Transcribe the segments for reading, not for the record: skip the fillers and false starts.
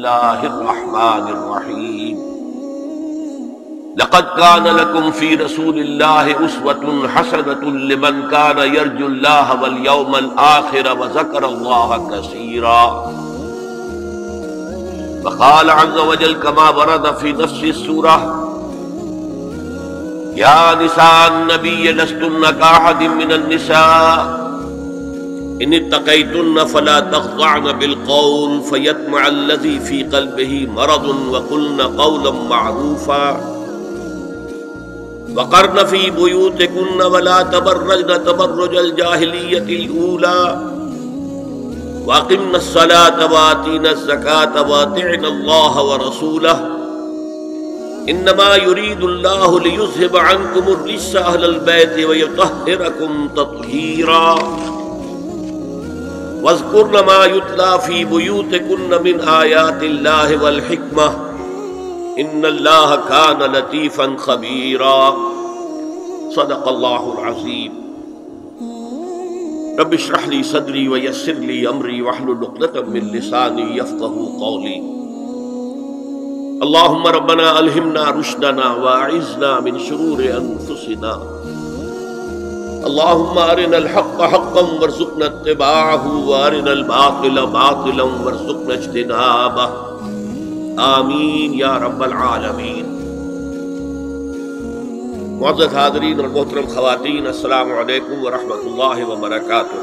اللہ الرحمن الرحیم لقد كان لكم في رسول الله أسوة حسنة لمن كان يرجو الله واليوم الآخر وذكر الله كثيرا. وقال عز وجل كما ورد في نفس السورة: يا نساء النبي لستن كأحد من النساء إن اتقيتن فلا تخضعن بالقول فيطمع الذي في قلبه مرض وقلن قولا معروفا وقرن في بيوتكن ولا تبرجن تبرج الجاهلية الأولى وأقمن الصلاة وآتين الزكاة وأطعن الله ورسوله إنما يريد الله ليذهب عنكم الرجس أهل البيت ويطهركم تطهيرا واذكرن ما يتلى في بيوتكن من آيات الله والحكمة ان اللہ کان لطیفا خبیرا. صدق اللہ العظیم. رب اشرح لی صدری ویسر لی امری واحلل عقدۃ من لسانی یفقہوا قولی. اللہم ربنا الہمنا رشدنا واعذنا من شرور انفسنا. اللہم ارنا الحق حقا وارزقنا اتباعہ وارنا الباطل باطلا وارزقنا اجتنابہ. آمین یا رب العالمین. معزز حاضرین اور محترم خواتین، السلام علیکم ورحمۃ اللہ وبرکاتہ.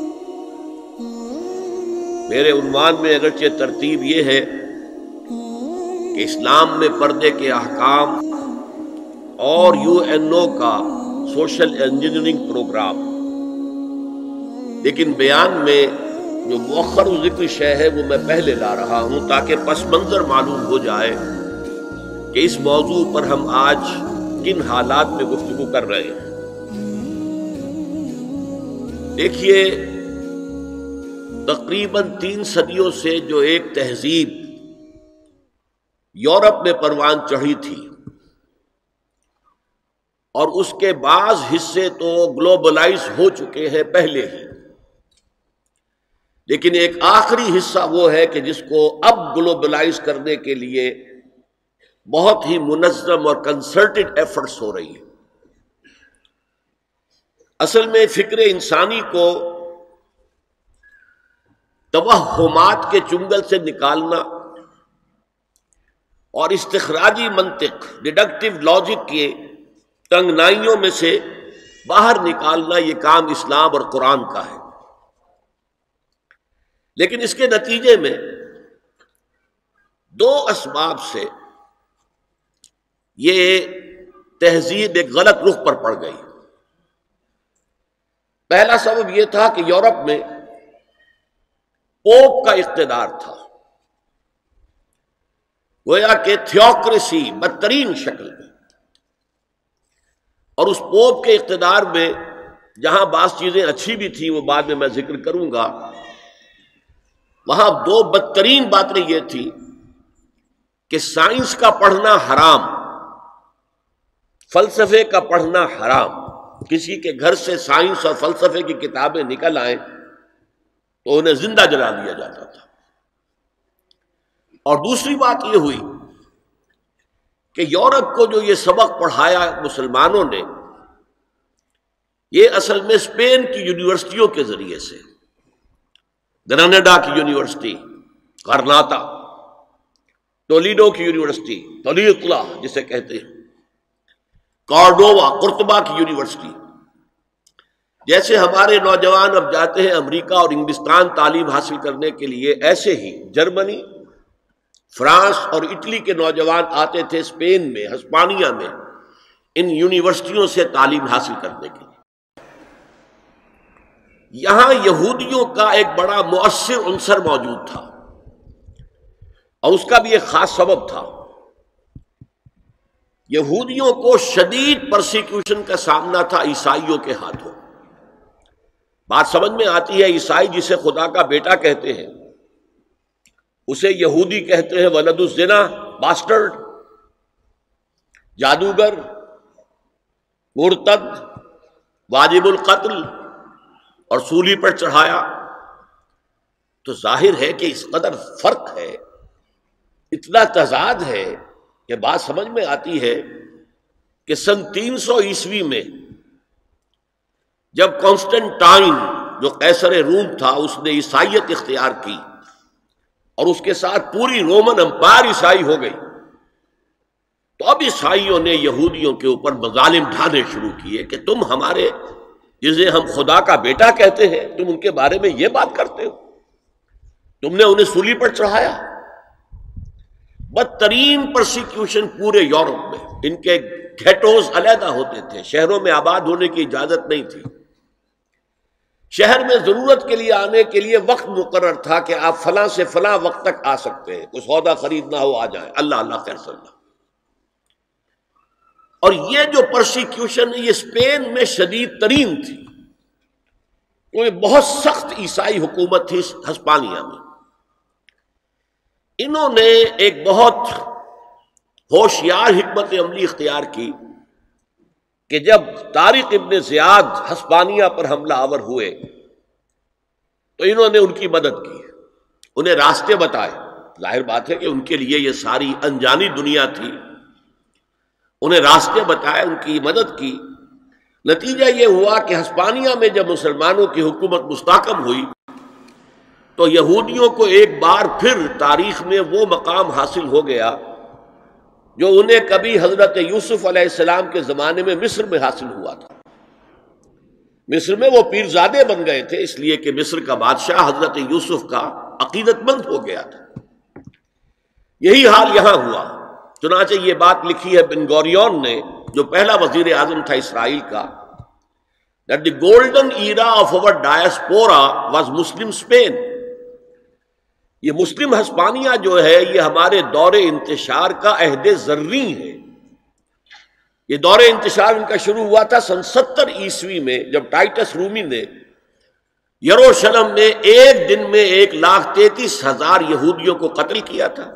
میرے عنوان میں اگرچہ ترتیب یہ ہے کہ اسلام میں پردے کے احکام اور UN کا سوشل انجینئرنگ پروگرام، لیکن بیان میں جو مؤخر ذکر شے ہے وہ میں پہلے لا رہا ہوں تاکہ پس منظر معلوم ہو جائے کہ اس موضوع پر ہم آج کن حالات میں گفتگو کر رہے ہیں. دیکھیے، تقریباً 3 صدیوں سے جو ایک تہذیب یورپ میں پروان چڑھی تھی اور اس کے بعض حصے تو گلوبلائز ہو چکے ہیں پہلے ہی، لیکن ایک آخری حصہ وہ ہے کہ جس کو اب گلوبلائز کرنے کے لیے بہت ہی منظم اور کنسرٹڈ ایفرٹس ہو رہی ہیں. اصل میں فکر انسانی کو توہمات کے چنگل سے نکالنا اور استخراجی منطق، ڈیڈکٹیو لاجک کے تنگنائیوں میں سے باہر نکالنا، یہ کام اسلام اور قرآن کا ہے. لیکن اس کے نتیجے میں 2 اسباب سے یہ تہذیب ایک غلط رخ پر پڑ گئی. پہلا سبب یہ تھا کہ یورپ میں پوپ کا اقتدار تھا، گویا کہ تھیوکریسی بدترین شکل میں، اور اس پوپ کے اقتدار میں جہاں بعض چیزیں اچھی بھی تھیں، وہ بعد میں میں ذکر کروں گا، وہاں 2 بدترین باتیں یہ تھی کہ سائنس کا پڑھنا حرام، فلسفے کا پڑھنا حرام. کسی کے گھر سے سائنس اور فلسفے کی کتابیں نکل آئیں تو انہیں زندہ جلا دیا جاتا تھا. اور دوسری بات یہ ہوئی کہ یورپ کو جو یہ سبق پڑھایا مسلمانوں نے، یہ اصل میں اسپین کی یونیورسٹیوں کے ذریعے سے، گراناڈا کی یونیورسٹی غرناطہ، ٹولیڈو کی یونیورسٹی تولیطلا جسے کہتے ہیں، کارڈووا قرطبہ کی یونیورسٹی. جیسے ہمارے نوجوان اب جاتے ہیں امریکہ اور انگلستان تعلیم حاصل کرنے کے لیے، ایسے ہی جرمنی، فرانس اور اٹلی کے نوجوان آتے تھے اسپین میں، ہسپانیہ میں، ان یونیورسٹیوں سے تعلیم حاصل کرنے کے لیے. یہاں یہودیوں کا ایک بڑا مؤثر عنصر موجود تھا، اور اس کا بھی ایک خاص سبب تھا. یہودیوں کو شدید پرسیکیوشن کا سامنا تھا عیسائیوں کے ہاتھوں. بات سمجھ میں آتی ہے، عیسائی جسے خدا کا بیٹا کہتے ہیں اسے یہودی کہتے ہیں ولد الزنا، باسٹرڈ، جادوگر، مرتد، واجب القتل، اور سولی پر چڑھایا. تو ظاہر ہے کہ اس قدر فرق ہے اتنا تضاد ہے کہ بات سمجھ میں آتی ہے کہ سن 300 عیسوی میں جب کانسٹنٹائن جو قیصر روم تھا اس نے عیسائیت اختیار کی اور اس کے ساتھ پوری رومن امپائر عیسائی ہو گئی، تو اب عیسائیوں نے یہودیوں کے اوپر مظالم ڈھانے شروع کیے کہ تم ہمارے جسے ہم خدا کا بیٹا کہتے ہیں تم ان کے بارے میں یہ بات کرتے ہو، تم نے انہیں سولی پر چڑھایا۔ بدترین پرسیکیوشن پورے یورپ میں، ان کے گھیٹوز علیحدہ ہوتے تھے، شہروں میں آباد ہونے کی اجازت نہیں تھی، شہر میں ضرورت کے لیے آنے کے لیے وقت مقرر تھا کہ آپ فلاں سے فلاں وقت تک آ سکتے ہیں، کوئی سودا خریدنا ہو آ جائیں، اللہ اللہ خیر صلی اللہ۔ اور یہ جو پرسیکیوشن یہ اسپین میں شدید ترین تھی، کوئی بہت سخت عیسائی حکومت تھی ہسپانیہ میں۔ انہوں نے ایک بہت ہوشیار حکمت عملی اختیار کی کہ جب طارق ابن زیاد ہسپانیہ پر حملہ آور ہوئے تو انہوں نے ان کی مدد کی، انہیں راستے بتائے۔ ظاہر بات ہے کہ ان کے لیے یہ ساری انجانی دنیا تھی، انہیں راستے بتائے، ان کی مدد کی۔ نتیجہ یہ ہوا کہ ہسپانیہ میں جب مسلمانوں کی حکومت مستحکم ہوئی تو یہودیوں کو ایک بار پھر تاریخ میں وہ مقام حاصل ہو گیا جو انہیں کبھی حضرت یوسف علیہ السلام کے زمانے میں مصر میں حاصل ہوا تھا۔ مصر میں وہ پیرزادے بن گئے تھے اس لیے کہ مصر کا بادشاہ حضرت یوسف کا عقیدت مند ہو گیا تھا۔ یہی حال یہاں ہوا، چنانچہ یہ بات لکھی ہے بن گوریون نے جو پہلا وزیر اعظم تھا اسرائیل کا، that the golden era of our diaspora was Muslim Spain۔ یہ مسلم ہسپانیہ جو ہے یہ ہمارے دور انتشار کا عہد زریں ہے۔ یہ دور انتشار ان کا شروع ہوا تھا سن 70 عیسوی میں جب ٹائٹس رومی نے یروشلم میں ایک دن میں 1,33,000 یہودیوں کو قتل کیا تھا۔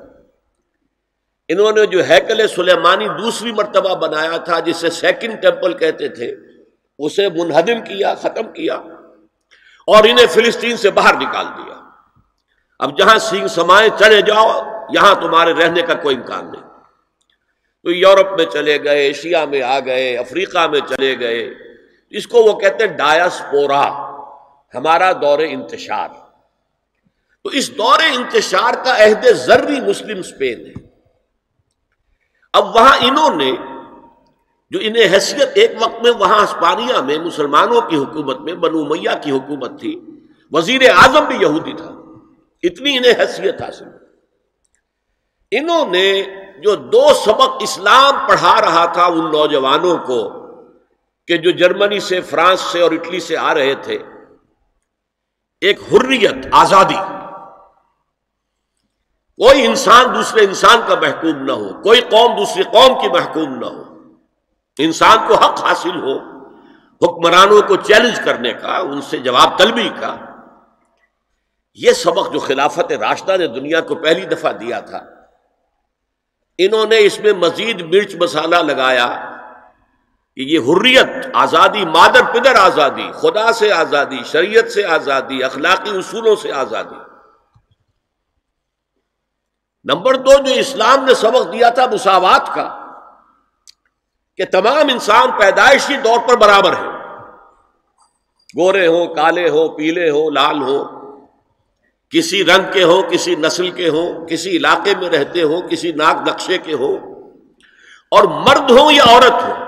انہوں نے جو ہیکل سلیمانی دوسری مرتبہ بنایا تھا جسے سیکنڈ ٹیمپل کہتے تھے اسے منہدم کیا، ختم کیا اور انہیں فلسطین سے باہر نکال دیا۔ اب جہاں سینگ سمائے چلے جاؤ، یہاں تمہارے رہنے کا کوئی امکان نہیں۔ تو یورپ میں چلے گئے، ایشیا میں آ گئے، افریقہ میں چلے گئے، اس کو وہ کہتے ہیں ڈایاسپورا، ہمارا دور انتشار۔ تو اس دور انتشار کا عہد زرعی مسلم اسپین ہے۔ اب وہاں انہوں نے جو انہیں حیثیت ایک وقت میں وہاں ہسپانیہ میں مسلمانوں کی حکومت میں بنو امیہ کی حکومت تھی، وزیر اعظم بھی یہودی تھا، اتنی انہیں حیثیت حاصل۔ انہوں نے جو 2 سبق اسلام پڑھا رہا تھا ان نوجوانوں کو کہ جو جرمنی سے، فرانس سے اور اٹلی سے آ رہے تھے، ایک حریت، آزادی، کوئی انسان دوسرے انسان کا محکوم نہ ہو، کوئی قوم دوسری قوم کی محکوم نہ ہو، انسان کو حق حاصل ہو حکمرانوں کو چیلنج کرنے کا، ان سے جواب طلبی کا۔ یہ سبق جو خلافت راشدہ نے دنیا کو پہلی دفعہ دیا تھا، انہوں نے اس میں مزید مرچ مسالہ لگایا کہ یہ حریت، آزادی، مادر پدر آزادی، خدا سے آزادی، شریعت سے آزادی، اخلاقی اصولوں سے آزادی۔ نمبر 2 جو اسلام نے سبق دیا تھا مساوات کا، کہ تمام انسان پیدائشی طور پر برابر ہیں، گورے ہوں، کالے ہوں، پیلے ہوں، لال ہوں، کسی رنگ کے ہوں، کسی نسل کے ہوں، کسی علاقے میں رہتے ہوں، کسی ناک نقشے کے ہوں، اور مرد ہوں یا عورت ہوں،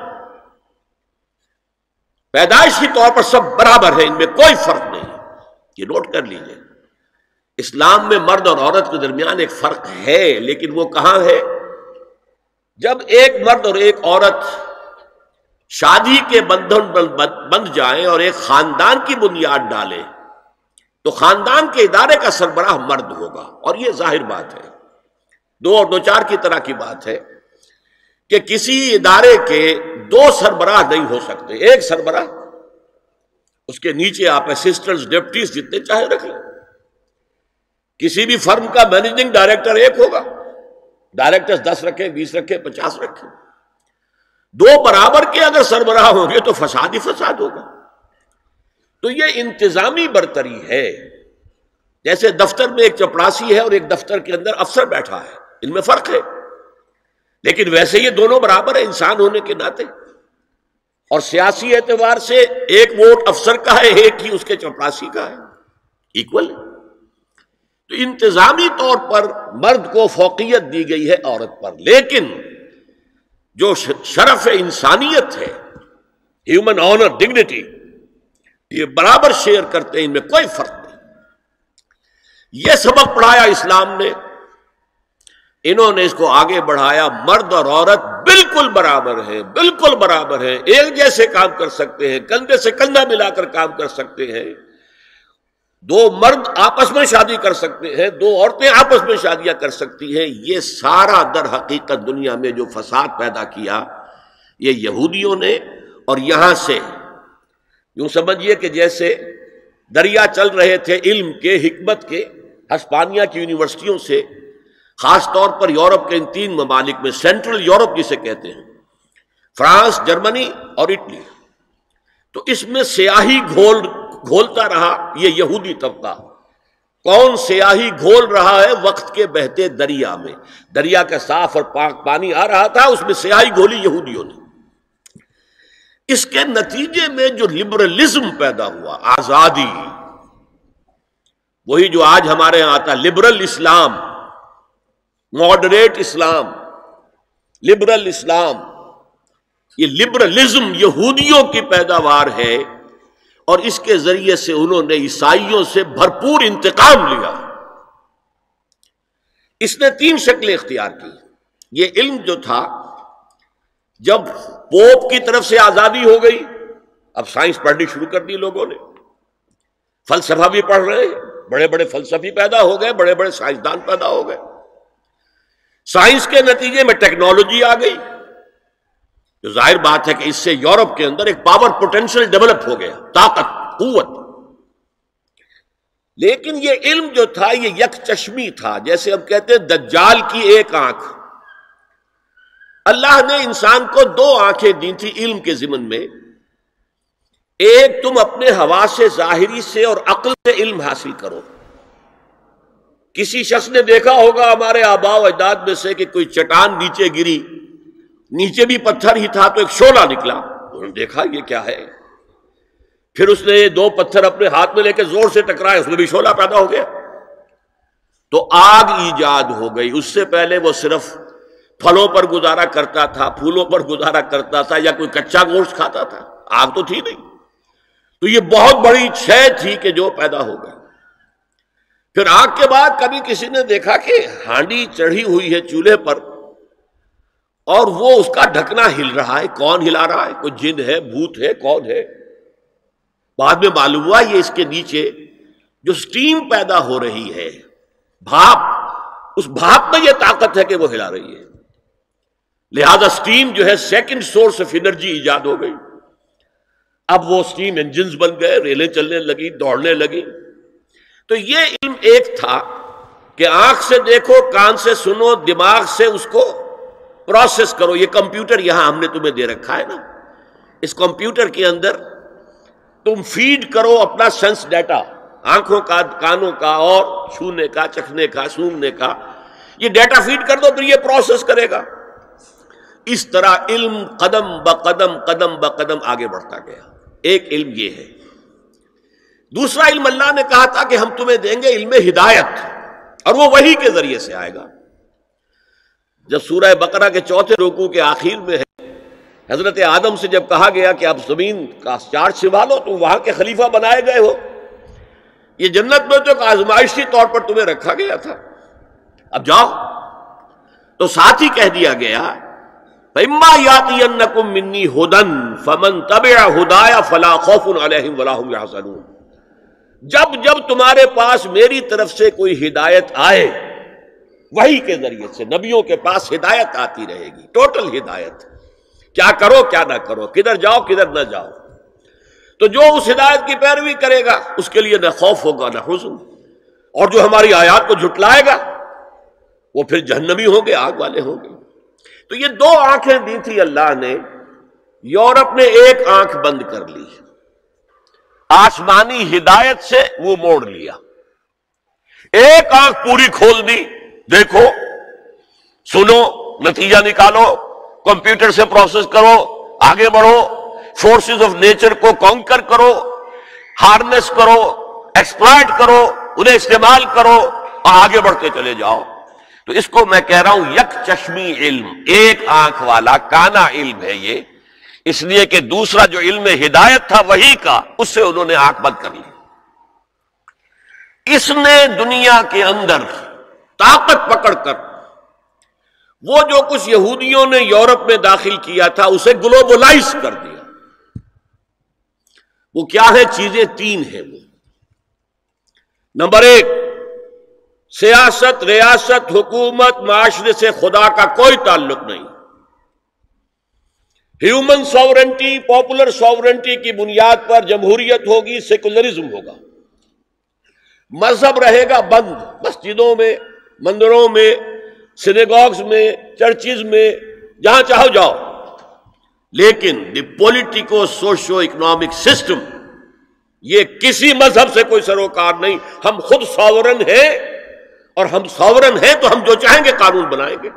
پیدائشی طور پر سب برابر ہیں، ان میں کوئی فرق نہیں۔ یہ نوٹ کر لیجئے، اسلام میں مرد اور عورت کے درمیان ایک فرق ہے، لیکن وہ کہاں ہے؟ جب ایک مرد اور ایک عورت شادی کے بندھن بندھ جائیں اور ایک خاندان کی بنیاد ڈالیں تو خاندان کے ادارے کا سربراہ مرد ہوگا، اور یہ ظاہر بات ہے، 2 اور 2 4 کی طرح کی بات ہے کہ کسی ادارے کے 2 سربراہ نہیں ہو سکتے، ایک سربراہ، اس کے نیچے آپ اسسٹنٹس، ڈپٹیز جتنے چاہے رکھ لیں۔ کسی بھی فرم کا مینیجنگ ڈائریکٹر ایک ہوگا، ڈائریکٹرز 10 رکھیں، 20 رکھیں، 50 رکھیں، 2 برابر کے اگر سربراہ ہوں گے تو فساد ہی فساد ہوگا۔ تو یہ انتظامی برتری ہے، جیسے دفتر میں ایک چپڑاسی ہے اور ایک دفتر کے اندر افسر بیٹھا ہے، ان میں فرق ہے، لیکن ویسے یہ دونوں برابر ہیں انسان ہونے کے ناطے، اور سیاسی اعتبار سے ایک ووٹ افسر کا ہے، ایک ہی اس کے چپراسی کا ہے، ایکول ہے۔ تو انتظامی طور پر مرد کو فوقیت دی گئی ہے عورت پر، لیکن جو شرف انسانیت ہے، ہیومن آنر، ڈگنیٹی، یہ برابر شیئر کرتے ہیں، ان میں کوئی فرق نہیں۔ یہ سبق پڑھایا اسلام نے، انہوں نے اس کو آگے بڑھایا، مرد اور عورت بالکل برابر ہیں، بالکل برابر ہیں، ایک جیسے کام کر سکتے ہیں، کندھے سے کندھا ملا کر کام کر سکتے ہیں، دو مرد آپس میں شادی کر سکتے ہیں، دو عورتیں آپس میں شادیاں کر سکتی ہیں۔ یہ سارا در حقیقت دنیا میں جو فساد پیدا کیا یہ یہودیوں نے، اور یہاں سے یوں سمجھیے کہ جیسے دریا چل رہے تھے علم کے، حکمت کے، ہسپانیہ کی یونیورسٹیوں سے، خاص طور پر یورپ کے ان تین ممالک میں، سینٹرل یورپ جسے کہتے ہیں، فرانس، جرمنی اور اٹلی، تو اس میں سیاہی گھولتا رہا یہ یہودی طبقہ۔ کون سیاہی گھول رہا ہے؟ وقت کے بہتے دریا میں، دریا کا صاف اور پاک پانی آ رہا تھا، اس میں سیاہی گھولی یہودیوں نے۔ اس کے نتیجے میں جو لبرلزم پیدا ہوا، آزادی، وہی جو آج ہمارے یہاں آتا لبرل اسلام، ماڈریٹ اسلام، لبرل اسلام، یہ لبرلزم یہودیوں کی پیداوار ہے، اور اس کے ذریعے سے انہوں نے عیسائیوں سے بھرپور انتقام لیا۔ اس نے تین شکلیں اختیار کی۔ یہ علم جو تھا، جب پوپ کی طرف سے آزادی ہو گئی، اب سائنس پڑھنی شروع کر دی لوگوں نے، فلسفہ بھی پڑھ رہے ہیں، بڑے بڑے فلسفی پیدا ہو گئے، بڑے بڑے سائنسدان پیدا ہو گئے۔ سائنس کے نتیجے میں ٹیکنالوجی آ گئی، تو ظاہر بات ہے کہ اس سے یورپ کے اندر ایک پاور پوٹینشل ڈیولپ ہو گیا، طاقت، قوت۔ لیکن یہ علم جو تھا یہ یک چشمی تھا، جیسے ہم کہتے ہیں دجال کی ایک آنکھ۔ اللہ نے انسان کو دو آنکھیں دی تھی علم کے ضمن میں، ایک تم اپنے حواس ظاہری سے اور عقل سے علم حاصل کرو۔ کسی شخص نے دیکھا ہوگا ہمارے آباء و اجداد میں سے کہ کوئی چٹان نیچے گری، نیچے بھی پتھر ہی تھا تو ایک شعلہ نکلا، انہوں نے دیکھا یہ کیا ہے، پھر اس نے یہ دو پتھر اپنے ہاتھ میں لے کے زور سے ٹکرائے، اس میں بھی شعلہ پیدا ہو گیا۔ تو آگ ایجاد ہو گئی۔ اس سے پہلے وہ صرف پھلوں پر گزارا کرتا تھا، پھولوں پر گزارا کرتا تھا، یا کوئی کچا گوشت کھاتا تھا، آگ تو تھی نہیں۔ تو یہ بہت بڑی شے تھی کہ جو پیدا ہو گئی۔ پھر آگ کے بعد کبھی کسی نے دیکھا کہ ہانڈی چڑھی ہوئی ہے چولہے پر، اور وہ اس کا ڈھکنا ہل رہا ہے، کون ہلا رہا ہے؟ کوئی جن ہے، بھوت ہے، کون ہے؟ بعد میں معلوم ہوا یہ اس کے نیچے جو سٹیم پیدا ہو رہی ہے، بھاپ، اس بھاپ میں یہ طاقت ہے کہ وہ ہلا رہی ہے۔ لہذا سٹیم جو ہے سیکنڈ سورس آف انرجی ایجاد ہو گئی۔ اب وہ سٹیم انجنز بن گئے، ریلیں چلنے لگی، دوڑنے لگی۔ تو یہ علم ایک تھا کہ آنکھ سے دیکھو، کان سے سنو، دماغ سے اس کو پروسیس کرو۔ یہ کمپیوٹر یہاں ہم نے تمہیں دے رکھا ہے نا، اس کمپیوٹر کے اندر تم فیڈ کرو اپنا سینس ڈیٹا، آنکھوں کا، کانوں کا، اور چھونے کا، چکھنے کا، سونگنے کا، یہ ڈیٹا فیڈ کر دو، پھر یہ پروسیس کرے گا۔ اس طرح علم قدم بقدم، قدم بقدم آگے بڑھتا گیا۔ ایک علم یہ ہے۔ دوسرا علم اللہ نے کہا تھا کہ ہم تمہیں دیں گے علم ہدایت، اور وہ وحی کے ذریعے سے آئے گا۔ جب سورہ بقرہ کے چوتھے رکوع کے آخر میں ہے، حضرت آدم سے جب کہا گیا کہ اب زمین کا چارج سنبھالو، تو وہاں کے خلیفہ بنائے گئے ہو، یہ جنت میں تو ایک آزمائشی طور پر تمہیں رکھا گیا تھا، اب جاؤ۔ تو ساتھ ہی کہہ دیا گیا فَإِمَّا يَأْتِيَنَّكُم مِّنِّي هُدًى فَمَن تَبِعَ هُدَايَ فَلَا خَوْفٌ عَلَيْهِمْ وَلَا هُمْ يَحْزَنُونَ۔ جب تمہارے پاس میری طرف سے کوئی ہدایت آئے، وحی کے ذریعے سے نبیوں کے پاس ہدایت آتی رہے گی، ٹوٹل ہدایت، کیا کرو کیا نہ کرو، کدھر جاؤ کدھر نہ جاؤ، تو جو اس ہدایت کی پیروی کرے گا اس کے لیے نہ خوف ہوگا نہ حزن، اور جو ہماری آیات کو جھٹلائے گا وہ پھر جہنمی ہوں گے، آگ والے ہوں گے۔ تو یہ دو آنکھیں دی تھی اللہ نے، یورپ نے ایک آنکھ بند کر لی، آسمانی ہدایت سے وہ موڑ لیا، ایک آنکھ پوری کھول دی، دیکھو سنو، نتیجہ نکالو، کمپیوٹر سے پروسیس کرو، آگے بڑھو، فورسز آف نیچر کو کانکر کرو، ہارنس کرو، ایکسپلائٹ کرو، انہیں استعمال کرو اور آگے بڑھتے چلے جاؤ۔ تو اس کو میں کہہ رہا ہوں یک چشمی علم، ایک آنکھ والا کانا علم ہے یہ، اس لیے کہ دوسرا جو علم ہدایت تھا وہی کا، اس سے انہوں نے آنکھ بند کر لی۔ اس نے دنیا کے اندر طاقت پکڑ کر وہ جو کچھ یہودیوں نے یورپ میں داخل کیا تھا اسے گلوبلائز کر دیا۔ وہ کیا ہے؟ چیزیں تین ہیں وہ۔ نمبر ایک، سیاست، ریاست، حکومت، معاشرے سے خدا کا کوئی تعلق نہیں۔ ہیومن ساورنٹی، پاپولر ساورنٹی کی بنیاد پر جمہوریت ہوگی، سیکولرزم ہوگا۔ مذہب رہے گا بند، مسجدوں میں، مندروں میں، سینیگاگز میں، چرچز میں، جہاں چاہو جاؤ، لیکن the politico socio economic system, یہ کسی مذہب سے کوئی سروکار نہیں۔ ہم خود ساورن ہیں، اور ہم ساورن ہیں تو ہم جو چاہیں گے قانون بنائیں گے۔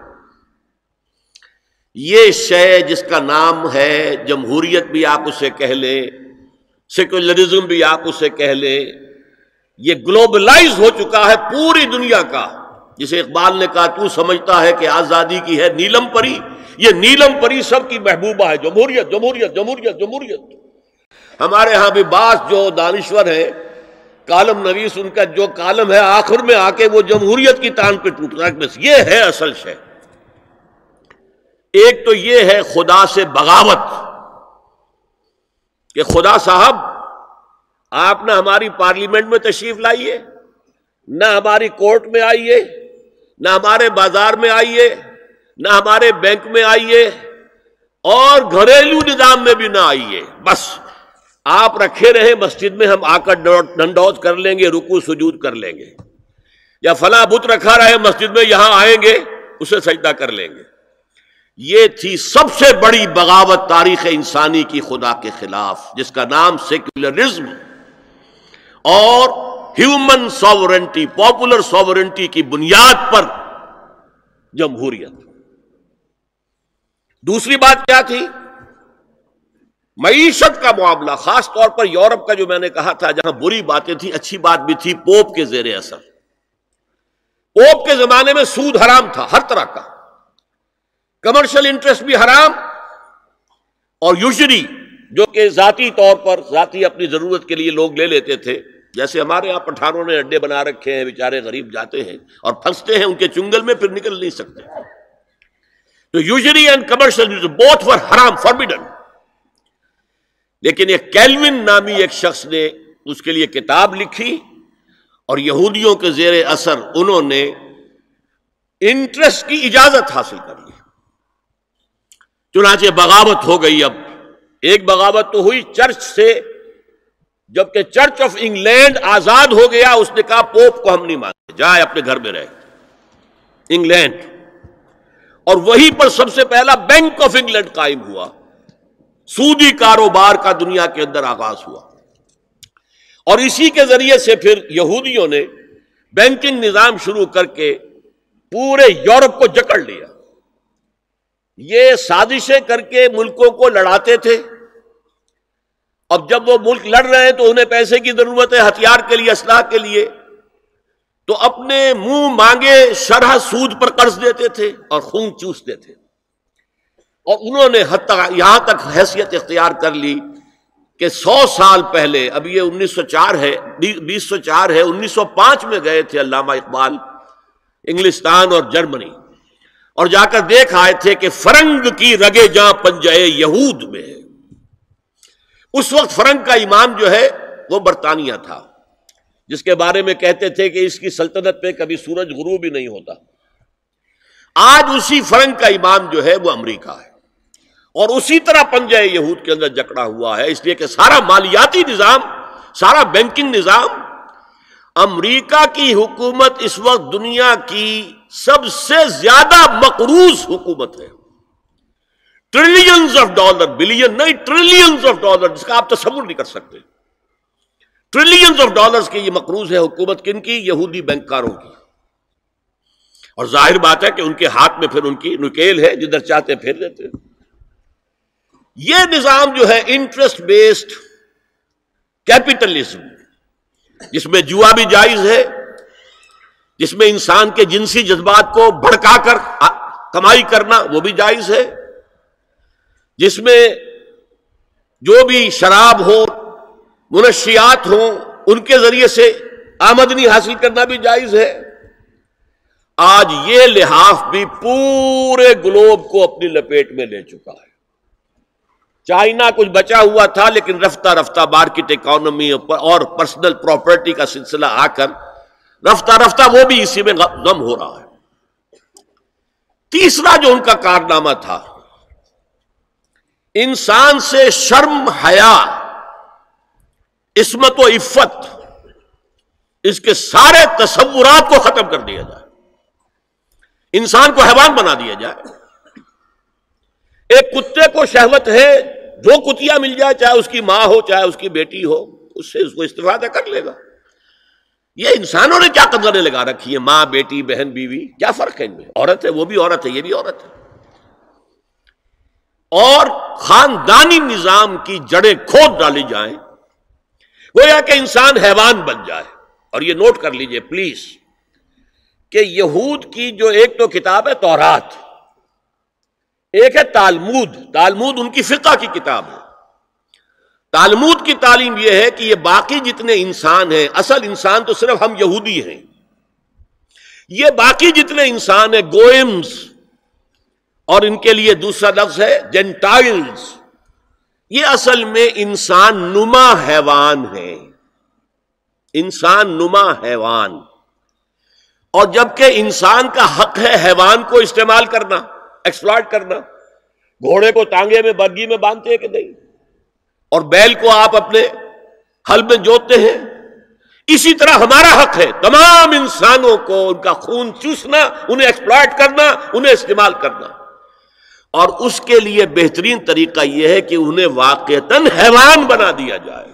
یہ شے جس کا نام ہے جمہوریت بھی آپ اسے کہہ لیں، سیکولرزم بھی آپ اسے کہہ لیں، یہ گلوبلائز ہو چکا ہے پوری دنیا کا۔ جسے اقبال نے کہا تو سمجھتا ہے کہ آزادی کی ہے نیلم پری، یہ نیلم پری سب کی محبوبہ ہے، جمہوریت جمہوریت جمہوریت جمہوریت۔ ہمارے ہاں بھی بعض جو دانشور ہیں، کالم نویس، ان کا جو کالم ہے آخر میں آ کے وہ جمہوریت کی تان پہ ٹوٹ رہا ہے، بس یہ ہے اصل شے۔ ایک تو یہ ہے خدا سے بغاوت، کہ خدا صاحب آپ نہ ہماری پارلیمنٹ میں تشریف لائیے، نہ ہماری کورٹ میں آئیے، نہ ہمارے بازار میں آئیے، نہ ہمارے بینک میں آئیے، اور گھریلو نظام میں بھی نہ آئیے۔ بس آپ رکھے رہے مسجد میں، ہم آ کر ڈنڈوت کر لیں گے، رکوع سجود کر لیں گے، یا فلاں بت رکھا رہے مسجد میں، یہاں آئیں گے اسے سجدہ کر لیں گے۔ یہ تھی سب سے بڑی بغاوت تاریخ انسانی کی خدا کے خلاف، جس کا نام سیکولرزم اور ہیومن ساورنٹی، پاپولر ساورنٹی کی بنیاد پر جمہوریت۔ دوسری بات کیا تھی؟ معیشت کا معاملہ، خاص طور پر یورپ کا، جو میں نے کہا تھا جہاں بری باتیں تھیں اچھی بات بھی تھی، پوپ کے زیر اثر۔ پوپ کے زمانے میں سود حرام تھا، ہر طرح کا، کمرشل انٹرسٹ بھی حرام، اور یوزری جو کہ ذاتی طور پر، ذاتی اپنی ضرورت کے لیے لوگ لے لیتے تھے، جیسے ہمارے یہاں پٹھانوں نے اڈے بنا رکھے ہیں، بیچارے غریب جاتے ہیں اور پھنستے ہیں ان کے چنگل میں، پھر نکل نہیں سکتے۔ تو usury and commercial both were حرام، فاربیڈن۔ لیکن ایک کیلوین نامی ایک شخص نے اس کے لیے کتاب لکھی، اور یہودیوں کے زیر اثر انہوں نے انٹرسٹ کی اجازت حاصل کر لی، چنانچہ بغاوت ہو گئی۔ اب ایک بغاوت تو ہوئی چرچ سے، جبکہ چرچ آف انگلینڈ آزاد ہو گیا، اس نے کہا پوپ کو ہم نہیں مانتے، جائے اپنے گھر میں رہے، انگلینڈ۔ اور وہیں پر سب سے پہلا بینک آف انگلینڈ قائم ہوا، سودی کاروبار کا دنیا کے اندر آغاز ہوا، اور اسی کے ذریعے سے پھر یہودیوں نے بینکنگ نظام شروع کر کے پورے یورپ کو جکڑ لیا۔ یہ سازشیں کر کے ملکوں کو لڑاتے تھے۔ اب جب وہ ملک لڑ رہے ہیں تو انہیں پیسے کی ضرورت ہے، ہتھیار کے لیے، اسلحہ کے لیے، تو اپنے منہ مانگے شرح سود پر قرض دیتے تھے اور خون چوستے تھے۔ اور انہوں نے یہاں تک حیثیت اختیار کر لی کہ 100 سال پہلے، اب یہ 1904 ہے، 2004 ہے، 1905 میں گئے تھے علامہ اقبال انگلستان اور جرمنی، اور جا کر دیکھ آئے تھے کہ فرنگ کی رگے جاں پنجے یہود میں ہے۔ اس وقت فرنگ کا امام جو ہے وہ برطانیہ تھا، جس کے بارے میں کہتے تھے کہ اس کی سلطنت پہ کبھی سورج غروب ہی نہیں ہوتا۔ آج اسی فرنگ کا امام جو ہے وہ امریکہ ہے، اور اسی طرح پنجہ یہود کے اندر جکڑا ہوا ہے، اس لیے کہ سارا مالیاتی نظام، سارا بینکنگ نظام، امریکہ کی حکومت اس وقت دنیا کی سب سے زیادہ مقروض حکومت ہے۔ ٹریلینز آف ڈالر، بلین نہیں، ٹریلینز آف ڈالر، جس کا آپ تصور نہیں کر سکتے۔ ٹریلینز آف ڈالرز کی یہ مقروض ہے حکومت، کن کی؟ یہودی بینکاروں کی۔ اور ظاہر بات ہے کہ ان کے ہاتھ میں پھر ان کی نکیل ہے، جدھر چاہتے پھیر دیتے ہیں۔ یہ نظام جو ہے انٹرسٹ بیسڈ کیپٹلزم، جس میں جوا بھی جائز ہے، جس میں انسان کے جنسی جذبات کو بھڑکا کر کمائی کرنا وہ بھی جائز ہے، جس میں جو بھی شراب ہو، منشیات ہوں، ان کے ذریعے سے آمدنی حاصل کرنا بھی جائز ہے۔ آج یہ لحاف بھی پورے گلوب کو اپنی لپیٹ میں لے چکا ہے۔ چائنا کچھ بچا ہوا تھا، لیکن رفتہ رفتہ مارکیٹ اکانومی اور پرسنل پراپرٹی کا سلسلہ آ کر رفتہ رفتہ وہ بھی اسی میں غم ہو رہا ہے۔ تیسرا جو ان کا کارنامہ تھا، انسان سے شرم، حیا، عصمت و عفت، اس کے سارے تصورات کو ختم کر دیا جائے، انسان کو حیوان بنا دیا جائے۔ ایک کتے کو شہوت ہے، جو کتیا مل جائے، چاہے اس کی ماں ہو چاہے اس کی بیٹی ہو، اس سے اس کو استفادہ کر لے گا۔ یہ انسانوں نے کیا قدریں لگا رکھی ہیں، ماں، بیٹی، بہن، بیوی، کیا فرق ہے ان میں؟ عورت ہے وہ بھی عورت ہے، یہ بھی عورت ہے۔ اور خاندانی نظام کی جڑیں کھود ڈالی جائیں، گویا کہ انسان حیوان بن جائے۔ اور یہ نوٹ کر لیجئے پلیز کہ یہود کی جو ایک تو کتاب ہے تورات، ایک ہے تالمود۔ تالمود ان کی فقہ کی کتاب ہے۔ تالمود کی تعلیم یہ ہے کہ یہ باقی جتنے انسان ہیں، اصل انسان تو صرف ہم یہودی ہیں، یہ باقی جتنے انسان ہیں گوئمز، اور ان کے لیے دوسرا لفظ ہے جینٹائلز، یہ اصل میں انسان نما حیوان ہیں، انسان نما حیوان۔ اور جبکہ انسان کا حق ہے حیوان کو استعمال کرنا، ایکسپلائٹ کرنا۔ گھوڑے کو تانگے میں برگی میں باندھتے ہیں کہ نہیں، اور بیل کو آپ اپنے ہل میں جوتتے ہیں۔ اسی طرح ہمارا حق ہے تمام انسانوں کو ان کا خون چوسنا، انہیں ایکسپلائٹ کرنا، انہیں استعمال کرنا۔ اور اس کے لیے بہترین طریقہ یہ ہے کہ انہیں واقعتاً حیوان بنا دیا جائے،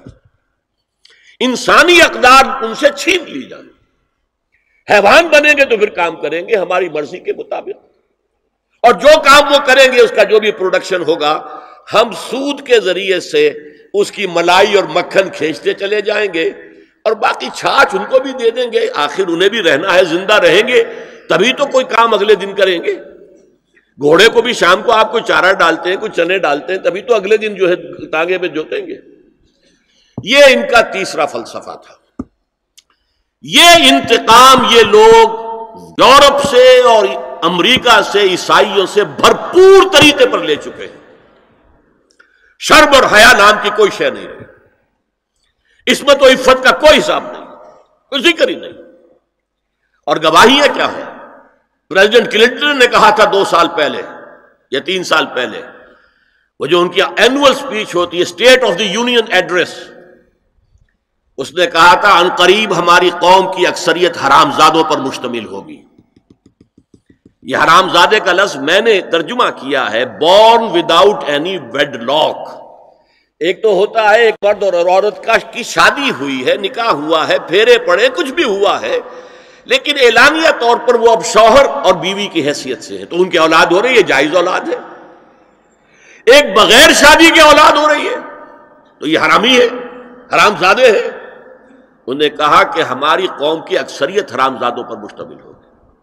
انسانی اقدار ان سے چھین لی جائے۔ حیوان بنیں گے تو پھر کام کریں گے ہماری مرضی کے مطابق، اور جو کام وہ کریں گے اس کا جو بھی پروڈکشن ہوگا، ہم سود کے ذریعے سے اس کی ملائی اور مکھن کھینچتے چلے جائیں گے، اور باقی چھاچھ ان کو بھی دے دیں گے۔ آخر انہیں بھی رہنا ہے، زندہ رہیں گے تبھی تو کوئی کام اگلے دن کریں گے۔ گھوڑے کو بھی شام کو آپ کوئی چارہ ڈالتے ہیں، کوئی چنے ڈالتے ہیں، تبھی تو اگلے دن جو ہے تانگے پہ جوتیں گے۔ یہ ان کا تیسرا فلسفہ تھا۔ یہ انتقام یہ لوگ یورپ سے اور امریکہ سے، عیسائیوں سے بھرپور طریقے پر لے چکے ہیں۔ شرم اور حیا نام کی کوئی شے نہیں رہی، عصمت و عفت کا کوئی حساب نہیں، کوئی ذکر ہی نہیں۔ اور گواہیاں کیا ہیں؟ پریزیڈنٹ کلنٹن نے کہا تھا 2 سال پہلے یا 3 سال پہلے، وہ جو ان کی اینول سپیچ ہوتی ہے، state of the union address, اس نے کہا تھا ان قریب ہماری قوم کی اکثریت حرام زادوں پر مشتمل ہوگی۔ یہ حرام زادے کا لفظ میں نے ترجمہ کیا ہے born without any wedlock. ایک تو ہوتا ہے ایک مرد اور عورت کی شادی ہوئی ہے، نکاح ہوا ہے، پھیرے پڑے، کچھ بھی ہوا ہے، لیکن اعلانیہ طور پر وہ اب شوہر اور بیوی کی حیثیت سے ہے، تو ان کی اولاد ہو رہی ہے، جائز اولاد ہے۔ ایک بغیر شادی کی اولاد ہو رہی ہے تو یہ حرامی ہے، حرام زادے ہے۔ انہوں نے کہا کہ ہماری قوم کی اکثریت حرام زادوں پر مشتمل ہوگی۔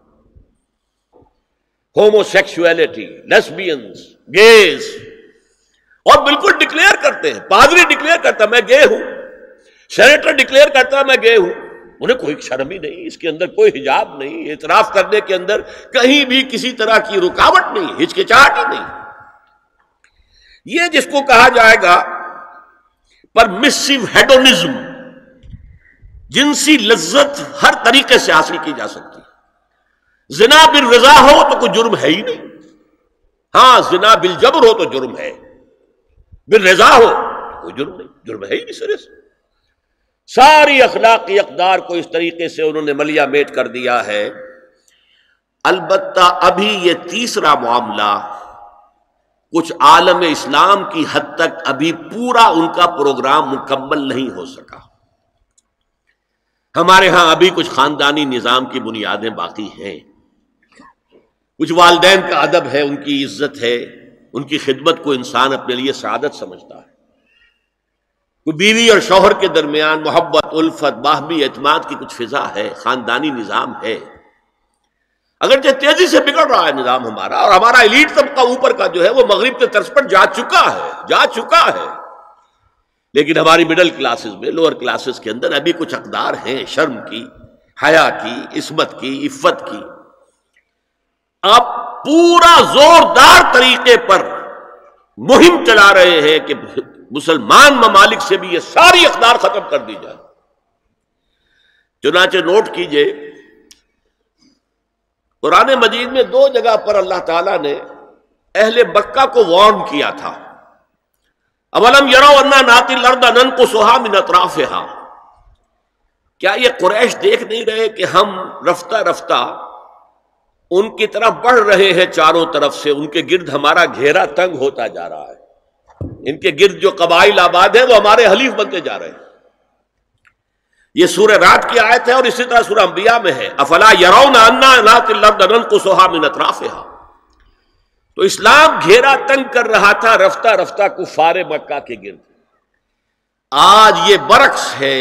ہومو سیکشولیٹی، لیسبینز، گیز، اور بالکل ڈکلیئر کرتے ہیں، پادری ڈکلیئر کرتا ہے میں گے ہوں، سینیٹر ڈکلیئر کرتا ہے میں گے ہوں، انہیں کوئی شرم ہی نہیں، اس کے اندر کوئی حجاب نہیں، اعتراف کرنے کے اندر کہیں بھی کسی طرح کی رکاوٹ نہیں، ہچکچاہٹ ہی نہیں۔ یہ جس کو کہا جائے گا پرمیسو ہیڈونزم، جنسی لذت ہر طریقے سے حاصل کی جا سکتی ہے۔ زنا بالرضا ہو تو کوئی جرم ہے ہی نہیں، ہاں زنا بالجبر ہو تو جرم ہے، بالرضا ہو کوئی جرم نہیں، جرم ہے ہی نہیں سرے سے۔ ساری اخلاقی اقدار کو اس طریقے سے انہوں نے ملیا میٹ کر دیا ہے۔ البتہ ابھی یہ تیسرا معاملہ کچھ عالم اسلام کی حد تک ابھی پورا ان کا پروگرام مکمل نہیں ہو سکا۔ ہمارے ہاں ابھی کچھ خاندانی نظام کی بنیادیں باقی ہیں، کچھ والدین کا ادب ہے، ان کی عزت ہے، ان کی خدمت کو انسان اپنے لیے سعادت سمجھتا ہے. کوئی بیوی اور شوہر کے درمیان محبت، الفت، باہمی اعتماد کی کچھ فضا ہے، خاندانی نظام ہے. اگرچہ تیزی سے بگڑ رہا ہے نظام ہمارا، اور ہمارا ایلیٹ طبقہ اوپر کا جو ہے وہ مغرب کے طرز پر جا چکا ہے، لیکن ہماری مڈل کلاسز میں، لوور کلاسز کے اندر ابھی کچھ اقدار ہیں شرم کی، حیا کی، عصمت کی، عفت کی. آپ پورا زوردار طریقے پر مہم چلا رہے ہیں کہ مسلمان ممالک سے بھی یہ ساری اقدار ختم کر دی جائے. چنانچہ نوٹ کیجئے، قرآن مجید میں 2 جگہ پر اللہ تعالیٰ نے اہل مکہ کو وارن کیا تھا. اولم یروا انا ناتی الارض ننقصها من اطرافها، کیا یہ قریش دیکھ نہیں رہے کہ ہم رفتہ رفتہ ان کی طرف بڑھ رہے ہیں، چاروں طرف سے ان کے گرد ہمارا گھیرا تنگ ہوتا جا رہا ہے، ان کے گرد جو قبائل آباد ہیں وہ ہمارے حلیف بنتے جا رہے ہیں. یہ سورہ رعد کی آیت ہے، اور اسی طرح سورہ انبیاء میں ہے، افلا یرون انا ناتی الارض ننقصها من اطرافها. تو اسلام گھیرا تنگ کر رہا تھا رفتہ رفتہ کفار مکہ کے گرد. آج یہ برعکس ہے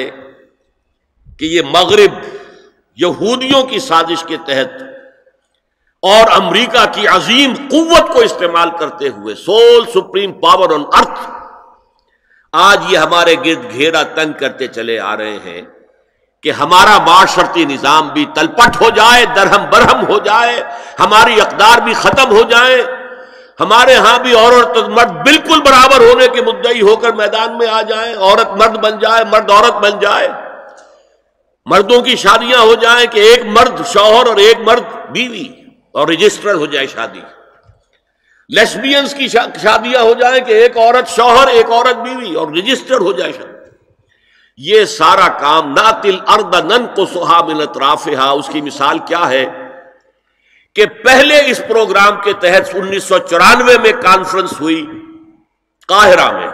کہ یہ مغرب یہودیوں کی سازش کے تحت اور امریکہ کی عظیم قوت کو استعمال کرتے ہوئے، sole supreme power on earth, آج یہ ہمارے گرد گھیرا تنگ کرتے چلے آ رہے ہیں کہ ہمارا معاشرتی نظام بھی تلپٹ ہو جائے، درہم برہم ہو جائے، ہماری اقدار بھی ختم ہو جائیں، ہمارے ہاں بھی عورت اور مرد بالکل برابر ہونے کے مدعی ہو کر میدان میں آ جائیں، عورت مرد بن جائے، مرد عورت بن جائے، مردوں کی شادیاں ہو جائیں کہ ایک مرد شوہر اور ایک مرد بیوی، اور رجسٹر ہو جائے شادی. لیسبینز کی شادیاں ہو جائیں کہ ایک عورت شوہر، ایک عورت بیوی، اور رجسٹر ہو جائے شادی. یہ سارا کام ناتی الارض ننقصها من اطرافها، اس کی مثال کیا ہے کہ پہلے اس پروگرام کے تحت 1994 میں کانفرنس ہوئی قاہرہ میں.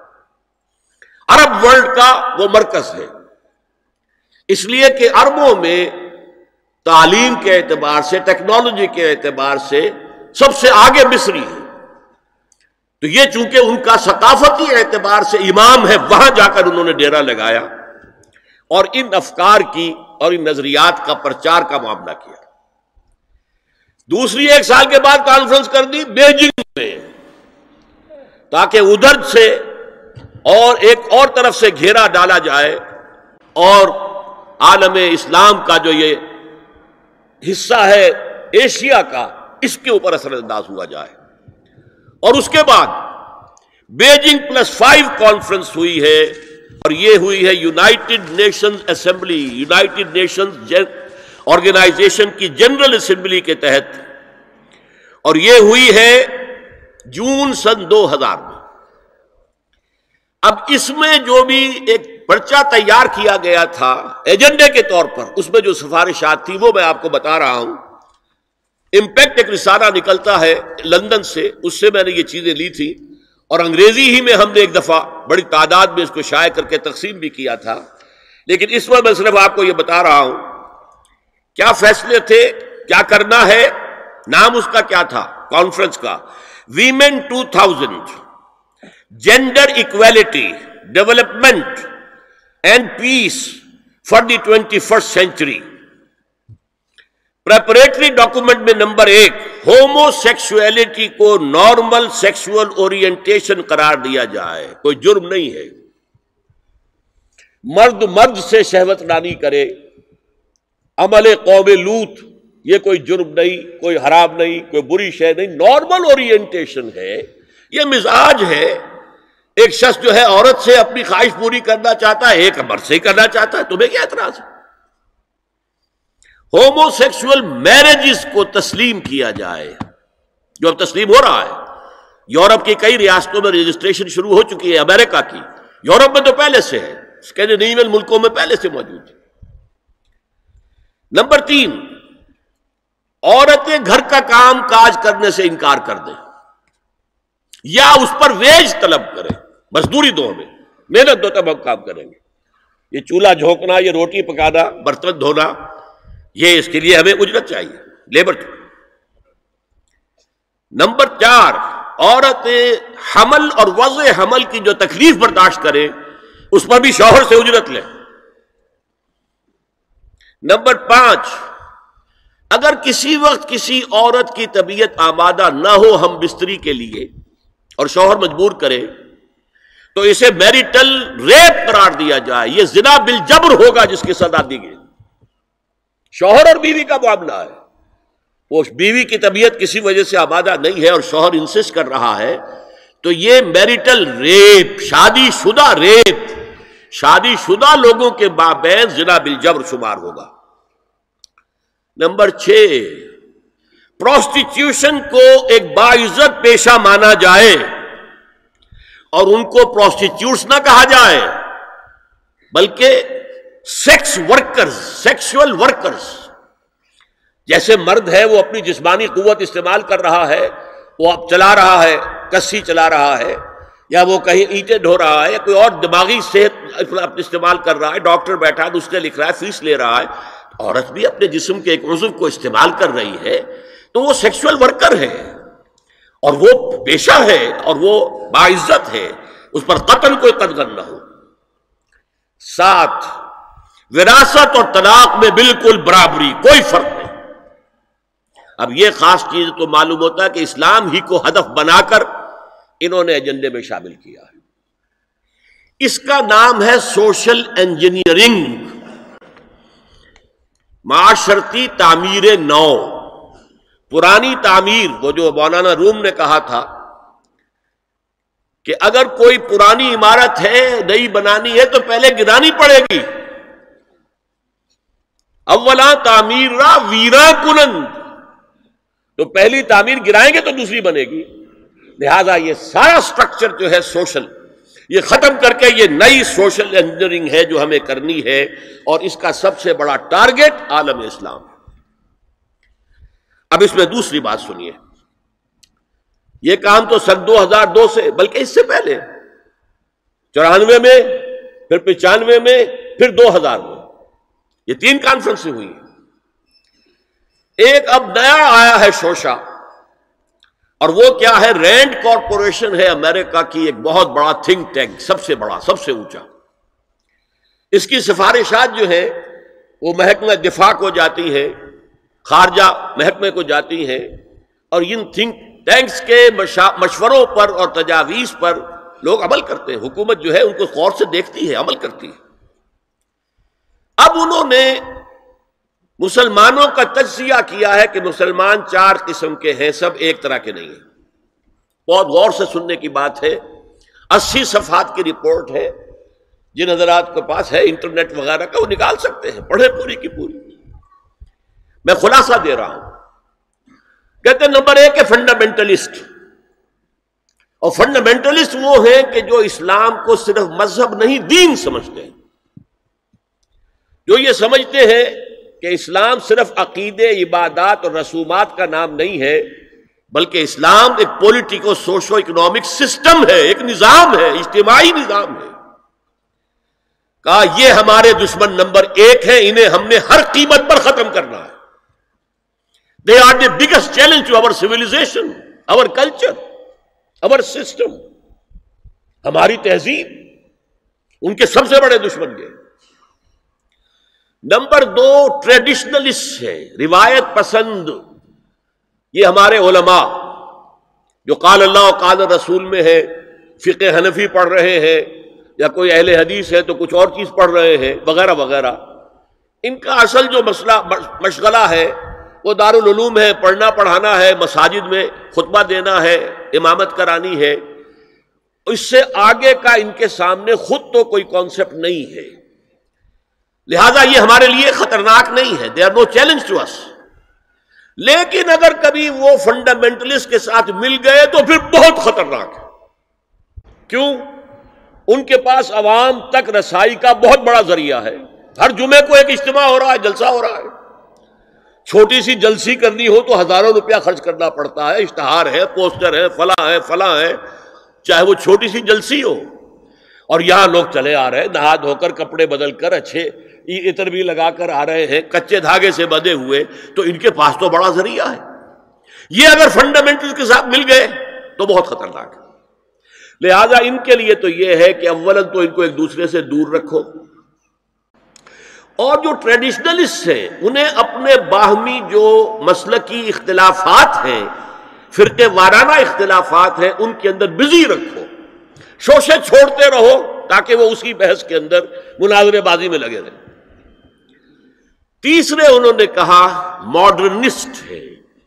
عرب ورلڈ کا وہ مرکز ہے، اس لیے کہ عربوں میں تعلیم کے اعتبار سے، ٹیکنالوجی کے اعتبار سے سب سے آگے مصری ہے. تو یہ چونکہ ان کا ثقافتی اعتبار سے امام ہے، وہاں جا کر انہوں نے ڈیرا لگایا اور ان افکار کی اور ان نظریات کا پرچار کا معاملہ کیا. دوسری 1 سال کے بعد کانفرنس کر دی بیجنگ میں، تاکہ ادھر سے اور ایک اور طرف سے گھیرا ڈالا جائے اور عالم اسلام کا جو یہ حصہ ہے ایشیا کا، اس کے اوپر اثر انداز ہوا جائے. اور اس کے بعد بیجنگ +5 کانفرنس ہوئی ہے، اور یہ ہوئی ہے United Nations assembly, United Nations organization کی جنرل اسمبلی کے تحت، اور یہ ہوئی ہے جون سن 2000 میں. اب اس میں جو بھی ایک پرچہ تیار کیا گیا تھا ایجنڈے کے طور پر، اس میں جو سفارشات تھی وہ میں آپ کو بتا رہا ہوں. امپیکٹ ایک رسالہ نکلتا ہے لندن سے، اس سے میں نے یہ چیزیں لی تھی، اور انگریزی ہی میں ہم نے ایک دفعہ بڑی تعداد میں اس کو شائع کر کے تقسیم بھی کیا تھا، لیکن اس وقت میں صرف آپ کو یہ بتا رہا ہوں کیا فیصلے تھے، کیا کرنا ہے. نام اس کا کیا تھا کانفرنس کا؟ Women 2000، gender equality, development and peace for the 21st century. Preparatory document میں نمبر 1، ہومو سیکسولیٹی کو نارمل سیکسول اورینٹیشن قرار دیا جائے. کوئی جرم نہیں ہے، مرد مرد سے شہوت رانی کرے، عمل قوم لوط، یہ کوئی جرم نہیں، کوئی حرام نہیں، کوئی بری شے نہیں، نارمل اورینٹیشن ہے، یہ مزاج ہے. ایک شخص جو ہے عورت سے اپنی خواہش پوری کرنا چاہتا ہے، ایک مرد سے کرنا چاہتا ہے، تمہیں کیا اعتراض ہے؟ ہومو سیکسول میرجز کو تسلیم کیا جائے، جو اب تسلیم ہو رہا ہے. یورپ کی کئی ریاستوں میں رجسٹریشن شروع ہو چکی ہے، امریکہ کی، یورپ میں تو پہلے سے ہے، اسکینڈینیوین ملکوں میں پہلے سے موجود ہے. نمبر 3، عورتیں گھر کا کام کاج کرنے سے انکار کر دیں یا اس پر ویج طلب کریں، مزدوری دو، ہمیں محنت دو تب ہم کام کریں گے. یہ چولہا جھونکنا، یہ روٹی پکانا، برتن دھونا، یہ اس کے لیے ہمیں اجرت چاہیے، لیبر. نمبر 4، عورتیں حمل اور وضع حمل کی جو تکلیف برداشت کریں اس پر بھی شوہر سے اجرت لیں۔ نمبر 5، اگر کسی وقت کسی عورت کی طبیعت آمادہ نہ ہو ہم بستری کے لیے اور شوہر مجبور کرے تو اسے میریٹل ریپ قرار دیا جائے، یہ زنا بالجبر ہوگا جس کی سزا دی گئی۔ شوہر اور بیوی کا معاملہ ہے، وہ بیوی کی طبیعت کسی وجہ سے آمادہ نہیں ہے اور شوہر انسسٹ کر رہا ہے تو یہ میریٹل ریپ، شادی شدہ ریپ، شادی شدہ لوگوں کے مابین زنا بالجبر شمار ہوگا۔ نمبر 6، پروسٹیٹیوشن کو ایک باعزت پیشہ مانا جائے اور ان کو پروسٹیٹیوٹس نہ کہا جائے بلکہ سیکس ورکرز، سیکسول ورکرز۔ جیسے مرد ہے وہ اپنی جسمانی قوت استعمال کر رہا ہے، وہ اب چلا رہا ہے، کسی چلا رہا ہے، یا وہ کہیں اینٹیں ڈھو رہا ہے، یا کوئی اور دماغی صحت استعمال کر رہا ہے، ڈاکٹر بیٹھا ہے اس نے لکھ رہا ہے، فیس لے رہا ہے، عورت بھی اپنے جسم کے ایک عضو کو استعمال کر رہی ہے تو وہ سیکسول ورکر ہے اور وہ پیشہ ہے اور وہ باعزت ہے، اس پر قتل کوئی قدغن نہ ہو۔ 7، وراثت اور طلاق میں بالکل برابری، کوئی فرق نہیں۔ اب یہ خاص چیز تو معلوم ہوتا ہے کہ اسلام ہی کو ہدف بنا کر انہوں نے ایجنڈے میں شامل کیا ہے۔ اس کا نام ہے سوشل انجینئرنگ، معاشرتی تعمیر نو۔ پرانی تعمیر، وہ جو مولانا روم نے کہا تھا کہ اگر کوئی پرانی عمارت ہے نئی بنانی ہے تو پہلے گرانی پڑے گی، اولا تعمیر را ویرا کنند، تو پہلی تعمیر گرائیں گے تو دوسری بنے گی۔ لہذا یہ سارا سٹرکچر جو ہے سوشل، یہ ختم کر کے یہ نئی سوشل انجینئرنگ ہے جو ہمیں کرنی ہے، اور اس کا سب سے بڑا ٹارگٹ عالم اسلام ہے۔ اب اس میں دوسری بات سنیے، یہ کام تو سن 2002 سے بلکہ اس سے پہلے 94 میں، پھر 95 میں، پھر 2000 میں، یہ 3 کانفرنسیں ہوئی ہیں۔ ایک اب نیا آیا ہے شوشہ، اور وہ کیا ہے؟ رینڈ کارپوریشن ہے امریکہ کی ایک بہت بڑا تھنک ٹینک، سب سے بڑا، سب سے اونچا۔ اس کی سفارشات جو ہیں وہ محکمہ دفاع کو جاتی ہیں، خارجہ محکمے کو جاتی ہیں، اور ان تھنک ٹینکس کے مشوروں پر اور تجاویز پر لوگ عمل کرتے ہیں۔ حکومت جو ہے ان کو غور سے دیکھتی ہے، عمل کرتی ہے۔ اب انہوں نے مسلمانوں کا تجزیہ کیا ہے کہ مسلمان 4 قسم کے ہیں، سب ایک طرح کے نہیں ہیں۔ بہت غور سے سننے کی بات ہے، 80 صفحات کی رپورٹ ہے، جن حضرات کے پاس ہے انٹرنیٹ وغیرہ کا وہ نکال سکتے ہیں، پڑھیں پوری کی پوری۔ میں خلاصہ دے رہا ہوں۔ کہتے ہیں نمبر 1 ہے فنڈامنٹلسٹ، اور فنڈامنٹلسٹ وہ ہیں کہ جو اسلام کو صرف مذہب نہیں دین سمجھتے ہیں، جو یہ سمجھتے ہیں کہ اسلام صرف عقیدے، عبادات اور رسومات کا نام نہیں ہے، بلکہ اسلام ایک پولیٹیکو سوشو اکنامک سسٹم ہے، ایک نظام ہے، اجتماعی نظام ہے۔ کہا یہ ہمارے دشمن نمبر 1 ہیں، انہیں ہم نے ہر قیمت پر ختم کرنا ہے۔ They are the biggest challenge to our civilization, our culture, our system، ہماری تہذیب، ان کے سب سے بڑے دشمن یہ۔ نمبر 2 ٹریڈیشنلسٹ ہے، روایت پسند۔ یہ ہمارے علماء جو قال اللہ و قال رسول میں ہے، فقہ حنفی پڑھ رہے ہیں، یا کوئی اہل حدیث ہے تو کچھ اور چیز پڑھ رہے ہیں وغیرہ وغیرہ، ان کا اصل جو مسئلہ مشغلہ ہے وہ دارالعلوم ہے، پڑھنا پڑھانا ہے، مساجد میں خطبہ دینا ہے، امامت کرانی ہے۔ اس سے آگے کا ان کے سامنے خود تو کوئی کانسیپٹ نہیں ہے، لہذا یہ ہمارے لیے خطرناک نہیں ہے، they are no challenge to us۔ لیکن اگر کبھی وہ فنڈامنٹلسٹ کے ساتھ مل گئے تو پھر بہت خطرناک ہے۔ کیوں؟ ان کے پاس عوام تک رسائی کا بہت بڑا ذریعہ ہے۔ ہر جمعے کو ایک اجتماع ہو رہا ہے، جلسہ ہو رہا ہے، چھوٹی سی جلسی کرنی ہو تو ہزاروں روپیہ خرچ کرنا پڑتا ہے، اشتہار ہے، پوسٹر ہے، فلاں ہے، چاہے وہ چھوٹی سی جلسی ہو۔ اور یہاں لوگ چلے آ رہے ہیں، نہا دھو کر، کپڑے بدل کر، اچھے عطر بھی لگا کر آ رہے ہیں، کچے دھاگے سے بندھے ہوئے، تو ان کے پاس تو بڑا ذریعہ ہے۔ یہ اگر فنڈامنٹل کے ساتھ مل گئے تو بہت خطرناک ہے. لہذا ان کے لیے تو یہ ہے کہ اولاً تو ان کو ایک دوسرے سے دور رکھو، اور جو ٹریڈیشنلسٹ ہیں انہیں اپنے باہمی جو مسلکی اختلافات ہیں، فرقے وارانہ اختلافات ہیں، ان کے اندر بزی رکھو، شوشے چھوڑتے رہو تاکہ وہ اسی بحث کے اندر مناظرے بازی میں لگے رہیں. تیسرے انہوں نے کہا ماڈرنسٹ ہے.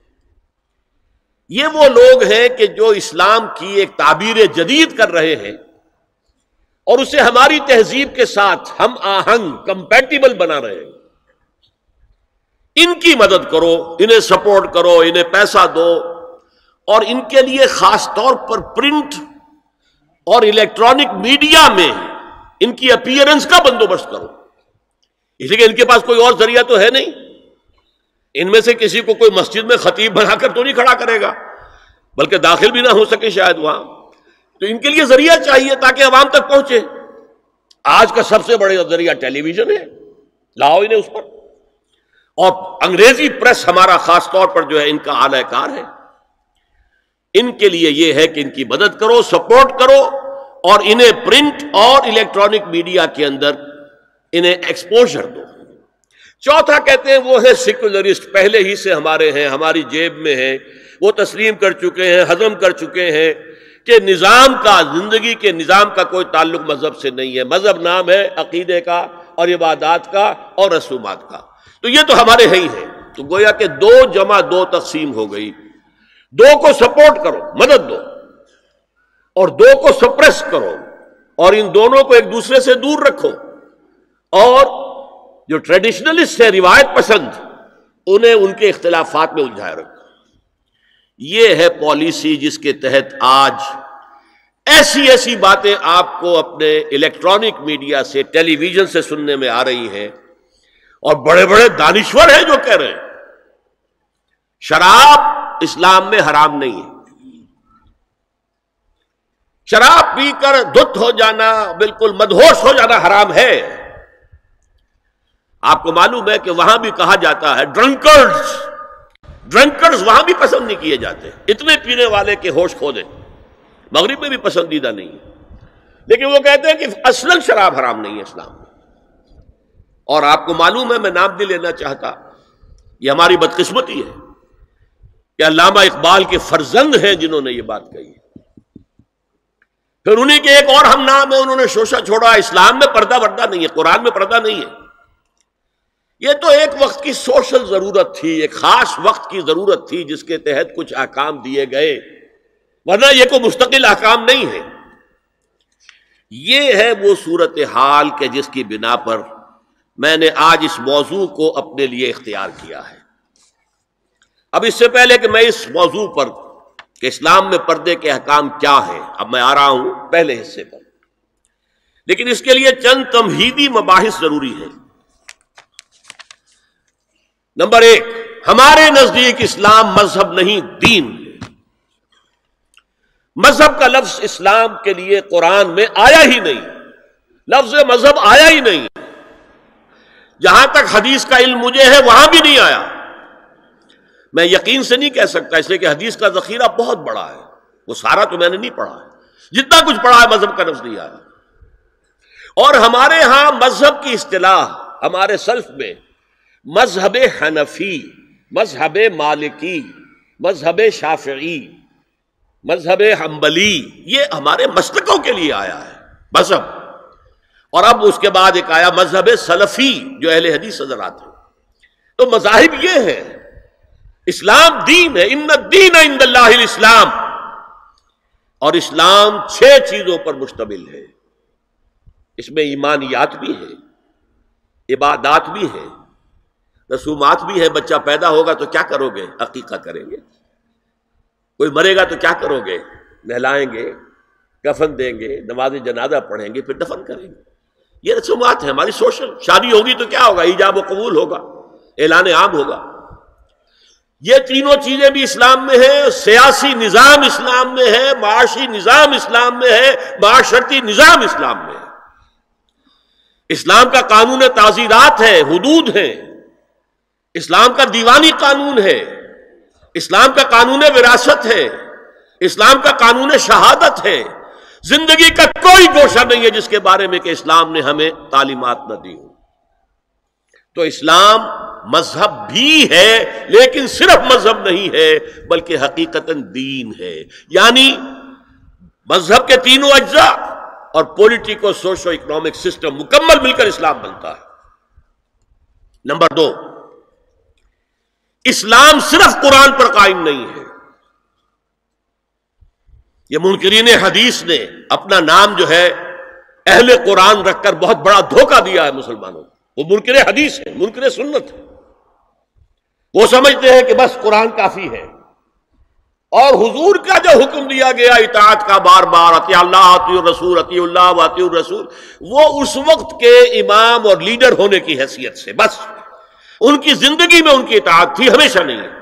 یہ وہ لوگ ہیں کہ جو اسلام کی ایک تعبیر جدید کر رہے ہیں اور اسے ہماری تہذیب کے ساتھ ہم آہنگ کمپیٹیبل بنا رہے ہیں. ان کی مدد کرو، انہیں سپورٹ کرو، انہیں پیسہ دو، اور ان کے لیے خاص طور پر پرنٹ اور الیکٹرانک میڈیا میں ان کی اپیئرنس کا بندوبست کرو، اس لیے کہ ان کے پاس کوئی اور ذریعہ تو ہے نہیں. ان میں سے کسی کو کوئی مسجد میں خطیب بنا کر تو نہیں کھڑا کرے گا، بلکہ داخل بھی نہ ہو سکے شاید وہاں. تو ان کے لیے ذریعہ چاہیے تاکہ عوام تک پہنچے. آج کا سب سے بڑا ذریعہ ٹیلی ویژن ہے، لاؤ انہیں اس پر. اور انگریزی پریس ہمارا خاص طور پر جو ہے ان کا اعلی کار ہے. ان کے لیے یہ ہے کہ ان کی مدد کرو، سپورٹ کرو، اور انہیں پرنٹ اور الیکٹرانک میڈیا کے اندر انہیں ایکسپوژر دو. چوتھا کہتے ہیں وہ ہے سیکولرسٹ، پہلے ہی سے ہمارے ہیں، ہماری جیب میں ہیں، وہ تسلیم کر چکے ہیں، ہضم کر چکے ہیں کہ نظام کا، زندگی کے نظام کا کوئی تعلق مذہب سے نہیں ہے. مذہب نام ہے عقیدے کا اور عبادات کا اور رسومات کا. تو یہ تو ہمارے ہی ہیں. تو گویا کہ 2 جمع 2 تقسیم ہو گئی. 2 کو سپورٹ کرو، مدد دو، اور 2 کو سپریس کرو، اور ان دونوں کو ایک دوسرے سے دور رکھو. اور جو ٹریڈیشنلسٹ ہے، روایت پسند، انہیں ان کے اختلافات میں الجھائے رکھو. یہ ہے پالیسی جس کے تحت آج ایسی ایسی باتیں آپ کو اپنے الیکٹرانک میڈیا سے، ٹیلی ویژن سے سننے میں آ رہی ہیں، اور بڑے بڑے دانشور ہیں جو کہہ رہے ہیں شراب اسلام میں حرام نہیں ہے. شراب پی کر دھت ہو جانا، بالکل مدہوش ہو جانا حرام ہے. آپ کو معلوم ہے کہ وہاں بھی کہا جاتا ہے ڈرنکرز وہاں بھی پسند نہیں کیے جاتے، اتنے پینے والے کے ہوش کھو دیں. مغرب میں بھی پسندیدہ نہیں ہے، لیکن وہ کہتے ہیں کہ اصلاً شراب حرام نہیں ہے اسلام میں. اور آپ کو معلوم ہے، میں نام نہیں لینا چاہتا، یہ ہماری بدقسمتی ہے کہ علامہ اقبال کے فرزند ہیں جنہوں نے یہ بات کہی. پھر انہی کے ایک اور ہم نام ہے، انہوں نے شوشہ چھوڑا، اسلام میں پردہ وردہ نہیں ہے، قرآن میں پردہ نہیں ہے. یہ تو ایک وقت کی سوشل ضرورت تھی، ایک خاص وقت کی ضرورت تھی جس کے تحت کچھ احکام دیے گئے، ورنہ یہ کوئی مستقل احکام نہیں ہے. یہ ہے وہ صورتحال کہ جس کی بنا پر میں نے آج اس موضوع کو اپنے لیے اختیار کیا ہے. اب اس سے پہلے کہ میں اس موضوع پر کہ اسلام میں پردے کے احکام کیا ہیں، اب میں آ رہا ہوں پہلے حصے پر، لیکن اس کے لیے چند تمہیدی مباحث ضروری ہیں. نمبر 1، ہمارے نزدیک اسلام مذہب نہیں دین ہے. مذہب کا لفظ اسلام کے لیے قرآن میں آیا ہی نہیں، لفظ مذہب آیا ہی نہیں. جہاں تک حدیث کا علم مجھے ہے وہاں بھی نہیں آیا. میں یقین سے نہیں کہہ سکتا، اس لیے کہ حدیث کا ذخیرہ بہت بڑا ہے، وہ سارا تو میں نے نہیں پڑھا ہے، جتنا کچھ پڑھا ہے مذہب کا لفظ نہیں آیا. اور ہمارے ہاں مذہب کی اصطلاح ہمارے سلف میں مذہب حنفی، مذہب مالکی، مذہب شافعی، مذہب حنبلی، یہ ہمارے مسلکوں کے لیے آیا ہے مذہب. اور اب اس کے بعد ایک آیا مذہب سلفی جو اہل حدیث نظر آتے ہیں. تو مذاہب یہ ہے، اسلام دین ہے، ان الدین عند اللہ الاسلام. اور اسلام 6 چیزوں پر مشتمل ہے. اس میں ایمانیات بھی ہے، عبادات بھی ہے، رسومات بھی ہے. بچہ پیدا ہوگا تو کیا کرو گے؟ عقیقہ کریں گے. کوئی مرے گا تو کیا کرو گے؟ نہلائیں گے، کفن دیں گے، نماز جنازہ پڑھیں گے، پھر دفن کریں گے. یہ رسومات ہیں ہماری سوشل. شادی ہوگی تو کیا ہوگا؟ ایجاب و قبول ہوگا، اعلان عام ہوگا. یہ تینوں چیزیں بھی اسلام میں ہیں. سیاسی نظام اسلام میں ہے، معاشی نظام اسلام میں ہے، معاشرتی نظام اسلام میں ہے. اسلام کا قانون تعزیرات ہے، حدود ہیں. اسلام کا دیوانی قانون ہے. اسلام کا قانون وراثت ہے، اسلام کا قانون شہادت ہے. زندگی کا کوئی گوشہ نہیں ہے جس کے بارے میں کہ اسلام نے ہمیں تعلیمات نہ دی ہو. تو اسلام مذہب بھی ہے، لیکن صرف مذہب نہیں ہے بلکہ حقیقتاً دین ہے. یعنی مذہب کے تینوں اجزاء اور پولیٹیکو سوشو اکنامک سسٹم مکمل مل کر اسلام بنتا ہے. نمبر 2، اسلام صرف قرآن پر قائم نہیں ہے. یہ منکرین حدیث نے اپنا نام جو ہے اہل قرآن رکھ کر بہت بڑا دھوکہ دیا ہے مسلمانوں کو. وہ منکر حدیث ہے، منکر سنت ہے. وہ سمجھتے ہیں کہ بس قرآن کافی ہے، اور حضور کا جو حکم دیا گیا اطاعت کا بار بار، اطیع اللہ اطیع الرسول، اطیع اللہ و اطیع الرسول، وہ اس وقت کے امام اور لیڈر ہونے کی حیثیت سے بس ان کی زندگی میں ان کی اطاعت تھی، ہمیشہ نہیں ہے.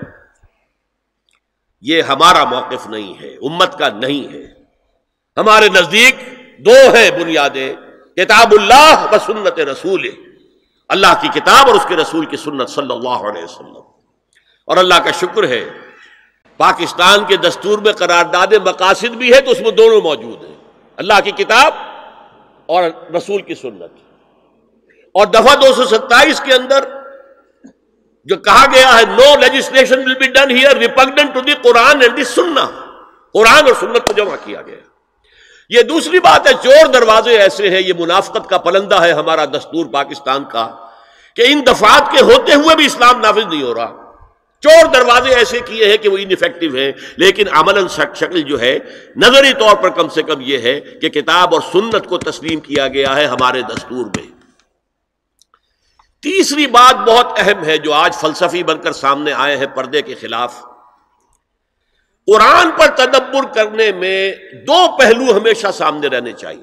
یہ ہمارا موقف نہیں ہے، امت کا نہیں ہے. ہمارے نزدیک دو ہیں بنیادیں، کتاب اللہ و سنت رسول، اللہ کی کتاب اور اس کے رسول کی سنت صلی اللہ علیہ وسلم. اور اللہ کا شکر ہے پاکستان کے دستور میں قرارداد مقاصد بھی ہے تو اس میں دونوں موجود ہیں، اللہ کی کتاب اور رسول کی سنت. اور دفعہ 227 کے اندر جو کہا گیا ہے no legislation will be done here repugnant to the قرآن اینڈ دی سنہ، قرآن اور سنت کو جمع کیا گیا. یہ دوسری بات ہے، چور دروازے ایسے ہیں، یہ منافقت کا پلندہ ہے ہمارا دستور پاکستان کا، کہ ان دفعات کے ہوتے ہوئے بھی اسلام نافذ نہیں ہو رہا. چور دروازے ایسے کیے ہیں کہ وہ انفیکٹو ہیں، لیکن عملاً شکل جو ہے نظری طور پر کم سے کم یہ ہے کہ کتاب اور سنت کو تسلیم کیا گیا ہے ہمارے دستور میں. تیسری بات بہت اہم ہے جو آج فلسفی بن کر سامنے آئے ہیں پردے کے خلاف. قرآن پر تدبر کرنے میں دو پہلو ہمیشہ سامنے رہنے چاہیے.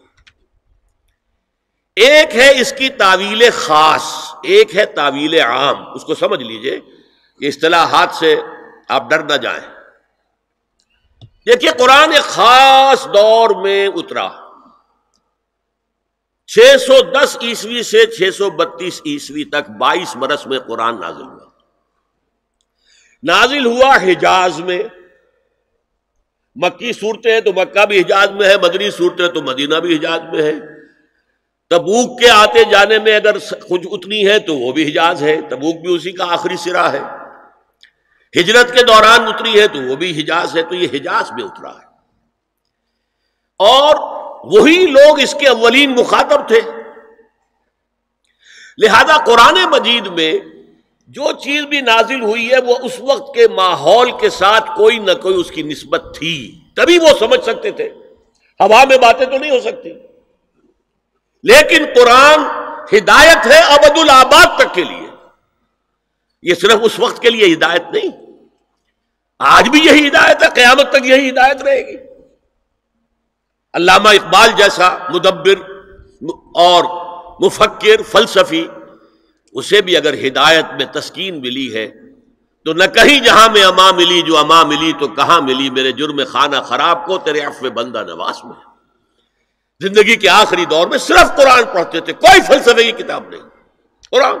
ایک ہے اس کی تعویل خاص، ایک ہے تعویل عام. اس کو سمجھ لیجئے، یہ اصطلاحات سے آپ ڈر نہ جائیں. دیکھیے قرآن ایک خاص دور میں اترا، 610 عیسوی سے 632 عیسوی تک 22 برس میں قرآن نازل ہوا. نازل ہوا حجاز میں. مکی صورتیں ہیں تو مکہ بھی حجاز میں ہے، مدنی صورتیں تو مدینہ بھی حجاز میں ہے. تبوک کے آتے جانے میں اگر کچھ اتنی ہے تو وہ بھی حجاز ہے، تبوک بھی اسی کا آخری سرا ہے. ہجرت کے دوران اتری ہے تو وہ بھی حجاز ہے. تو یہ حجاز میں اترا ہے، اور وہی لوگ اس کے اولین مخاطب تھے. لہذا قرآن مجید میں جو چیز بھی نازل ہوئی ہے وہ اس وقت کے ماحول کے ساتھ کوئی نہ کوئی اس کی نسبت تھی، تبھی وہ سمجھ سکتے تھے. ہوا میں باتیں تو نہیں ہو سکتی. لیکن قرآن ہدایت ہے ابد الآباد تک کے لیے. یہ صرف اس وقت کے لیے ہدایت نہیں، آج بھی یہی ہدایت ہے، قیامت تک یہی ہدایت رہے گی. علامہ اقبال جیسا مدبر اور مفکر فلسفی، اسے بھی اگر ہدایت میں تسکین ملی ہے تو نہ کہیں جہاں میں اما ملی جو اما ملی تو کہاں ملی میرے جرم خانہ خراب کو تیرے عفو بندہ نواز میں. زندگی کے آخری دور میں صرف قرآن پڑھتے تھے، کوئی فلسفے کی کتاب نہیں، قرآن.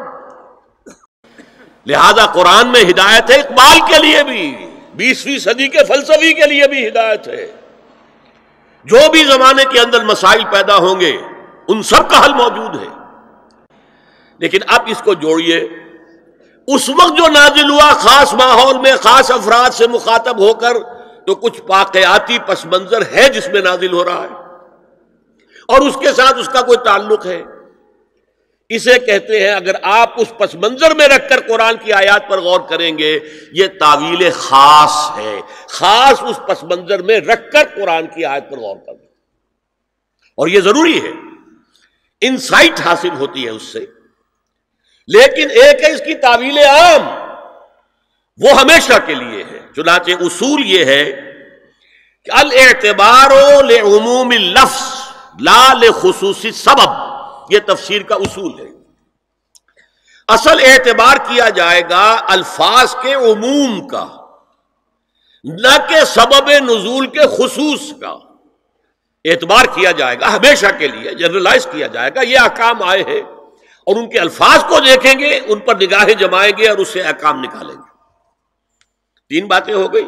لہذا قرآن میں ہدایت ہے اقبال کے لیے بھی، 20ویں صدی کے فلسفی کے لیے بھی ہدایت ہے. جو بھی زمانے کے اندر مسائل پیدا ہوں گے ان سب کا حل موجود ہے. لیکن اب اس کو جوڑیے، اس وقت جو نازل ہوا خاص ماحول میں خاص افراد سے مخاطب ہو کر، تو کچھ واقعاتی پس منظر ہے جس میں نازل ہو رہا ہے اور اس کے ساتھ اس کا کوئی تعلق ہے. اسے کہتے ہیں، اگر آپ اس پس منظر میں رکھ کر قرآن کی آیات پر غور کریں گے، یہ تعویل خاص ہے. خاص اس پس منظر میں رکھ کر قرآن کی آیت پر غور کریں، اور یہ ضروری ہے، انسائٹ حاصل ہوتی ہے اس سے. لیکن ایک ہے اس کی تعویل عام، وہ ہمیشہ کے لیے ہے. چنانچہ اصول یہ ہے کہ الاعتبار لعموم اللفظ لا لخصوص سبب، یہ تفسیر کا اصول ہے. اصل اعتبار کیا جائے گا الفاظ کے عموم کا، نہ کہ سبب نزول کے خصوص کا. اعتبار کیا جائے گا ہمیشہ کے لیے، جنرلائز کیا جائے گا. یہ احکام آئے ہیں اور ان کے الفاظ کو دیکھیں گے، ان پر نگاہیں جمائیں گے اور اس سے احکام نکالیں گے. تین باتیں ہو گئی.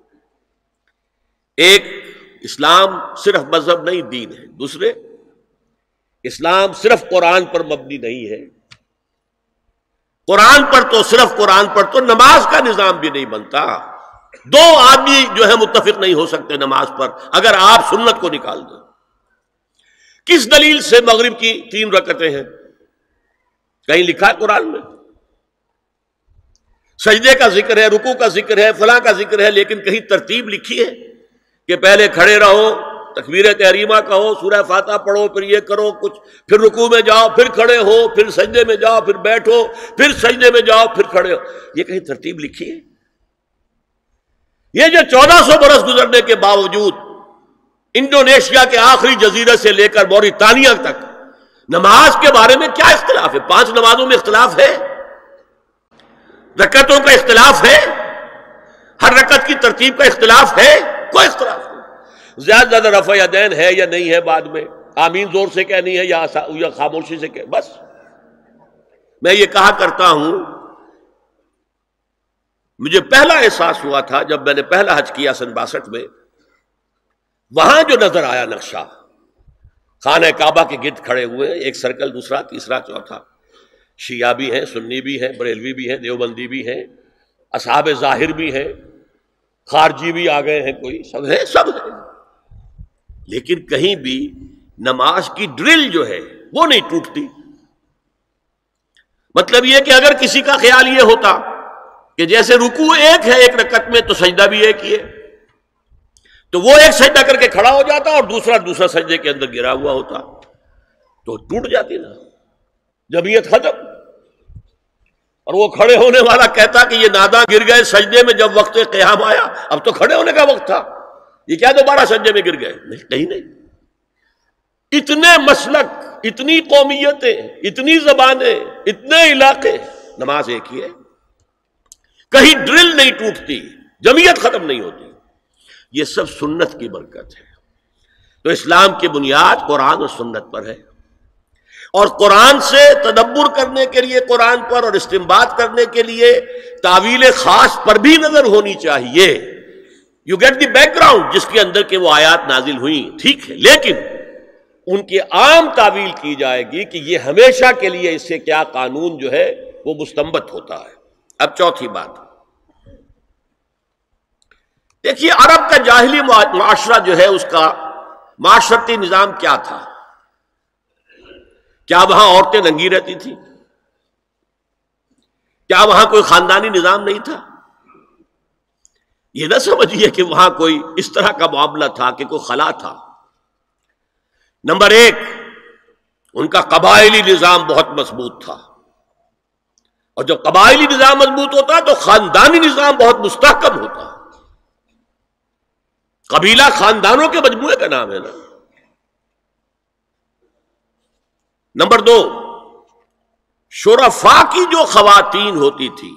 ایک، اسلام صرف مذہب نہیں دین ہے. دوسرے، اسلام صرف قرآن پر مبنی نہیں ہے. قرآن پر تو صرف قرآن پر تو نماز کا نظام بھی نہیں بنتا. دو آدمی جو ہے متفق نہیں ہو سکتے نماز پر اگر آپ سنت کو نکال دیں. کس دلیل سے مغرب کی 3 رکعتیں ہیں؟ کہیں لکھا ہے قرآن میں؟ سجدے کا ذکر ہے، رکوع کا ذکر ہے، فلاں کا ذکر ہے، لیکن کہیں ترتیب لکھی ہے کہ پہلے کھڑے رہو، تکبیر تحریمہ کہو، سورہ فاتحہ پڑھو، پھر یہ کرو کچھ، پھر رکوع میں جاؤ، پھر کھڑے ہو، پھر سجدے میں جاؤ، پھر بیٹھو، پھر سجدے میں جاؤ، پھر کھڑے ہو؟ یہ کہیں ترتیب لکھی ہے؟ یہ جو 1400 برس گزرنے کے باوجود انڈونیشیا کے آخری جزیرے سے لے کر موریتانیہ تک نماز کے بارے میں کیا اختلاف ہے؟ 5 نمازوں میں اختلاف ہے، رکعتوں کا اختلاف ہے، ہر رکعت کی ترتیب کا اختلاف ہے، کوئی اختلاف نہیں. زیادہ زیادہ رفع یدین ہے یا نہیں ہے، بعد میں آمین زور سے کہنی ہے یا خاموشی سے کہنی. بس میں یہ کہا کرتا ہوں، مجھے پہلا احساس ہوا تھا جب میں نے پہلا حج کیا سن 62 میں. وہاں جو نظر آیا نقشہ، خانہ کعبہ کے گرد کھڑے ہوئے، ایک سرکل، دوسرا، تیسرا، چوتھا، شیعہ بھی ہیں، سنی بھی ہیں، بریلوی بھی ہیں، دیوبندی بھی ہیں، اصحاب ظاہر بھی ہیں، خارجی بھی آ گئے ہیں، کوئی سب ہے، سب ہے. لیکن کہیں بھی نماز کی ڈرل جو ہے وہ نہیں ٹوٹتی. مطلب یہ کہ اگر کسی کا خیال یہ ہوتا کہ جیسے رکوع ایک ہے ایک رکعت میں تو سجدہ بھی ایک ہی ہے، تو وہ ایک سجدہ کر کے کھڑا ہو جاتا اور دوسرا سجدے کے اندر گرا ہوا ہوتا، تو ٹوٹ جاتی نا، جمعیت ختم. اور وہ کھڑے ہونے والا کہتا کہ یہ ناداں گر گئے سجدے میں جب وقت قیام آیا، اب تو کھڑے ہونے کا وقت تھا، یہ کیا دوبارہ سجدے میں گر گئے؟ نہیں، کہیں نہیں. اتنے مسلک، اتنی قومیتیں، اتنی زبانیں، اتنے علاقے، نماز ایک ہی ہے. کہیں ڈرل نہیں ٹوٹتی، جمعیت ختم نہیں ہوتی. یہ سب سنت کی برکت ہے. تو اسلام کی بنیاد قرآن اور سنت پر ہے، اور قرآن سے تدبر کرنے کے لیے قرآن پر اور استنباط کرنے کے لیے تعویل خاص پر بھی نظر ہونی چاہیے. You get the background جس کے اندر کے وہ آیات نازل ہوئیں، ٹھیک ہے، لیکن ان کی عام تعویل کی جائے گی کہ یہ ہمیشہ کے لیے اس سے کیا قانون جو ہے وہ مستنبت ہوتا ہے. اب چوتھی بات دیکھیے، عرب کا جاہلی معاشرہ جو ہے اس کا معاشرتی نظام کیا تھا؟ کیا وہاں عورتیں ننگی رہتی تھیں؟ کیا وہاں کوئی خاندانی نظام نہیں تھا؟ یہ نہ سمجھیے کہ وہاں کوئی اس طرح کا معاملہ تھا کہ کوئی خلا تھا. نمبر 1، ان کا قبائلی نظام بہت مضبوط تھا، اور جب قبائلی نظام مضبوط ہوتا تو خاندانی نظام بہت مستحکم ہوتا. قبیلہ خاندانوں کے مجموعے کا نام ہے نا. نمبر 2، شرفاء کی جو خواتین ہوتی تھی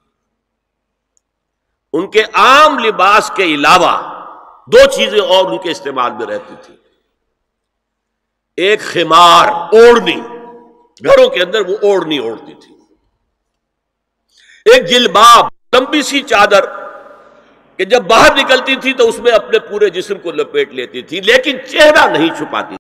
ان کے عام لباس کے علاوہ 2 چیزیں اور ان کے استعمال میں رہتی تھی. ایک خمار، اوڑھنی، گھروں کے اندر وہ اوڑھنی اوڑھتی تھی. ایک جلباب، لمبی سی چادر کہ جب باہر نکلتی تھی تو اس میں اپنے پورے جسم کو لپیٹ لیتی تھی، لیکن چہرہ نہیں چھپاتی.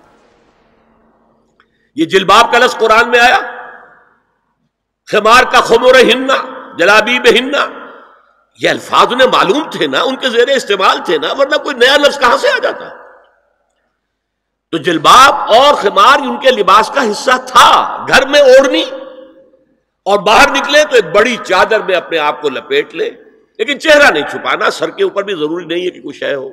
یہ جلباب کا لفظ قرآن میں آیا، خمار کا خمر ہننا، جلابیب ہننا، یہ الفاظ انہیں معلوم تھے نا، ان کے زیر استعمال تھے نا، ورنہ کوئی نیا لفظ کہاں سے آ جاتا. تو جلباب اور خمار ان کے لباس کا حصہ تھا. گھر میں اوڑھنی اور باہر نکلے تو ایک بڑی چادر میں اپنے آپ کو لپیٹ لے، لیکن چہرہ نہیں چھپانا. سر کے اوپر بھی ضروری نہیں ہے کہ کوئی شے ہو.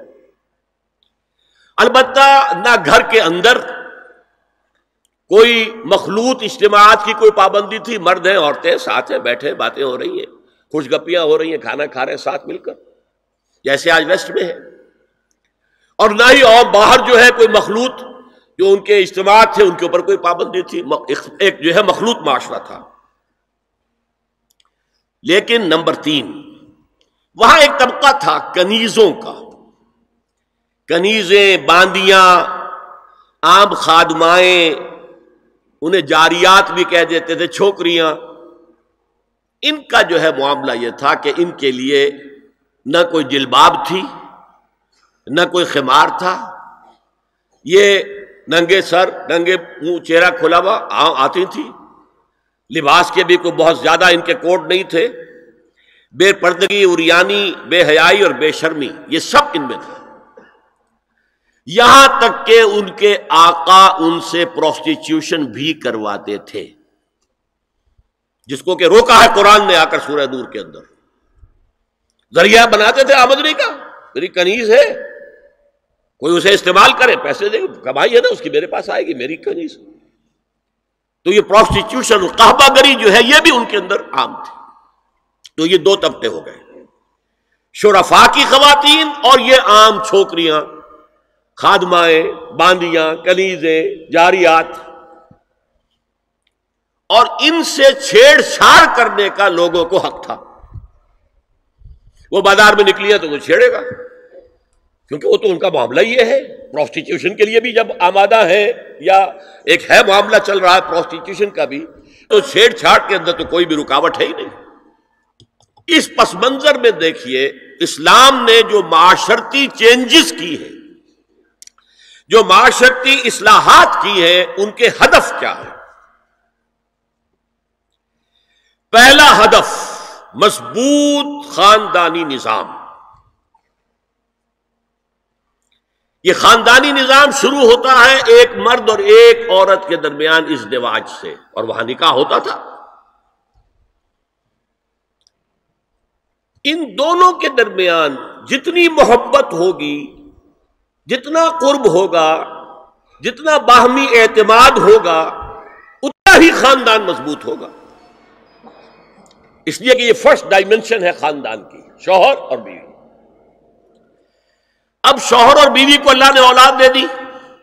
البتہ نہ گھر کے اندر کوئی مخلوط اجتماعات کی کوئی پابندی تھی. مرد ہیں، عورتیں ساتھ ہیں، بیٹھے، باتیں ہو رہی ہیں، خوش گپیاں ہو رہی ہیں، کھانا کھا رہے ہیں ساتھ مل کر، جیسے آج ویسٹ میں ہے. اور نہ ہی اور باہر جو ہے کوئی مخلوط جو ان کے اجتماعات تھے ان کے اوپر کوئی پابندی تھی. ایک جو ہے مخلوط معاشرہ تھا. لیکن نمبر 3، وہاں ایک طبقہ تھا کنیزوں کا. کنیزیں، باندیاں، عام خادمائیں، انہیں جاریات بھی کہہ دیتے تھے، چھوکریاں. ان کا جو ہے معاملہ یہ تھا کہ ان کے لیے نہ کوئی جلباب تھی، نہ کوئی خمار تھا، یہ ننگے سر ننگے منہ چہرہ کھلا ہوا آتی تھی. لباس کے بھی کوئی بہت زیادہ ان کے کوڈ نہیں تھے. بے پردگی، عریانی، بے حیائی اور بے شرمی، یہ سب ان میں تھا. یہاں تک کہ ان کے آقا ان سے پروسٹیٹیوشن بھی کرواتے تھے، جس کو کہ روکا ہے قرآن نے آ کر سورہ نور کے اندر. ذریعہ بناتے تھے آمدنی کا. میری کنیز ہے، کوئی اسے استعمال کرے، پیسے دے، کمائی ہے نا اس کی، میرے پاس آئے گی، میری کنیز. تو یہ پروسٹیٹیوشن، قحبہ گری جو ہے، یہ بھی ان کے اندر عام تھی. تو یہ دو طبقے ہو گئے، شرفاء کی خواتین اور یہ عام چھوکریاں، خادمائیں، باندیاں، کنیزیں، جاریات. اور ان سے چھیڑ چھاڑ کرنے کا لوگوں کو حق تھا. وہ بازار میں نکلی ہے تو وہ چھیڑے گا، کیونکہ وہ تو ان کا معاملہ یہ ہے. پروسٹیٹیوشن کے لیے بھی جب آمادہ ہے، یا ایک ہے معاملہ چل رہا ہے پروسٹیٹیوشن کا بھی، تو چھیڑ چھاڑ کے اندر تو کوئی بھی رکاوٹ ہے ہی نہیں. اس پس منظر میں دیکھیے اسلام نے جو معاشرتی چینجز کی ہے، جو معاشرتی اصلاحات کی ہیں، ان کے ہدف کیا ہے؟ پہلا ہدف مضبوط خاندانی نظام. یہ خاندانی نظام شروع ہوتا ہے ایک مرد اور ایک عورت کے درمیان ازدواج سے، اور وہاں نکاح ہوتا تھا. ان دونوں کے درمیان جتنی محبت ہوگی، جتنا قرب ہوگا، جتنا باہمی اعتماد ہوگا، اتنا ہی خاندان مضبوط ہوگا. اس لیے کہ یہ فرسٹ ڈائمنشن ہے خاندان کی، شوہر اور بیوی. اب شوہر اور بیوی کو اللہ نے اولاد دے دی.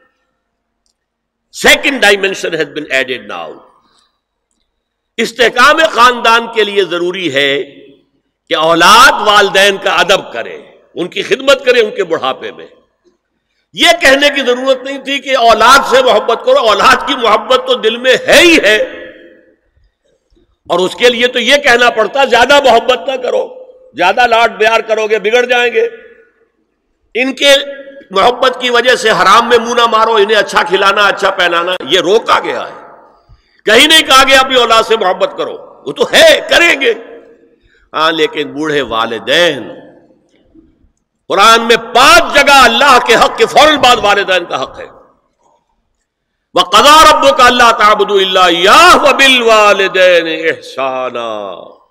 Second dimension has been added now. استحکام خاندان کے لیے ضروری ہے کہ اولاد والدین کا ادب کرے، ان کی خدمت کرے ان کے بڑھاپے میں. یہ کہنے کی ضرورت نہیں تھی کہ اولاد سے محبت کرو، اولاد کی محبت تو دل میں ہے ہی ہے، اور اس کے لیے تو یہ کہنا پڑتا زیادہ محبت نہ کرو، زیادہ لاڈ پیار کرو گے بگڑ جائیں گے. ان کے محبت کی وجہ سے حرام میں منہ نہ مارو، انہیں اچھا کھلانا، اچھا پہنانا، یہ روکا گیا ہے. کہیں نہیں کہا گیا اپنی اولاد سے محبت کرو، وہ تو ہے کریں گے. ہاں لیکن بوڑھے والدین، قرآن میں 5 جگہ اللہ کے حق کے فوراً بعد والدین کا حق ہے. وَقَضَىٰ رَبُّكَ أَلَّا تَعْبُدُوا إِلَّا إِيَّاهُ وَبِالْوَالِدَيْنِ إِحْسَانًا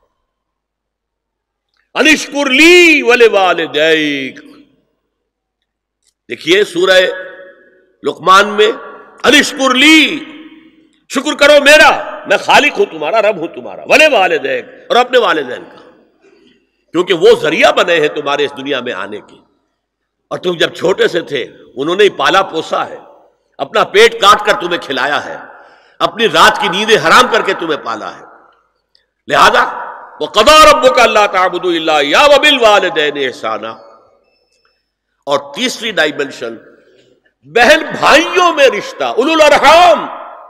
أَنِ اشْكُرْ لِي وَلِوَالِدَيْكَ. دیکھیے سورہ لقمان میں أَنِ اشْكُرْ لِي، شکر کرو میرا، میں خالق ہوں تمہارا، رب ہوں تمہارا. وَلِوَالِدَيْكَ، اور اپنے والدین کا، کیونکہ وہ ذریعہ بنے ہیں تمہارے اس دنیا میں آنے کے. اور تم جب چھوٹے سے تھے انہوں نے ہی پالا پوسا ہے، اپنا پیٹ کاٹ کر تمہیں کھلایا ہے، اپنی رات کی نیندیں حرام کر کے تمہیں پالا ہے. لہذا وَقَضَىٰ رَبُّكَ أَلَّا تَعْبُدُوا إِلَّا إِيَّاهُ وَبِالْوَالِدَيْنِ إِحْسَانًا. اور تیسری ڈائمنشن بہن بھائیوں میں رشتہ، اولو الارحام،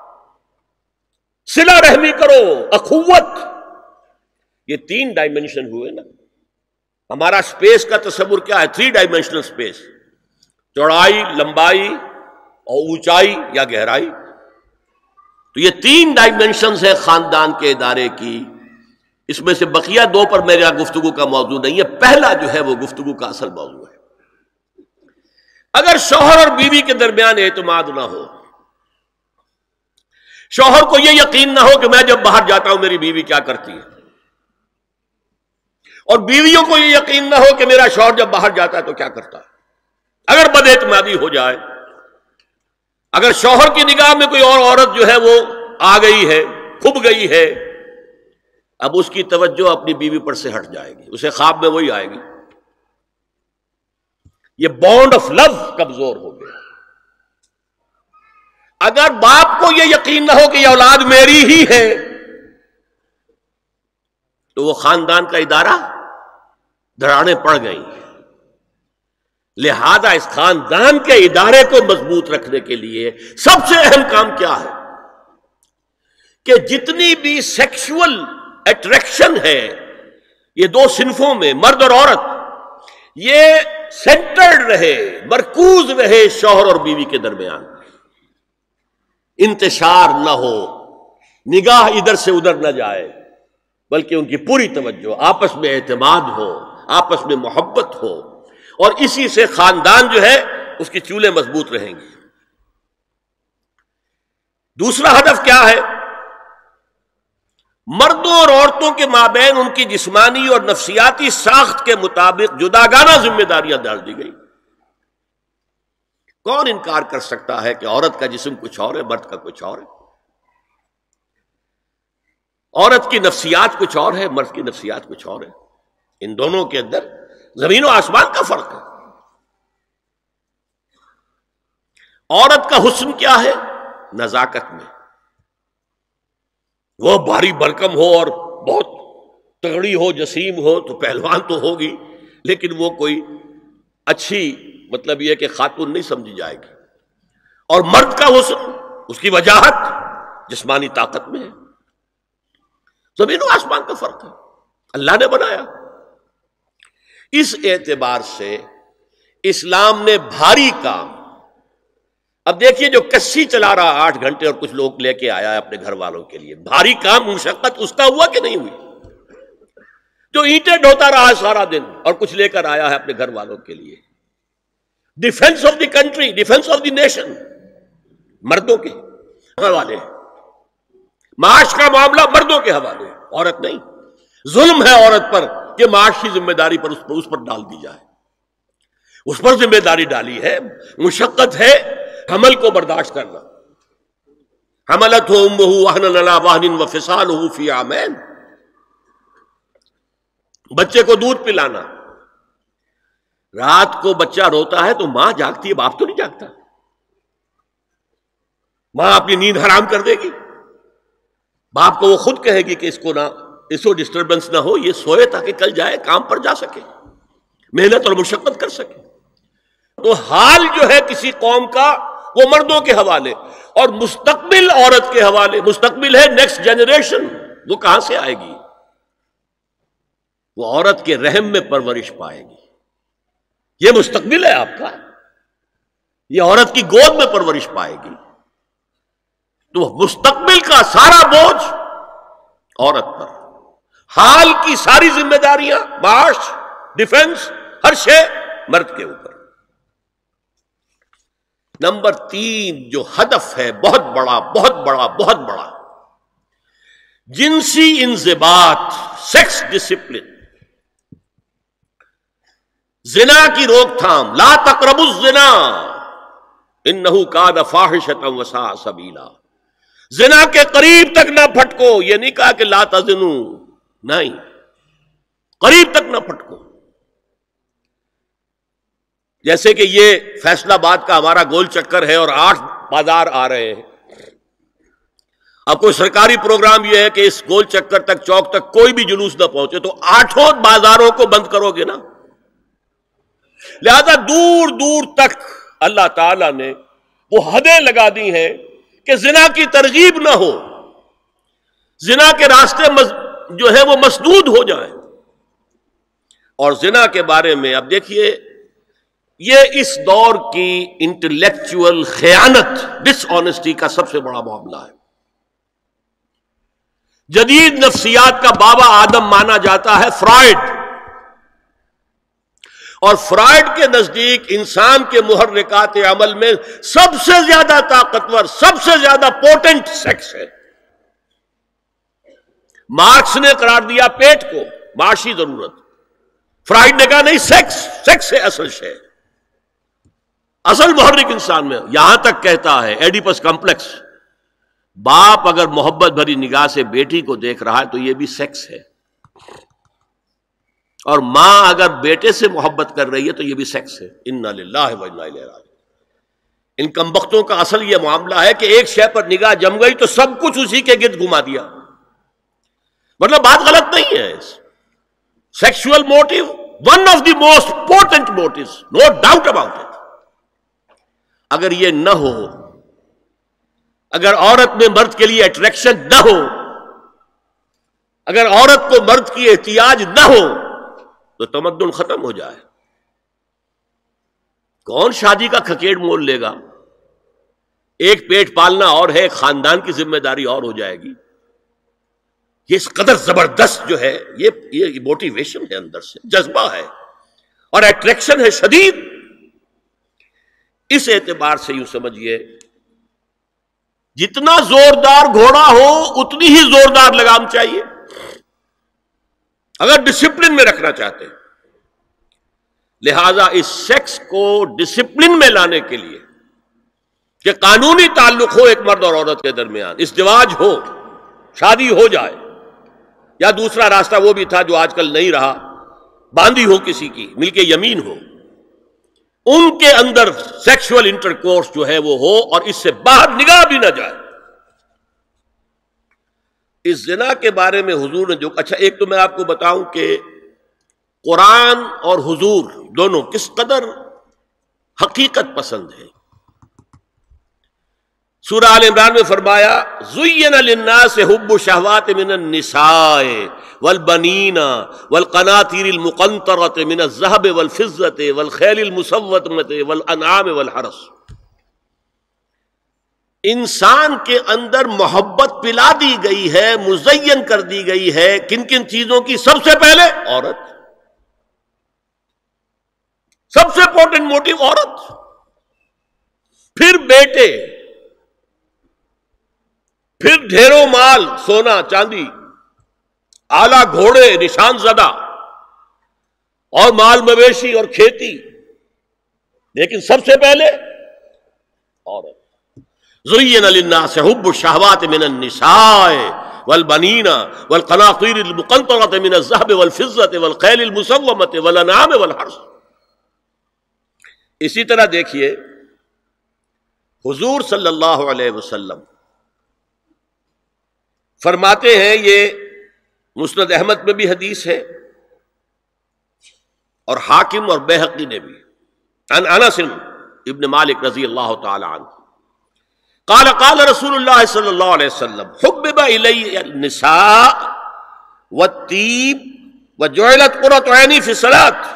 صلہ رحمی کرو، اخوت. یہ 3 ڈائمنشن ہوئے نا. ہمارا سپیس کا تصور کیا ہے؟ 3 ڈائمنشنل سپیس، چوڑائی، لمبائی اور اونچائی یا گہرائی. تو یہ 3 ڈائمنشنز ہے خاندان کے ادارے کی. اس میں سے بقیہ 2 پر میرا گفتگو کا موضوع نہیں ہے. پہلا جو ہے وہ گفتگو کا اصل موضوع ہے. اگر شوہر اور بیوی کے درمیان اعتماد نہ ہو، شوہر کو یہ یقین نہ ہو کہ میں جب باہر جاتا ہوں میری بیوی کیا کرتی ہے، اور بیویوں کو یہ یقین نہ ہو کہ میرا شوہر جب باہر جاتا ہے تو کیا کرتا ہے، اگر بد اعتمادی ہو جائے، اگر شوہر کی نگاہ میں کوئی اور عورت جو ہے وہ آ گئی ہے، کھب گئی ہے، اب اس کی توجہ اپنی بیوی پر سے ہٹ جائے گی، اسے خواب میں وہی آئے گی. یہ بانڈ آف لو کمزور ہو گیا. اگر باپ کو یہ یقین نہ ہو کہ یہ اولاد میری ہی ہے تو وہ خاندان کا ادارہ دھڑانے پڑ گئی. لہذا اس خاندان کے ادارے کو مضبوط رکھنے کے لیے سب سے اہم کام کیا ہے کہ جتنی بھی سیکشول اٹریکشن ہے یہ 2 صنفوں میں، مرد اور عورت، یہ سینٹرڈ رہے، مرکوز رہے شوہر اور بیوی کے درمیان، انتشار نہ ہو، نگاہ ادھر سے ادھر نہ جائے، بلکہ ان کی پوری توجہ، آپس میں اعتماد ہو، آپس میں محبت ہو، اور اسی سے خاندان جو ہے اس کی چولیں مضبوط رہیں گی۔ دوسرا ہدف کیا ہے؟ مردوں اور عورتوں کے مابین ان کی جسمانی اور نفسیاتی ساخت کے مطابق جداگانہ ذمہ داریاں ڈال دی گئی۔ کون انکار کر سکتا ہے کہ عورت کا جسم کچھ اور ہے، مرد کا کچھ اور ہے؟ عورت کی نفسیات کچھ اور ہے، مرد کی نفسیات کچھ اور ہے۔ ان دونوں کے اندر زمین و آسمان کا فرق ہے۔ عورت کا حسن کیا ہے؟ نزاکت میں، وہ بھاری بھرکم ہو اور بہت تگڑی ہو، جسیم ہو تو پہلوان تو ہوگی، لیکن وہ کوئی اچھی مطلب یہ کہ خاتون نہیں سمجھی جائے گی۔ اور مرد کا حسن، اس کی وجاہت جسمانی طاقت میں ہے۔ زمین و آسمان کا فرق ہے، اللہ نے بنایا۔ اس اعتبار سے اسلام نے بھاری کام، اب دیکھیے جو کسی چلا رہا 8 گھنٹے اور کچھ لوگ لے کے آیا ہے اپنے گھر والوں کے لیے، بھاری کام، مشقت اس کا ہوا کہ نہیں ہوئی؟ جو اینٹیں ڈھوتا رہا ہے سارا دن اور کچھ لے کر آیا ہے اپنے گھر والوں کے لیے، defence of the country, defence of the nation, مردوں کے حوالے، معاش کا معاملہ مردوں کے حوالے، عورت نہیں۔ ظلم ہے عورت پر کہ معاش کی ذمہ داری پر اس پر ڈال دی جائے، اس پر ذمہ داری ڈالی ہے، مشقت ہے حمل کو برداشت کرنا۔ حملتہ امہ وہنا علی وہن وفصالہ فی عامین، بچے کو دودھ پلانا، رات کو بچہ روتا ہے تو ماں جاگتی ہے، باپ تو نہیں جاگتا۔ ماں اپنی نیند حرام کر دے گی، باپ کو وہ خود کہے گی کہ اس کو ڈسٹربنس نہ ہو، یہ سوئے تاکہ کل جائے کام پر جا سکے، محنت اور مشقت کر سکے۔ تو حال جو ہے کسی قوم کا وہ مردوں کے حوالے، اور مستقبل عورت کے حوالے۔ مستقبل ہے نیکسٹ جنریشن، وہ کہاں سے آئے گی؟ وہ عورت کے رحم میں پرورش پائے گی۔ یہ مستقبل ہے آپ کا، یہ عورت کی گود میں پرورش پائے گی۔ تو مستقبل کا سارا بوجھ عورت پر، حال کی ساری ذمہ داریاں، معاش، ڈیفنس، ہر شے مرد کے اوپر۔ نمبر 3 جو ہدف ہے بہت بڑا بہت بڑا بہت بڑا، جنسی انضباط، سیکس ڈسپلن، زنا کی روک تھام۔ لا تقربوا الزنا انہ کان فاحشۃ وساء سبیلا، زنا کے قریب تک نہ پھٹکو۔ یہ نہیں کہا کہ لا تزنوا، نہیں، قریب تک نہ پھٹکو۔ جیسے کہ یہ فیصل آباد کا ہمارا گول چکر ہے اور 8 بازار آ رہے ہیں، اب کوئی سرکاری پروگرام یہ ہے کہ اس گول چکر تک، چوک تک کوئی بھی جلوس نہ پہنچے، تو 8 بازاروں کو بند کرو گے نا۔ لہذا دور دور تک اللہ تعالیٰ نے وہ حدیں لگا دی ہیں کہ زنا کی ترغیب نہ ہو، زنا کے راستے جو ہے وہ مسدود ہو جائیں۔ اور زنا کے بارے میں اب دیکھیے، یہ اس دور کی انٹلیکچوئل خیانت، ڈس آنیسٹی کا سب سے بڑا معاملہ ہے۔ جدید نفسیات کا بابا آدم مانا جاتا ہے فرائڈ، اور فرائڈ کے نزدیک انسان کے محرکات عمل میں سب سے زیادہ طاقتور، سب سے زیادہ پوٹنٹ سیکس ہے۔ مارکس نے قرار دیا پیٹ کو معاشی ضرورت، فرائڈ نے کہا نہیں، سیکس ہے اصل شے، اصل محرک انسان میں۔ یہاں تک کہتا ہے ایڈیپس کمپلیکس، باپ اگر محبت بھری نگاہ سے بیٹی کو دیکھ رہا ہے تو یہ بھی سیکس ہے، اور ماں اگر بیٹے سے محبت کر رہی ہے تو یہ بھی سیکس ہے۔ انا للہ و انا الیہ راجعون۔ ان کمبختوں کا اصل یہ معاملہ ہے کہ ایک شے پر نگاہ جم گئی تو سب کچھ اسی کے گرد گھما دیا۔ مطلب بات غلط نہیں ہے، sexual motive one of the most important motives, no doubt about it. اگر یہ نہ ہو، اگر عورت میں مرد کے لیے اٹریکشن نہ ہو، اگر عورت کو مرد کی احتیاج نہ ہو، تو تمدن ختم ہو جائے۔ کون شادی کا کھکیڑ مول لے گا؟ ایک پیٹ پالنا اور ہے، ایک خاندان کی ذمہ داری اور ہو جائے گی. یہ اس قدر زبردست جو ہے، یہ موٹیویشن ہے، اندر سے جذبہ ہے اور اٹریکشن ہے شدید. اس اعتبار سے یوں سمجھیے جتنا زوردار گھوڑا ہو اتنی ہی زوردار لگام چاہیے اگر ڈسپلن میں رکھنا چاہتے ہیں. لہذا اس سیکس کو ڈسپلن میں لانے کے لیے کہ قانونی تعلق ہو ایک مرد اور عورت کے درمیان، ازدواج ہو، شادی ہو جائے، یا دوسرا راستہ وہ بھی تھا جو آج کل نہیں رہا، باندھی ہو کسی کی، مل کے یمین ہو، ان کے اندر سیکشول انٹرکورس جو ہے وہ ہو اور اس سے باہر نگاہ بھی نہ جائے. اس زنا کے بارے میں حضور نے جو اچھا، ایک تو میں آپ کو بتاؤں کہ قرآن اور حضور دونوں کس قدر حقیقت پسند ہے. سورہ آل عمران میں فرمایا زُيِّنَ لِلنَّاسِ حُبُّ الشَّهَوَاتِ مِنَ النِّسَاءِ وَالْبَنِينَ وَالْقَنَاطِيرِ الْمُقَنطَرَةِ مِنَ الذَّهَبِ وَالْفِضَّةِ وَالْخَيْلِ الْمُسَوَّمَةِ وَالْأَنْعَامِ وَالْحَرْثِ. انسان کے اندر محبت پلا دی گئی ہے، مزین کر دی گئی ہے. کن کن چیزوں کی؟ سب سے پہلے عورت، سب سے امپورٹنٹ موٹیو عورت، پھر بیٹے، پھر ڈھیروں مال، سونا چاندی، آلہ گھوڑے نشان زدہ، اور مال مویشی اور کھیتی، لیکن سب سے پہلے عورت. زُيِّنَ لِلنَّاسِ حُبُّ الشَّهَوَاتِ مِنَ النِّسَاءِ وَالْبَنِينَ وَالْقَنَاطِيرِ الْمُقَنطَرَةِ مِنَ الذَّهَبِ وَالْفِضَّةِ وَالْخَيْلِ الْمُسَوَّمَةِ وَالْأَنْعَامِ وَالْحَرْثِ. اسی طرح دیکھیے حضور صلی اللہ علیہ وسلم فرماتے ہیں، یہ مسند احمد میں بھی حدیث ہے اور حاکم اور بیہقی نے بھی، عن انس ابن مالک رضی اللہ تعالی عنہ قال قال رسول اللہ صلی اللہ علیہ وسلم حبب الی النساء والطیب وجعلت قرۃ عینی فی الصلاۃ.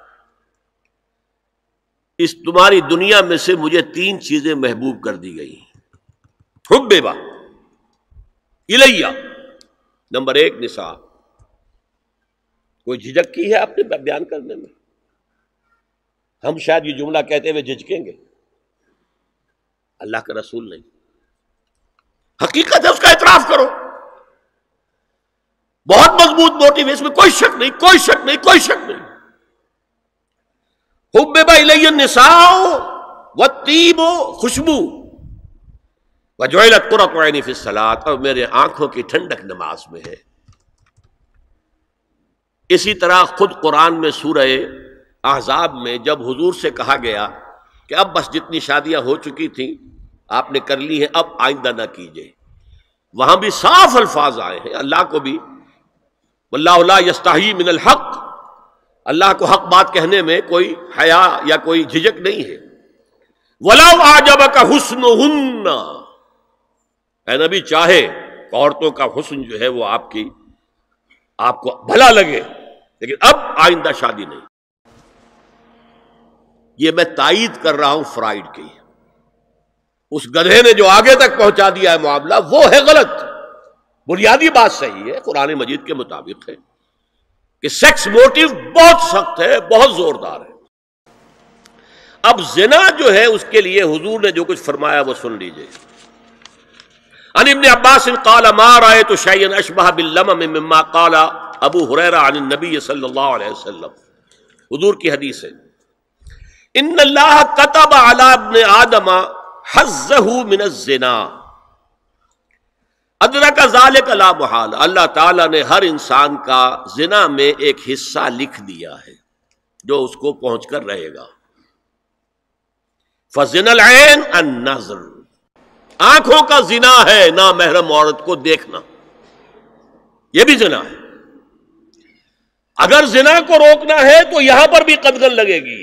اس تمہاری دنیا میں سے مجھے 3 چیزیں محبوب کر دی گئی. حببا الیہ، نمبر 1 نساء. کوئی جھجک کی ہے آپ نے بیان کرنے میں؟ ہم شاید یہ جملہ کہتے ہوئے جھجکیں گے، اللہ کا رسول نہیں. حقیقت ہے، اس کا اعتراف کرو. بہت مضبوط موٹیو ہے، اس میں کوئی شک نہیں، کوئی شک نہیں، کوئی شک نہیں. حبب الی النساء والطیب، خوشبو، وجعلت قرۃ عینی فی الصلاۃ، اور میرے آنکھوں کی ٹھنڈک نماز میں ہے. اسی طرح خود قرآن میں سورہ احزاب میں جب حضور سے کہا گیا کہ اب بس جتنی شادیاں ہو چکی تھیں آپ نے کر لی ہیں، اب آئندہ نہ کیجیے، وہاں بھی صاف الفاظ آئے ہیں. اللہ کو بھی واللہ لا یستحیی من الحق، اللہ کو حق بات کہنے میں کوئی حیا یا کوئی جھجک نہیں ہے. وَلَوْ أَعْجَبَكَ حُسْنُهُنَّ، اے نبی چاہے عورتوں کا حسن جو ہے وہ آپ کو بھلا لگے، لیکن اب آئندہ شادی نہیں. یہ میں تائید کر رہا ہوں فرائڈ کی. اس گدھے نے جو آگے تک پہنچا دیا ہے معاملہ وہ ہے غلط. بنیادی بات صحیح ہے، قرآن مجید کے مطابق ہے کہ سیکس موٹیو بہت سخت ہے، بہت زوردار ہے. اب زنا جو ہے اس کے لیے حضور نے جو کچھ فرمایا وہ سن لیجئے. عن ابن عباس قال ما رأيت شيئا اشبه باللمم مما قال ابو ہریرہ عن النبی صلی اللہ علیہ وسلم. حضور کی حدیث ہے، ان اللہ كتب على ابن آدم حظه من الزنا ادرک ذلك لا محال. اللہ تعالیٰ نے ہر انسان کا زنا میں ایک حصہ لکھ دیا ہے جو اس کو پہنچ کر رہے گا. فزنا العین النظر، آنکھوں کا زنا ہے نامحرم عورت کو دیکھنا، یہ بھی زنا ہے. اگر زنا کو روکنا ہے تو یہاں پر بھی قدغن لگے گی.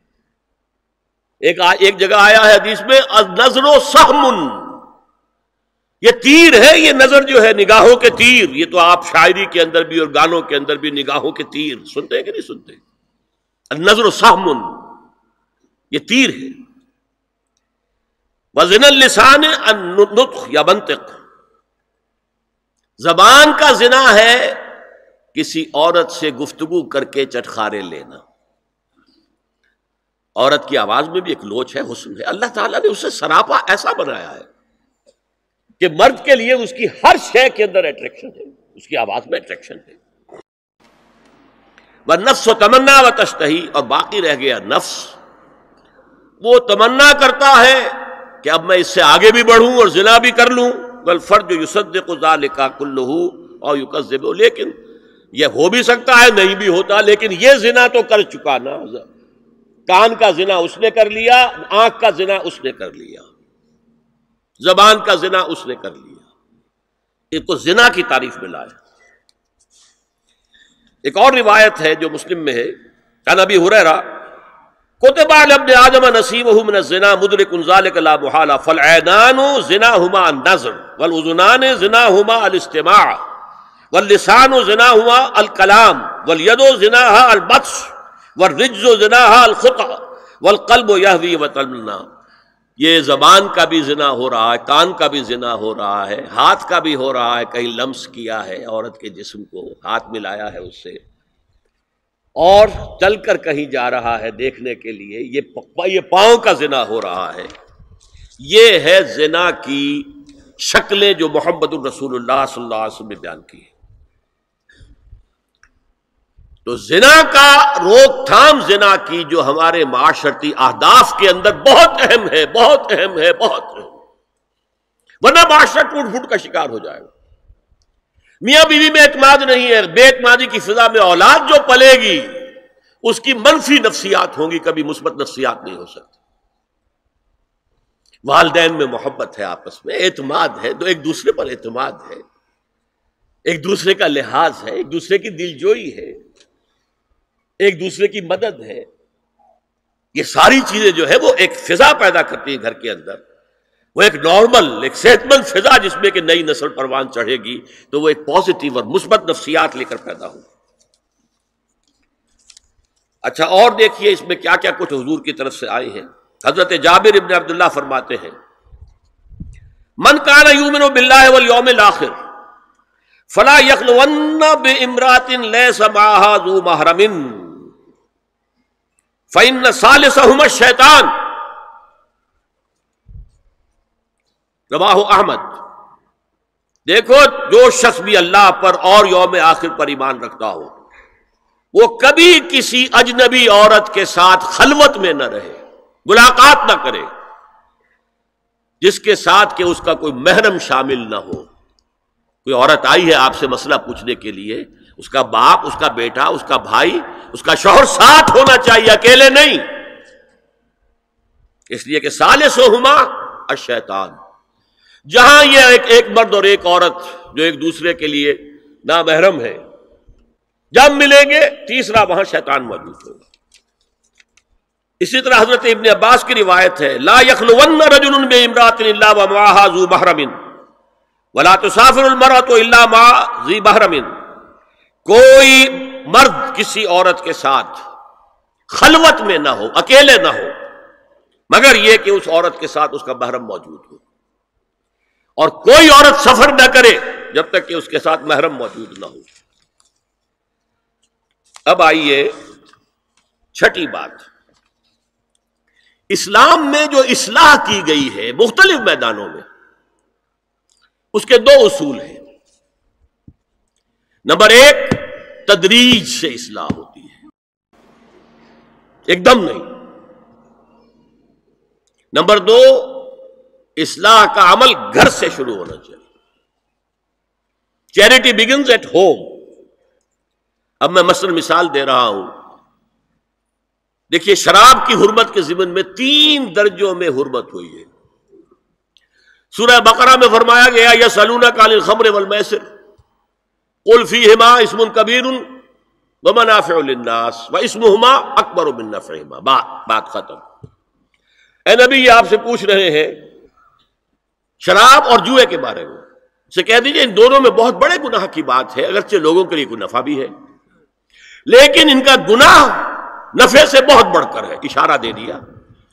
ایک جگہ آیا ہے حدیث میں النظر سہم، یہ تیر ہے، یہ نظر جو ہے نگاہوں کے تیر. یہ تو آپ شاعری کے اندر بھی اور گانوں کے اندر بھی نگاہوں کے تیر سنتے ہیں کہ نہیں سنتے؟ النظر سہم، یہ تیر ہے. وزن اللسان النطق یا منطق، زبان کا زنا ہے کسی عورت سے گفتگو کر کے چٹخارے لینا. عورت کی آواز میں بھی ایک لوچ ہے، حسن ہے. اللہ تعالیٰ نے اسے سراپا ایسا بنایا ہے کہ مرد کے لیے اس کی ہر شے کے اندر اٹریکشن ہے، اس کی آواز میں اٹریکشن ہے. والنفس تمنا و تشتہی، اور باقی رہ گیا نفس، وہ تمنا کرتا ہے کہ اب میں اس سے آگے بھی بڑھوں اور زنا بھی کر لوں. والفرج یصدق ذلک کلہ او یکذب، لیکن یہ ہو بھی سکتا ہے نہیں بھی ہوتا، لیکن یہ زنا تو کر چکا نا. کان کا زنا اس نے کر لیا، آنکھ کا زنا اس نے کر لیا، زبان کا زنا اس نے کر لیا. ایک کو زنا کی تعریف میں لایا. ایک اور روایت ہے جو مسلم میں ہے، عن ابی ہریرہ کتب علی ابن آدم نصیبہ من الزنا مدرک ذلک لا محالہ فالعینان زناہما النظر والاذنان زناہما الاستماع واللسان زناہما الکلام والید زناہا البطش والرجز زناہا الخطأ والقلب یہوی وتمنا. یہ زبان کا بھی زنا ہو رہا ہے، کان کا بھی زنا ہو رہا ہے، ہاتھ کا بھی ہو رہا ہے، کہیں لمس کیا ہے عورت کے جسم کو، ہاتھ ملایا ہے اس سے، اور چل کر کہیں جا رہا ہے دیکھنے کے لیے، یہ پاؤں کا زنا ہو رہا ہے. یہ ہے زنا کی شکلیں جو محمد الرسول اللہ صلی اللہ علیہ وسلم نے بیان کی. تو زنا کا روک تھام، زنا کی جو ہمارے معاشرتی اہداف کے اندر بہت اہم ہے، بہت اہم ہے، بہت اہم، ورنہ معاشرہ ٹوٹ پھوٹ کا شکار ہو جائے گا. میاں بیوی میں اعتماد نہیں ہے، بے اعتمادی کی فضا میں اولاد جو پلے گی اس کی منفی نفسیات ہوں گی، کبھی مثبت نفسیات نہیں ہو سکتی. والدین میں محبت ہے، آپس میں اعتماد ہے، ایک دوسرے پر اعتماد ہے، ایک دوسرے کا لحاظ ہے، ایک دوسرے کی دلجوئی ہے، ایک دوسرے کی مدد ہے. یہ ساری چیزیں جو ہے وہ ایک فضا پیدا کرتی ہیں گھر کے اندر. وہ ایک نارمل، ایک صحت مند فضا جس میں کہ نئی نسل پروان چڑھے گی تو وہ ایک پازیٹیو اور مثبت نفسیات لے کر پیدا ہوگی. اچھا، اور دیکھیے اس میں کیا کیا کچھ حضور کی طرف سے آئے ہیں. حضرت جابر ابن عبداللہ فرماتے ہیں، من کان یؤمن باللہ والیوم الآخر فلا یخلون بامرأۃ لیس معها ذو محرم فإن ثالثہما الشیطان. رواہ احمد. دیکھو، جو شخص بھی اللہ پر اور یوم آخر پر ایمان رکھتا ہو وہ کبھی کسی اجنبی عورت کے ساتھ خلوت میں نہ رہے، ملاقات نہ کرے جس کے ساتھ کہ اس کا کوئی محرم شامل نہ ہو. کوئی عورت آئی ہے آپ سے مسئلہ پوچھنے کے لیے، اس کا باپ، اس کا بیٹا، اس کا بھائی، اس کا شوہر ساتھ ہونا چاہیے، اکیلے نہیں. اس لیے کہ ثالثہما الشیطان. جہاں یہ ایک مرد اور ایک عورت جو ایک دوسرے کے لیے نامحرم ہے، جب ملیں گے تیسرا وہاں شیطان موجود ہوگا. اسی طرح حضرت ابن عباس کی روایت ہے، لا یخلون رجل بامرأۃ الا ومعها ذو محرم ولا تسافر المرأة الا مع ذی محرم. کوئی مرد کسی عورت کے ساتھ خلوت میں نہ ہو، اکیلے نہ ہو، مگر یہ کہ اس عورت کے ساتھ اس کا محرم موجود ہو. اور کوئی عورت سفر نہ کرے جب تک کہ اس کے ساتھ محرم موجود نہ ہو. اب آئیے چھٹی بات. اسلام میں جو اصلاح کی گئی ہے مختلف میدانوں میں، اس کے دو اصول ہیں. نمبر ایک، تدریج سے اصلاح ہوتی ہے، ایک دم نہیں. نمبر دو، اصلاح کا عمل گھر سے شروع ہونا چاہیے. Charity begins at home. اب میں مثلا مثال دے رہا ہوں. دیکھیے، شراب کی حرمت کے ضمن میں 3 درجوں میں حرمت ہوئی ہے. سورہ بقرہ میں فرمایا گیا، یسألونک عن الخمر والمیسر قل فیہما اسم کبیر ومنافع للناس واسمہما اکبر من نفعہما. بات ختم. اے نبی، یہ آپ سے پوچھ رہے ہیں شراب اور جوئے کے بارے میں. اسے کہہ دیجئے ان دونوں میں بہت بڑے گناہ کی بات ہے، اگرچہ لوگوں کے لیے کوئی نفع بھی ہے، لیکن ان کا گناہ نفع سے بہت بڑھ کر ہے. اشارہ دے دیا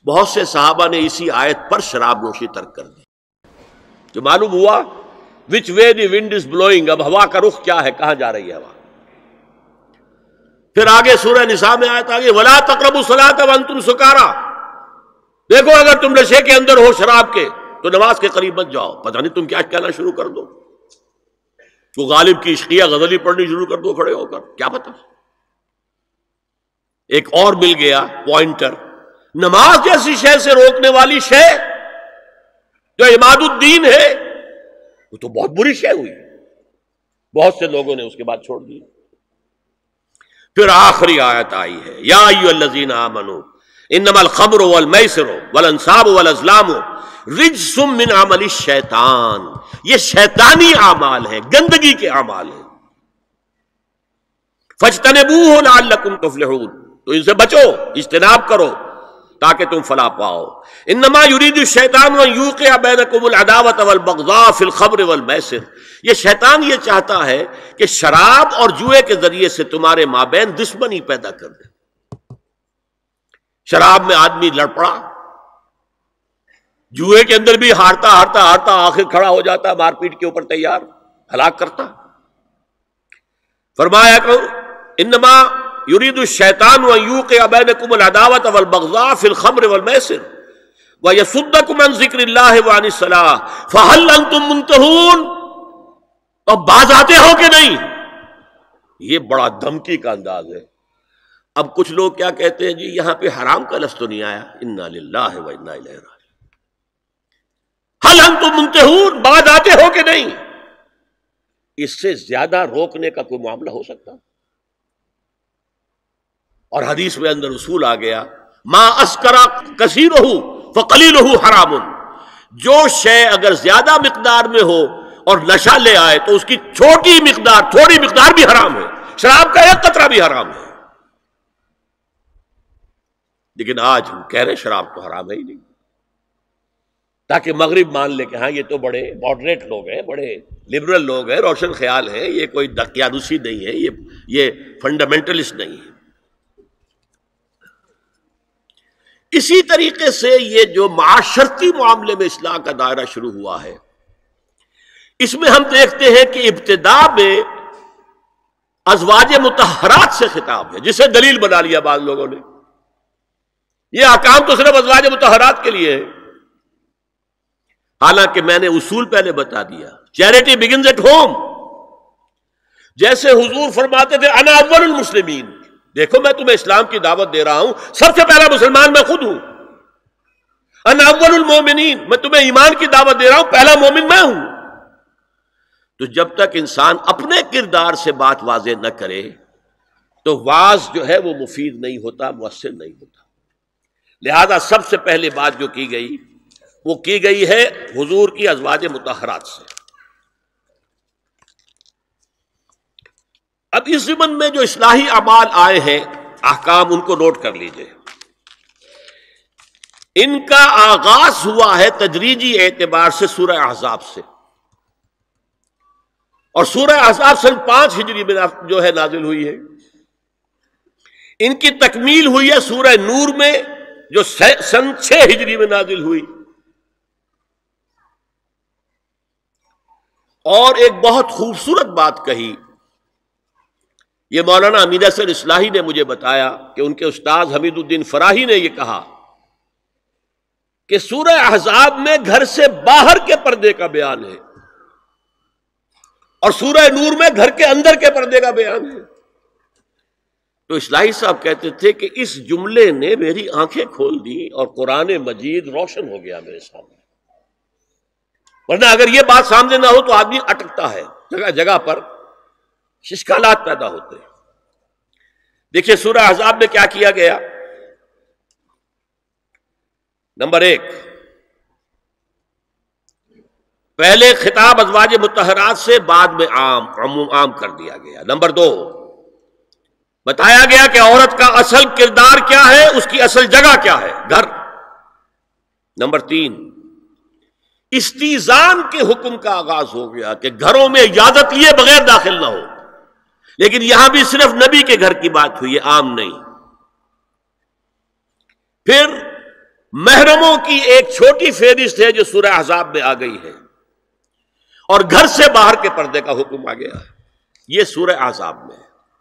بہت سے صحابہ نے اسی آیت پر شراب نوشی ترک کر دی. جو معلوم ہوا وچ وے دی ونڈ از بلوئنگ، اب ہوا کا رخ کیا ہے، کہاں جا رہی ہے ہوا. پھر آگے سورہ نساء میں آیت آگے وَلَا تَقْرَبُوا الصَّلَاةَ وَأَنْتُمْ سُكَارَىٰ، دیکھو اگر تم نشے کے اندر ہو شراب کے تو نماز کے قریب مت جاؤ. پتہ نہیں تم کیا کہنا شروع کر دو، تو غالب کی عشقیہ غزلی پڑھنی شروع کر دو کھڑے ہو کر، کیا پتہ. ایک اور مل گیا پوائنٹر، نماز جیسی شے سے روکنے والی شے جو عماد الدین ہے وہ تو بہت بری شے ہوئی. بہت سے لوگوں نے اس کے بعد چھوڑ دی. پھر آخری آیت آئی ہے یا ایھا الذین آمنوا انما الخمر والمیسر والانصاب والازلام رجس من عمل الشیطان، یہ شیطانی اعمال ہیں، گندگی کے اعمال ہیں. فاجتنبوہ لعلکم تفلحون، تو ان سے بچو، اجتناب کرو تاکہ تم فلاح پاؤ. انما یرید الشیطان ان یوقع بینکم العداوۃ والبغضاء فی الخمر والمیسر، یہ شیطان یہ چاہتا ہے کہ شراب اور جوئے کے ذریعے سے تمہارے مابین دشمنی پیدا کر دے. شراب میں آدمی لڑ پڑا، جوئے کے اندر بھی ہارتا ہارتا ہارتا آخر کھڑا ہو جاتا، مار پیٹ کے اوپر تیار، ہلاک کرتا. فرمایا کہ انما یرید الشیطان ان یوقع بینکم العداوۃ والبغضاء فی الخمر والمیسر ویصدکم عن ذکر اللہ وعن الصلاۃ فہل انتم منتہون، اب باز آتے ہو کہ نہیں. یہ بڑا دھمکی کا انداز ہے. اب کچھ لوگ کیا کہتے ہیں جی یہاں پہ حرام کا لفظ تو نہیں آیا، انا للہ و انا الیہ راجعون. حل انتم منتہون، باز آتے ہو کہ نہیں. اس سے زیادہ روکنے کا کوئی معاملہ ہو سکتا؟ اور حدیث میں اندر اصول آ گیا ما اسکر کثیرہ فقلیلہ حرام، جو شے اگر زیادہ مقدار میں ہو اور نشہ لے آئے تو اس کی چھوٹی مقدار، تھوڑی مقدار بھی حرام ہے. شراب کا ایک قطرہ بھی حرام ہے. لیکن آج ہم کہہ رہے ہیں شراب تو حرام ہے ہی نہیں، تاکہ مغرب مان لے کہ ہاں یہ تو بڑے ماڈریٹ لوگ ہیں، بڑے لبرل لوگ ہیں، روشن خیال ہیں، یہ کوئی دقیانوسی نہیں ہے، یہ فنڈامنٹلسٹ نہیں ہے. اسی طریقے سے یہ جو معاشرتی معاملے میں اصلاح کا دائرہ شروع ہوا ہے، اس میں ہم دیکھتے ہیں کہ ابتدا میں ازواج مطہرات سے خطاب ہے، جسے دلیل بنا لیا بعض لوگوں نے. یہ احکام تو صرف ازواج مطہرات کے لیے ہے، حالانکہ میں نے اصول پہلے بتا دیا، چیریٹی بگنز ایٹ ہوم. جیسے حضور فرماتے تھے انا اول المسلمین، دیکھو میں تمہیں اسلام کی دعوت دے رہا ہوں، سب سے پہلا مسلمان میں خود ہوں. انا اول المومنین، میں تمہیں ایمان کی دعوت دے رہا ہوں، پہلا مومن میں ہوں. تو جب تک انسان اپنے کردار سے بات واضح نہ کرے تو واز جو ہے وہ مفید نہیں ہوتا، مؤثر نہیں ہوتا. لہذا سب سے پہلے بات جو کی گئی وہ کی گئی ہے حضور کی ازواج مطہرات سے. اب اس ضمن میں جو اصلاحی اعمال آئے ہیں، احکام، ان کو نوٹ کر لیجئے. ان کا آغاز ہوا ہے تدریجی اعتبار سے سورہ احزاب سے، اور سورہ احزاب سن 5 ہجری میں جو ہے نازل ہوئی ہے. ان کی تکمیل ہوئی ہے سورہ نور میں جو سن 6 ہجری میں نازل ہوئی. اور ایک بہت خوبصورت بات کہی، یہ مولانا امین احسن اصلاحی نے مجھے بتایا کہ ان کے استاد حمید الدین فراہی نے یہ کہا کہ سورہ احزاب میں گھر سے باہر کے پردے کا بیان ہے اور سورہ نور میں گھر کے اندر کے پردے کا بیان ہے. تو اصلاحی صاحب کہتے تھے کہ اس جملے نے میری آنکھیں کھول دی اور قرآن مجید روشن ہو گیا میرے سامنے. ورنہ اگر یہ بات سامنے نہ ہو تو آدمی اٹکتا ہے، جگہ جگہ پر اشکالات پیدا ہوتے ہیں. دیکھیے سورہ احزاب میں کیا کیا گیا. نمبر 1، پہلے خطاب ازواج مطہرات سے، بعد میں عام کر دیا گیا. نمبر 2، بتایا گیا کہ عورت کا اصل کردار کیا ہے، اس کی اصل جگہ کیا ہے، گھر. نمبر 3، استیزان کے حکم کا آغاز ہو گیا کہ گھروں میں اجازت لیے بغیر داخل نہ ہو. لیکن یہاں بھی صرف نبی کے گھر کی بات ہوئی ہے، عام نہیں. پھر محرموں کی ایک چھوٹی فہرست ہے جو سورہ احزاب میں آ گئی ہے، اور گھر سے باہر کے پردے کا حکم آ گیا ہے، یہ سورہ احزاب میں ہے۔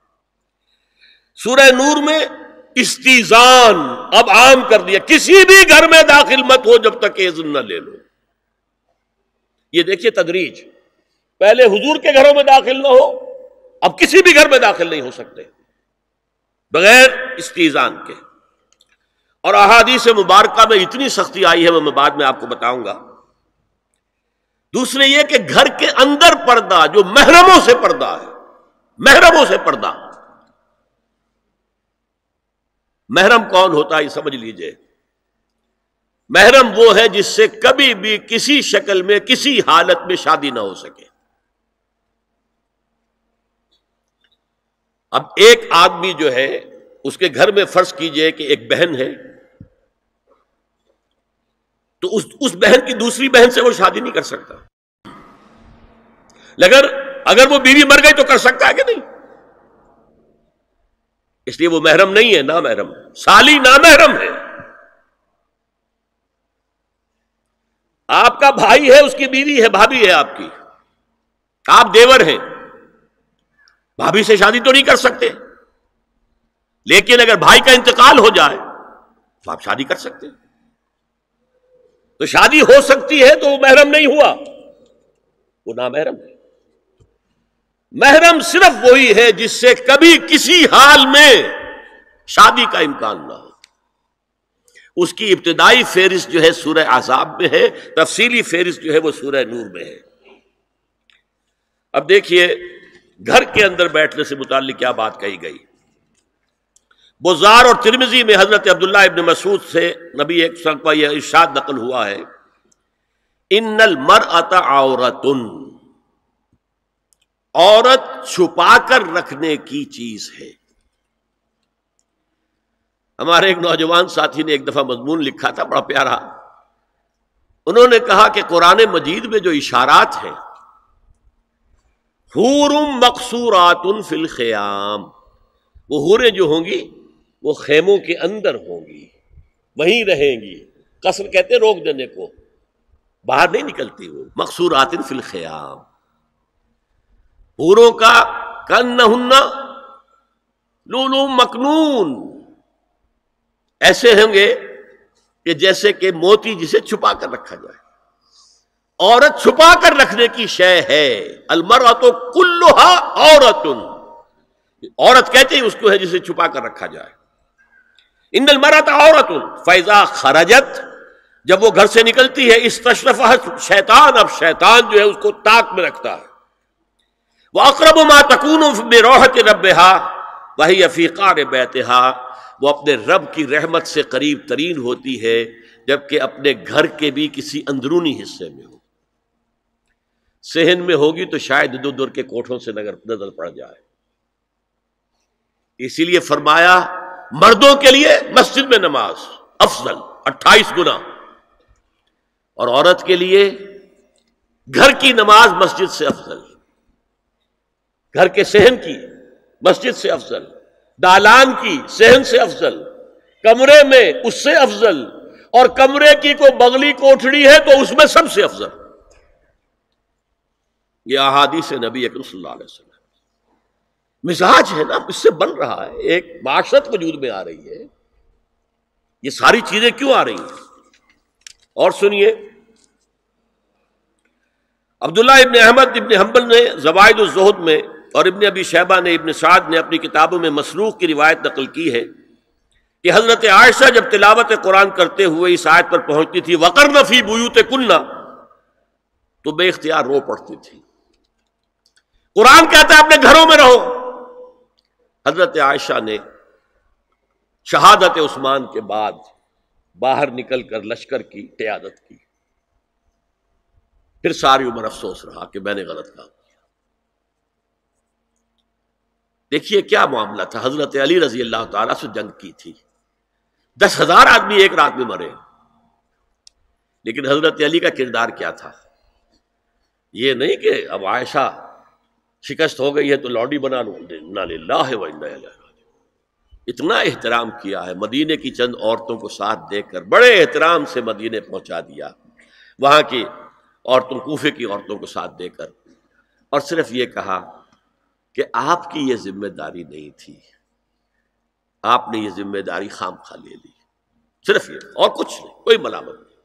سورہ نور میں استیزان اب عام کر دیا، کسی بھی گھر میں داخل مت ہو جب تک اذن نہ لے لو۔ یہ دیکھیے تدریج، پہلے حضور کے گھروں میں داخل نہ ہو، اب کسی بھی گھر میں داخل نہیں ہو سکتے بغیر استیزان کے۔ اور احادیث مبارکہ میں اتنی سختی آئی ہے، وہ میں بعد میں آپ کو بتاؤں گا۔ دوسرے یہ کہ گھر کے اندر پردہ جو محرموں سے پردہ ہے، محرموں سے پردہ، محرم کون ہوتا ہے یہ سمجھ لیجئے۔ محرم وہ ہے جس سے کبھی بھی کسی شکل میں کسی حالت میں شادی نہ ہو سکے۔ اب ایک آدمی جو ہے اس کے گھر میں فرض کیجئے کہ ایک بہن ہے، تو اس بہن کی دوسری بہن سے وہ شادی نہیں کر سکتا، لیکن اگر وہ بیوی مر گئی تو کر سکتا ہے کہ نہیں؟ اس لیے وہ محرم نہیں ہے، نامحرم، سالی نامحرم ہے۔ آپ کا بھائی ہے، اس کی بیوی ہے، بھابھی ہے آپ کی، آپ دیور ہیں، بھابھی سے شادی تو نہیں کر سکتے، لیکن اگر بھائی کا انتقال ہو جائے تو آپ شادی کر سکتے ہیں۔ تو شادی ہو سکتی ہے تو وہ محرم نہیں ہوا، وہ نامحرم ہے۔ محرم صرف وہی ہے جس سے کبھی کسی حال میں شادی کا امکان نہ ہو۔ اس کی ابتدائی فہرست جو ہے سورہ احزاب میں ہے، تفصیلی فہرست جو ہے وہ سورہ نور میں ہے۔ اب دیکھیے گھر کے اندر بیٹھنے سے متعلق کیا بات کہی گئی۔ بزار اور ترمذی میں حضرت عبداللہ ابن مسعود سے نبی ایک وسلم کا یہ ارشاد نقل ہوا ہے، ان المرأۃ عورۃ، عورت چھپا کر رکھنے کی چیز ہے۔ ہمارے ایک نوجوان ساتھی نے ایک دفعہ مضمون لکھا تھا بڑا پیارا، انہوں نے کہا کہ قرآن مجید میں جو اشارات ہیں، حور مقصورات فی الخیام، وہ حوریں جو ہوں گی وہ خیموں کے اندر ہوں گی، وہیں رہیں گی، قصر کہتے ہیں روک دینے کو، باہر نہیں نکلتی، وہ مقصورات فی الخیام، حوروں کا کانہن لؤلؤ مکنون، ایسے ہوں گے کہ جیسے کہ موتی جسے چھپا کر رکھا جائے۔ عورت چھپا کر رکھنے کی شے ہے، المرأۃ کلھا عورۃ، عورت کہتے ہیں اس کو ہے جسے چھپا کر رکھا جائے۔ ان المرأۃ عورۃ فاذا خرجت، جب وہ گھر سے نکلتی ہے، استشرفھا شیطان، اب شیطان جو ہے اس کو طاق میں رکھتا ہے۔ وَأَقْرَبُ مَا تَكُونُ بِرَوْحَةِ رَبِّهَا وَهِيَ فِي قَعْرِ بَيْتِهَا، وہ اپنے رب کی رحمت سے قریب ترین ہوتی ہے جبکہ اپنے گھر کے بھی کسی اندرونی حصے میں ہو۔ صحن میں ہوگی تو شاید ادھر ادھر کے کوٹھوں سے نظر پڑ جائے، اسی لیے فرمایا مردوں کے لیے مسجد میں نماز افضل 28 گنا، اور عورت کے لیے گھر کی نماز مسجد سے افضل، گھر کے صحن کی مسجد سے افضل، دالان کی صحن سے افضل، کمرے میں اس سے افضل، اور کمرے کی کوئی بغلی کوٹھڑی ہے تو اس میں سب سے افضل۔ یہ احادیث نبی اکرم صلی اللہ علیہ وسلم مزاج ہے نا، اس سے بن رہا ہے، ایک معاشرت وجود میں آ رہی ہے، یہ ساری چیزیں کیوں آ رہی ہیں؟ اور سنیے، عبداللہ ابن احمد ابن حنبل نے زوائد الزہد میں اور ابن ابی شیبہ نے، ابن سعد نے اپنی کتابوں میں مسروق کی روایت نقل کی ہے کہ حضرت عائشہ جب تلاوت قرآن کرتے ہوئے اس آیت پر پہنچتی تھی وَقَرْنَ فِي بُيُوتِكُنَّ، تو بے اختیار رو پڑتی تھی۔ قرآن کہتا ہے اپنے گھروں میں رہو۔ حضرت عائشہ نے شہادت عثمان کے بعد باہر نکل کر لشکر کی قیادت کی، پھر ساری عمر افسوس رہا کہ میں نے غلط کام کیا۔ دیکھیے کیا معاملہ تھا، حضرت علی رضی اللہ تعالیٰ سے جنگ کی تھی، 10,000 آدمی ایک رات میں مرے، لیکن حضرت علی کا کردار کیا تھا؟ یہ نہیں کہ اب عائشہ شکست ہو گئی ہے تو لوڈی بنا لوں، انا للہ و انا الیہ راجعون۔ اتنا احترام کیا ہے، مدینے کی چند عورتوں کو ساتھ دے کر بڑے احترام سے مدینے پہنچا دیا، وہاں کی عورتوں، کوفے کی عورتوں کو ساتھ دے کر، اور صرف یہ کہا کہ آپ کی یہ ذمہ داری نہیں تھی، آپ نے یہ ذمہ داری خام خواہ لے لی، صرف یہ، اور کچھ نہیں، کوئی ملامت نہیں۔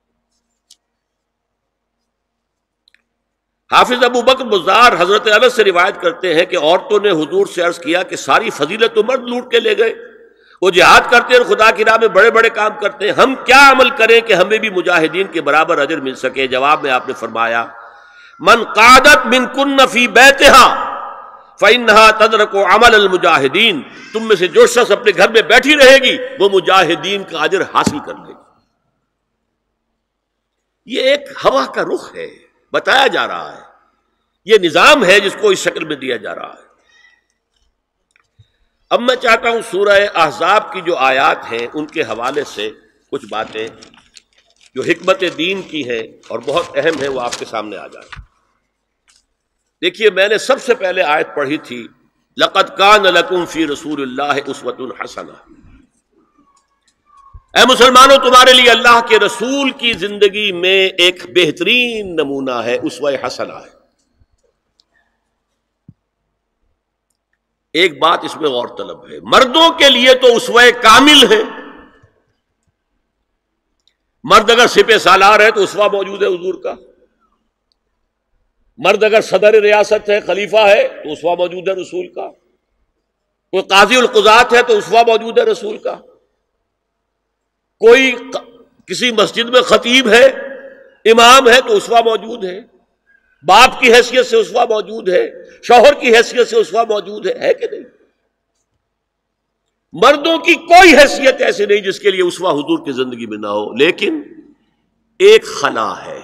حافظ ابو بکر بزار حضرت انس سے روایت کرتے ہیں کہ عورتوں نے حضور سے عرض کیا کہ ساری فضیلت تو مرد لوٹ کے لے گئے، وہ جہاد کرتے ہیں، خدا کی راہ میں بڑے بڑے کام کرتے ہیں، ہم کیا عمل کریں کہ ہمیں بھی مجاہدین کے برابر اجر مل سکے؟ جواب میں آپ نے فرمایا من قعدت منکن فی بیتہا فإنہا تدرک عمل المجاہدین، تم میں سے جو شخص اپنے گھر میں بیٹھی رہے گی وہ مجاہدین کا اجر حاصل کر لے گی۔ یہ ایک ہوا کا رخ ہے، بتایا جا رہا ہے، یہ نظام ہے جس کو اس شکل میں دیا جا رہا ہے۔ اب میں چاہتا ہوں سورہ احزاب کی جو آیات ہیں ان کے حوالے سے کچھ باتیں جو حکمت دین کی ہیں اور بہت اہم ہیں وہ آپ کے سامنے آ جائیں۔ دیکھیے، میں نے سب سے پہلے آیت پڑھی تھی لَقَدْ كَانَ لَكُمْ فِي رَسُولِ اللَّهِ أُسْوَةٌ حَسَنَةٌ، اے مسلمانوں تمہارے لیے اللہ کے رسول کی زندگی میں ایک بہترین نمونہ ہے، اسوہ حسنہ ہے۔ ایک بات اس میں غور طلب ہے، مردوں کے لیے تو اسوہ کامل ہے، مرد اگر سپہ سالار ہے تو اسوہ موجود ہے حضور کا، مرد اگر صدر ریاست ہے، خلیفہ ہے تو اسوہ موجود ہے رسول کا، کوئی قاضی القضات ہے تو اسوہ موجود ہے رسول کا، کوئی کسی مسجد میں خطیب ہے، امام ہے تو اسوہ موجود ہے، باپ کی حیثیت سے اسوہ موجود ہے، شوہر کی حیثیت سے اسوہ موجود ہے کہ نہیں؟ مردوں کی کوئی حیثیت ایسی نہیں جس کے لیے اسوہ حضور کی زندگی میں نہ ہو، لیکن ایک خلا ہے،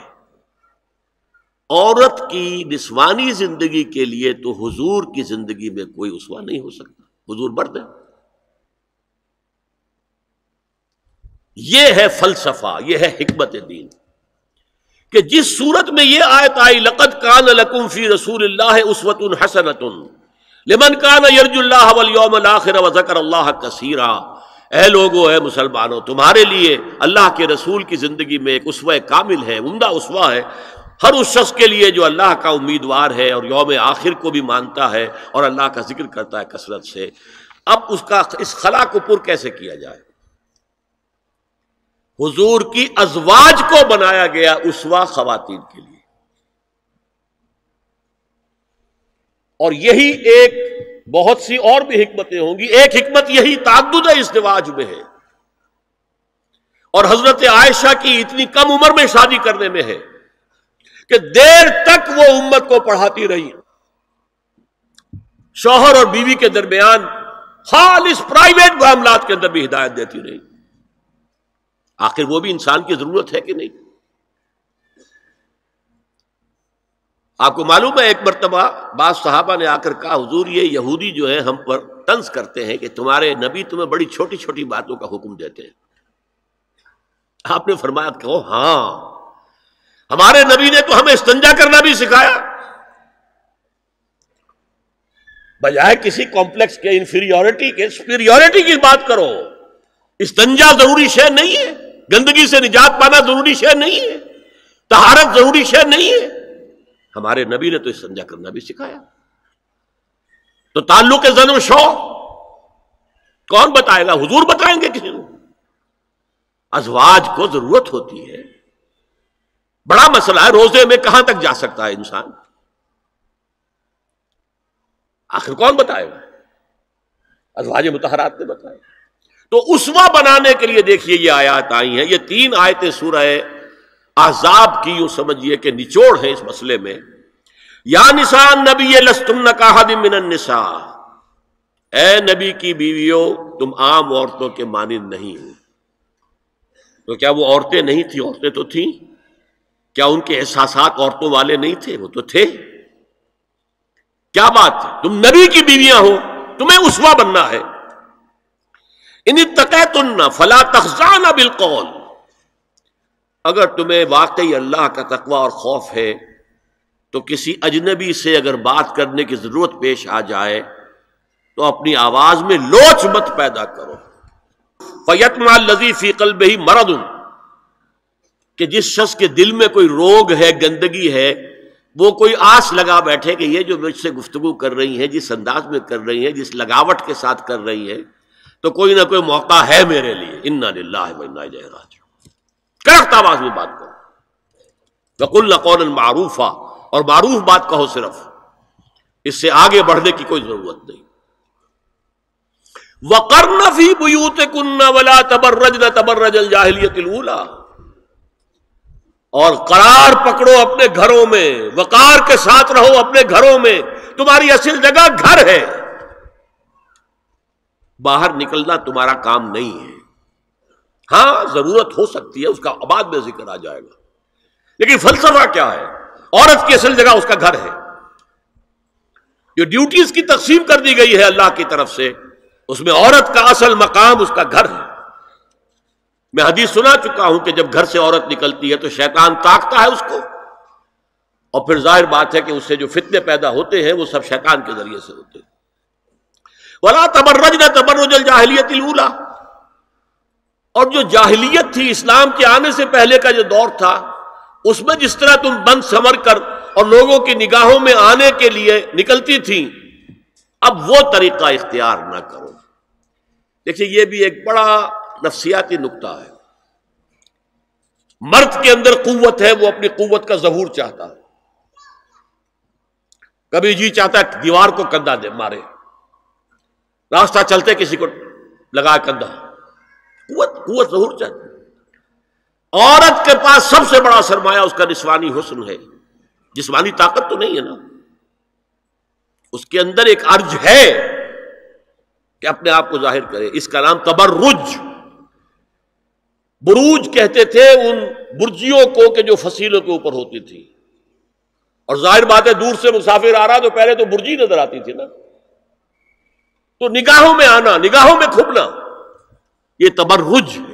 عورت کی نسوانی زندگی کے لیے تو حضور کی زندگی میں کوئی اسوہ نہیں ہو سکتا، حضور مرد ہے۔ یہ ہے فلسفہ، یہ ہے حکمت دین، کہ جس صورت میں یہ آیت آئی لَقَدْ كَانَ لَكُمْ فِي رَسُولِ اللَّهِ أُسْوَةٌ حَسَنَةٌ لِمَنْ كَانَ يَرْجُو اللَّهَ وَالْيَوْمَ الْآخِرَ وَذَكَرَ اللَّهَ كَثِيرًا، اے لوگو، اے مسلمانوں، تمہارے لیے اللہ کے رسول کی زندگی میں ایک اسوہ کامل ہے، عمدہ اسوہ ہے، ہر اس شخص کے لیے جو اللہ کا امیدوار ہے اور یوم آخر کو بھی مانتا ہے اور اللہ کا ذکر کرتا ہے کثرت سے۔ اب اس خلا کو پر کیسے کیا جائے؟ حضور کی ازواج کو بنایا گیا اسوہ خواتین کے لیے، اور یہی ایک بہت سی اور بھی حکمتیں ہوں گی۔ ایک حکمت یہی تعدد ازدواج میں ہے، اور حضرت عائشہ کی اتنی کم عمر میں شادی کرنے میں ہے کہ دیر تک وہ امت کو پڑھاتی رہی، شوہر اور بیوی کے درمیان خالص پرائیویٹ معاملات کے اندر بھی ہدایت دیتی رہی۔ آخر وہ بھی انسان کی ضرورت ہے کہ نہیں؟ آپ کو معلوم ہے ایک مرتبہ بعض صحابہ نے آ کر کہا حضور یہ یہودی جو ہے ہم پر طنز کرتے ہیں کہ تمہارے نبی تمہیں بڑی چھوٹی چھوٹی باتوں کا حکم دیتے ہیں۔ آپ نے فرمایا کہ ہاں، ہمارے نبی نے تو ہمیں استنجا کرنا بھی سکھایا، بجائے کسی کمپلیکس کے انفیریورٹی کے سپیریورٹی کی بات کرو۔ استنجا ضروری شے نہیں ہے، گندگی سے نجات پانا ضروری شے نہیں ہے، طہارت ضروری شے نہیں ہے، ہمارے نبی نے تو استنجا کرنا بھی سکھایا۔ تو تعلق زن و شو کون بتائے گا؟ حضور بتائیں گے کسی کو؟ ازواج کو ضرورت ہوتی ہے، بڑا مسئلہ ہے، روزے میں کہاں تک جا سکتا ہے انسان؟ آخر کون بتائے گا؟ ازواج مطہرات نے بتایا۔ تو اسوہ بنانے کے لیے دیکھیے یہ آیات آئی ہیں، یہ 3 آیتیں سورہ احزاب کی یوں سمجھیے کہ نچوڑ ہے اس مسئلے میں۔ یا نساء النبی لستن کاحد من النساء، اے نبی کی بیویوں تم عام عورتوں کے مانند نہیں ہو۔ تو کیا وہ عورتیں نہیں تھیں؟ عورتیں تو تھیں۔ کیا ان کے احساسات عورتوں والے نہیں تھے؟ وہ تو تھے۔ کیا بات ہے؟ تم نبی کی بیویاں ہو، تمہیں اسوہ بننا ہے۔ ان اتقیتن فلا تخضعن بالقول، اگر تمہیں واقعی اللہ کا تقوی اور خوف ہے تو کسی اجنبی سے اگر بات کرنے کی ضرورت پیش آ جائے تو اپنی آواز میں لوچ مت پیدا کرو. فَيَطْمَعَ الَّذِي فِي قَلْبِهِ مَرَضٌ، کہ جس شخص کے دل میں کوئی روگ ہے، گندگی ہے، وہ کوئی آس لگا بیٹھے کہ یہ جو مجھ سے گفتگو کر رہی ہیں، جس انداز میں کر رہی ہیں، جس لگاوٹ کے ساتھ کر رہی ہیں، تو کوئی نہ کوئی موقع ہے میرے لیے. اِنَّا لِلَّهِ وَإِنَّا إِلَيْهِ رَاجِعُونَ. کڑک آواز میں بات کرو. وَقُلْنَا قَوْلًا مَعْرُوفًا، اور معروف بات کہو صرف، اس سے آگے بڑھنے کی کوئی ضرورت نہیں. وَقَرْنَ فِي بُيُوتِكُنَّ وَلَا تَبَرَّجْنَ تَبَرَّجَ الْجَاهِلِيَّةِ الْأُولَىٰ، اور قرار پکڑو اپنے گھروں میں، وقار کے ساتھ رہو اپنے گھروں میں. تمہاری اصل جگہ گھر ہے، باہر نکلنا تمہارا کام نہیں ہے. ہاں ضرورت ہو سکتی ہے، اس کا بعد میں ذکر آ جائے گا، لیکن فلسفہ کیا ہے؟ عورت کی اصل جگہ اس کا گھر ہے. جو ڈیوٹیز کی تقسیم کر دی گئی ہے اللہ کی طرف سے، اس میں عورت کا اصل مقام اس کا گھر ہے. میں حدیث سنا چکا ہوں کہ جب گھر سے عورت نکلتی ہے تو شیطان تاکتا ہے اس کو، اور پھر ظاہر بات ہے کہ اس سے جو فتنے پیدا ہوتے ہیں وہ سب شیطان کے ذریعے سے ہوتے ہیں. وَلَا تَبَرَّجْنَ تَبَرُّجَ الْجَاهِلِيَّةِ الْأُولَىٰ، اور جو جاہلیت تھی، اسلام کے آنے سے پہلے کا جو دور تھا، اس میں جس طرح تم بند سمر کر اور لوگوں کی نگاہوں میں آنے کے لیے نکلتی تھی، اب وہ طریقہ اختیار نہ کرو. دیکھیے یہ بھی ایک بڑا نفسیاتی نکتہ ہے. مرد کے اندر قوت ہے، وہ اپنی قوت کا ظہور چاہتا ہے. کبھی جی چاہتا ہے دیوار کو کندھا دے مارے، راستہ چلتے کسی کو لگا کندھا. قوت ظہور چاہتا ہے. عورت کے پاس سب سے بڑا سرمایہ اس کا نسوانی حسن ہے. جسمانی طاقت تو نہیں ہے نا، اس کے اندر ایک ارج ہے کہ اپنے آپ کو ظاہر کرے. اس کا نام تبرج. بروج کہتے تھے ان برجیوں کو کہ جو فصیلوں کے اوپر ہوتی تھی. اور ظاہر بات ہے دور سے مسافر آ رہا تو پہلے تو برجی نظر آتی تھی نا، تو نگاہوں میں آنا، نگاہوں میں کھبنا، یہ تبرج ہے.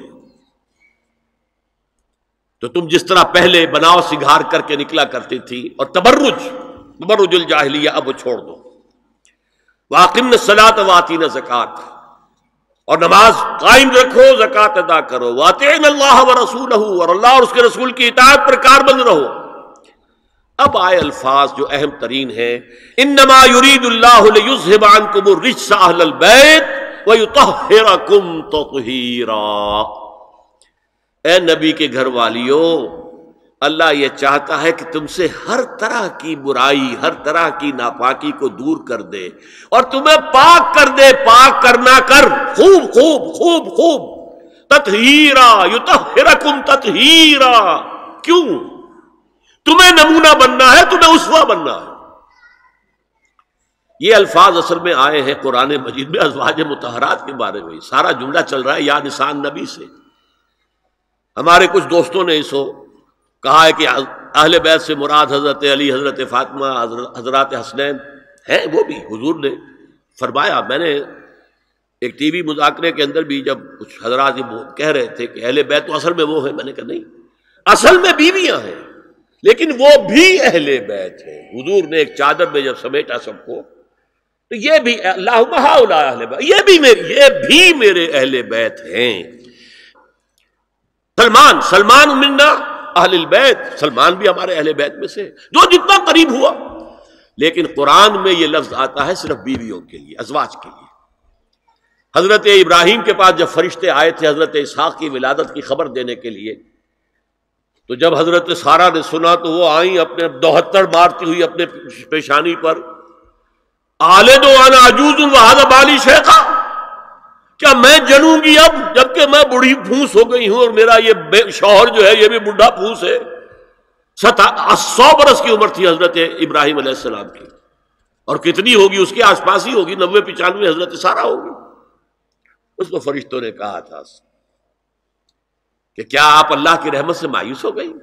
تو تم جس طرح پہلے بناؤ سنگھار کر کے نکلا کرتی تھی، اور تبرج الجاہلیہ اب وہ چھوڑ دو. وَأَقِمْنَ الصَّلَاةَ وَآتِينَ الزَّكَاةَ، اور نماز قائم رکھو، زکوٰۃ ادا کرو. وَأَطِيعْنَ اللَّهَ وَرَسُولَهُ، اور اللہ اور اس کے رسول کی اطاعت پر کاربند رہو. اب آئے الفاظ جو اہم ترین ہیں. انما يريد الله ليذهب عنكم الرجس اهل البيت ويطهركم تطهيرا. اے نبی کے گھر والیو، اللہ یہ چاہتا ہے کہ تم سے ہر طرح کی برائی، ہر طرح کی ناپاکی کو دور کر دے اور تمہیں پاک کر دے. پاک کرنا کر، خوب خوب خوب خوب. تطہیرا، یطہرکم تطہیرا. کیوں؟ تمہیں نمونہ بننا ہے، تمہیں اسوہ بننا ہے. یہ الفاظ اصل میں آئے ہیں قرآن مجید میں ازواج مطہرات کے بارے میں. سارا جملہ چل رہا ہے یا نساء نبی سے. ہمارے کچھ دوستوں نے اس کو کہا ہے کہ اہل بیت سے مراد حضرت علی، حضرت فاطمہ، حضرات حسنین ہیں. وہ بھی حضور نے فرمایا. میں نے ایک ٹی وی مذاکرے کے اندر بھی جب کچھ حضرات کہہ رہے تھے کہ اہل بیت تو اصل میں وہ ہیں، میں نے کہا نہیں، اصل میں بیویاں ہیں لیکن وہ بھی اہل بیت ہیں. حضور نے ایک چادر میں جب سمیٹا سب کو، تو یہ بھی اللہم ہؤلاء اہل بیت، یہ بھی میرے اہل بیت ہیں. سلمان منا اہل البیت، سلمان بھی ہمارے اہل بیت میں سے، جو جتنا قریب ہوا. لیکن قرآن میں یہ لفظ آتا ہے صرف بیویوں کے لیے، ازواج کے لیے. حضرت ابراہیم کے پاس جب فرشتے آئے تھے حضرت اسحاق کی ولادت کی خبر دینے کے لیے، تو جب حضرت سارہ نے سنا تو وہ آئیں اپنے دوہتر مارتی ہوئی اپنے پیشانی پر. آلد وانا عجوز وہذا بالی شیخا، کیا میں جنوں گی اب جبکہ میں بوڑھی پھونس ہو گئی ہوں اور میرا یہ شوہر جو ہے یہ بھی بڈھا پھونس ہے. 100 برس کی عمر تھی حضرت ابراہیم علیہ السلام کی، اور کتنی ہوگی اس کے آس پاس ہی ہوگی، 90-95 حضرت سارہ ہوگی. اس کو فرشتوں نے کہا تھا کہ کیا آپ اللہ کی رحمت سے مایوس ہو گئی؟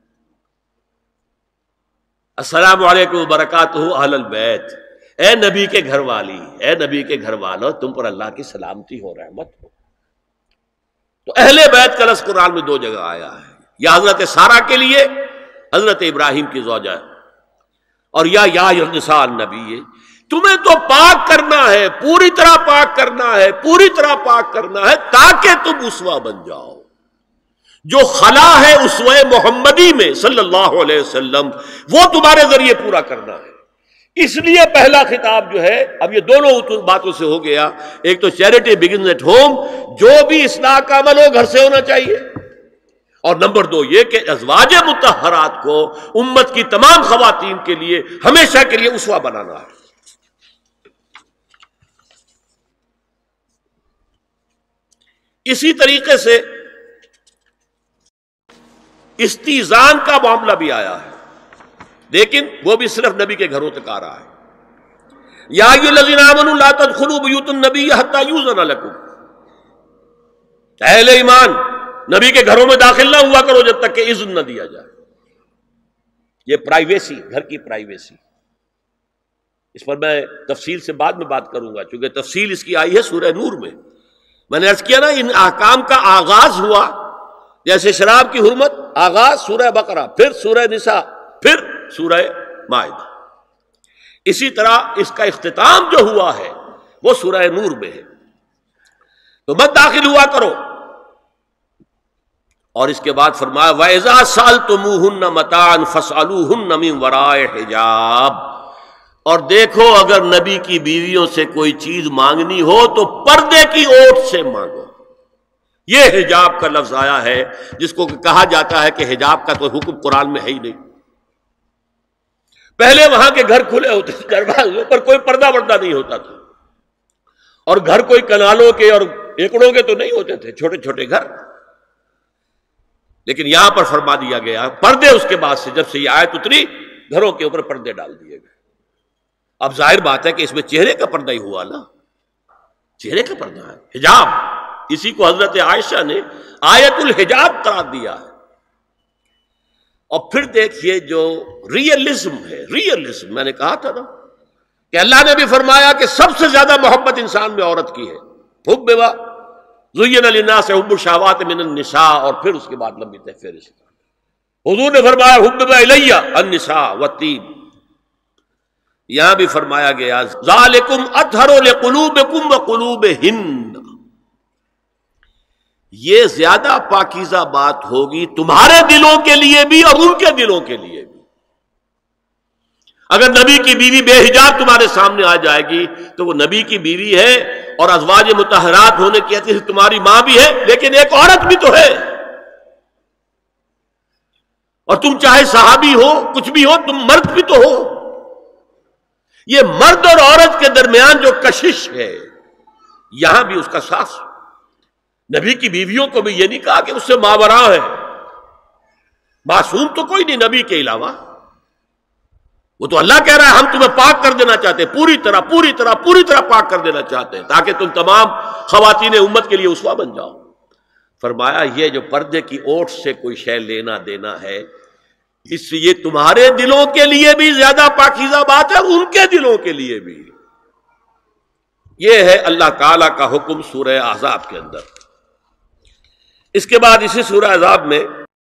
السلام علیکم وبرکاتہ اہل البیت، اے نبی کے گھر والی، اے نبی کے گھر والو، تم پر اللہ کی سلامتی ہو، رحمت ہو. تو اہل بیت کا لفظ قرآن میں 2 جگہ آیا ہے، یا حضرت سارہ کے لیے حضرت ابراہیم کی زوجہ، اور یا نساء النبی. تمہیں تو پاک کرنا ہے، پوری طرح پاک کرنا ہے، پوری طرح پاک کرنا ہے تاکہ تم اسوہ بن جاؤ۔ جو خلا ہے اسوہ محمدی میں صلی اللہ علیہ وسلم، وہ تمہارے ذریعے پورا کرنا ہے۔ اس لیے پہلا خطاب جو ہے، اب یہ دونوں باتوں سے ہو گیا، ایک تو چیریٹی بگنز ایٹ ہوم، جو بھی اصلاح کا عمل ہو گھر سے ہونا چاہیے، اور نمبر دو یہ کہ ازواج مطہرات کو امت کی تمام خواتین کے لیے ہمیشہ کے لیے اسوہ بنانا ہے۔ اسی طریقے سے استیزان کا معاملہ بھی آیا ہے، لیکن وہ بھی صرف نبی کے گھروں تک آ رہا ہے۔ یا ایھا الذین آمنوا لا تدخلوا بیوت النبی حتی یؤذن لکم، اہل ایمان نبی کے گھروں میں داخل نہ ہوا کرو جب تک کہ اذن نہ دیا جائے۔ یہ پرائیویسی، گھر کی پرائیویسی، اس پر میں تفصیل سے بعد میں بات کروں گا، چونکہ تفصیل اس کی آئی ہے سورہ نور میں نے عرض کیا نا، ان احکام کا آغاز ہوا جیسے شراب کی حرمت، آغاز سورہ بقرہ، پھر سورہ نساء، پھر سورہ مائدہ۔ اسی طرح اس کا اختتام جو ہوا ہے وہ سورہ نور میں ہے، تو مت داخل ہوا کرو۔ اور اس کے بعد فرمایا وَإِذَا سَأَلْتُمُوهُنَّ مَتَاعًا فَاسْأَلُوهُنَّ مِنْ وَرَاءِ حِجَابٍ، اور دیکھو اگر نبی کی بیویوں سے کوئی چیز مانگنی ہو تو پردے کی اوٹ سے مانگو۔ یہ حجاب کا لفظ آیا ہے جس کو کہا جاتا ہے کہ حجاب کا تو حکم قرآن میں ہے ہی نہیں۔ پہلے وہاں کے گھر کھلے ہوتے تھے، دروازوں پر کوئی پردہ وردہ نہیں ہوتا تھا، اور گھر کوئی کنالوں کے اور ایکڑوں کے تو نہیں ہوتے تھے، چھوٹے چھوٹے گھر۔ لیکن یہاں پر فرما دیا گیا پردے، اس کے بعد سے جب سے یہ آیت اتری گھروں کے اوپر پردے ڈال دیے گئے۔ اب ظاہر بات ہے کہ اس میں چہرے کا پردہ ہی ہوا نا، چہرے کا پردہ ہے حجاب، اسی کو حضرت عائشہ نے آیت الحجاب قرار دیا ہے۔ اور پھر دیکھیے جو ریئلزم ہے، ریئلزم میں نے کہا تھا نا کہ اللہ نے بھی فرمایا کہ سب سے زیادہ محبت انسان میں عورت کی ہے، حب زین للناس حب الشہوات من النساء، اور پھر اس کے بعد لمبی فہرست۔ حضور نے فرمایا حبب الی النساء والطیب، یہاں بھی فرمایا گیا ذالکم اطہر لقلوبکم وقلوبہن، یہ زیادہ پاکیزہ بات ہوگی تمہارے دلوں کے لیے بھی اور ان کے دلوں کے لیے بھی۔ اگر نبی کی بیوی بے حجاب تمہارے سامنے آ جائے گی تو وہ نبی کی بیوی ہے اور ازواج مطہرات ہونے کی حیثیت سے تمہاری ماں بھی ہے، لیکن ایک عورت بھی تو ہے، اور تم چاہے صحابی ہو کچھ بھی ہو، تم مرد بھی تو ہو۔ یہ مرد اور عورت کے درمیان جو کشش ہے یہاں بھی اس کا صاف، نبی کی بیویوں کو بھی یہ نہیں کہا کہ اس سے ماوراء ہے، معصوم تو کوئی نہیں نبی کے علاوہ، وہ تو اللہ کہہ رہا ہے ہم تمہیں پاک کر دینا چاہتے ہیں، پوری طرح پوری طرح پوری طرح پاک کر دینا چاہتے ہیں تاکہ تم تمام خواتین امت کے لیے اسوہ بن جاؤ۔ فرمایا یہ جو پردے کی اوٹ سے کوئی شے لینا دینا ہے، اس سے یہ تمہارے دلوں کے لیے بھی زیادہ پاکیزہ بات ہے اور ان کے دلوں کے لیے بھی۔ یہ ہے اللہ تعالی کا حکم سورہ احزاب کے اندر۔ اس کے بعد اسی سورہ احزاب میں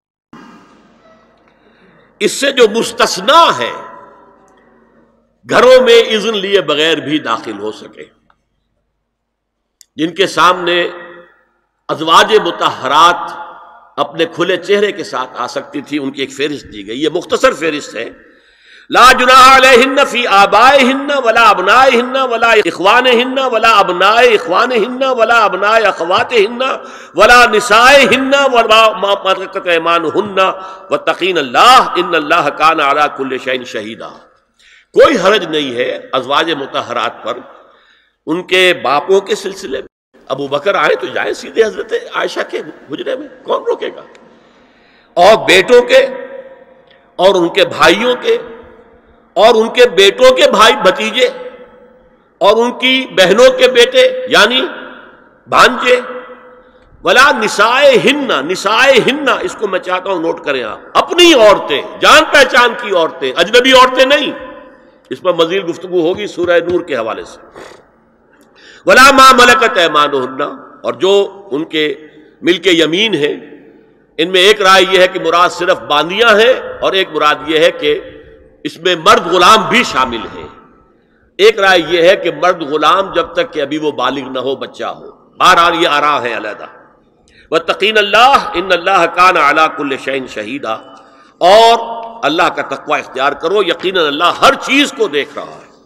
اس سے جو مستثنا ہے گھروں میں اذن لیے بغیر بھی داخل ہو سکے، جن کے سامنے ازواج مطہرات اپنے کھلے چہرے کے ساتھ آ سکتی تھی، ان کی ایک فہرست دی گئی۔ یہ مختصر فہرست ہے، لا جناح علیہن فی آبائہن ولا ابنائہن ولا اخوانہن ولا ابناء اخوانہن ولا ابناء اخواتہن ولا نسائہن ولا ما ملکت ایمانہن واتقین اللہ ان اللہ کان علی کل شیء شہیدا۔ کوئی حرج نہیں ہے ازواج مطہرات پر ان کے باپوں کے سلسلے میں۔ ابو بکر آئے تو جائیں سیدھے حضرت عائشہ کے حجرے میں، کون روکے گا؟ اور بیٹوں کے اور ان کے بھائیوں کے اور ان کے بیٹوں کے بھائی بھتیجے اور ان کی بہنوں کے بیٹے یعنی بھانجے، ولا نسائہن، نسائہن اس کو میں چاہتا ہوں نوٹ کریں آپ، اپنی عورتیں، جان پہچان کی عورتیں، اجنبی عورتیں نہیں۔ اس پر مزید گفتگو ہوگی سورہ نور کے حوالے سے۔ ولا ما ملکت ایمانہن، اور جو ان کے ملک یمین ہیں، ان میں ایک رائے یہ ہے کہ مراد صرف باندیاں ہیں اور ایک مراد یہ ہے کہ اس میں مرد غلام بھی شامل ہیں۔ ایک رائے یہ ہے کہ مرد غلام جب تک کہ ابھی وہ بالغ نہ ہو، بچہ ہو، بہرحال یہ آراء ہے علیحدہ۔ واتقین اللہ ان اللہ کان علی کل شیء شہیدا، اور اللہ کا تقوی اختیار کرو، یقیناً اللہ ہر چیز کو دیکھ رہا ہے۔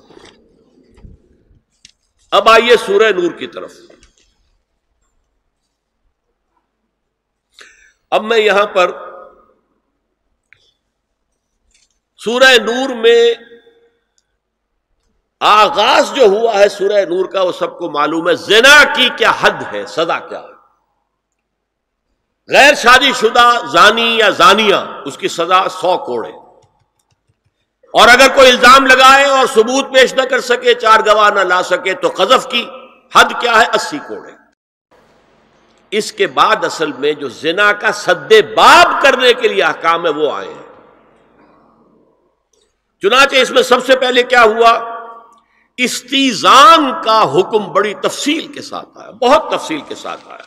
اب آئیے سورہ نور کی طرف۔ اب میں یہاں پر سورہ نور میں آغاز جو ہوا ہے سورہ نور کا، وہ سب کو معلوم ہے۔ زنا کی کیا حد ہے، سزا کیا ہے؟ غیر شادی شدہ زانی یا زانیہ، اس کی سزا 100 کوڑے، اور اگر کوئی الزام لگائے اور ثبوت پیش نہ کر سکے، 4 گواہ نہ لا سکے، تو قذف کی حد کیا ہے؟ 80 کوڑے۔ اس کے بعد اصل میں جو زنا کا سد باب کرنے کے لیے احکام ہے وہ آئے ہیں۔ چنانچہ اس میں سب سے پہلے کیا ہوا؟ استیزان کا حکم بڑی تفصیل کے ساتھ آیا، بہت تفصیل کے ساتھ آیا۔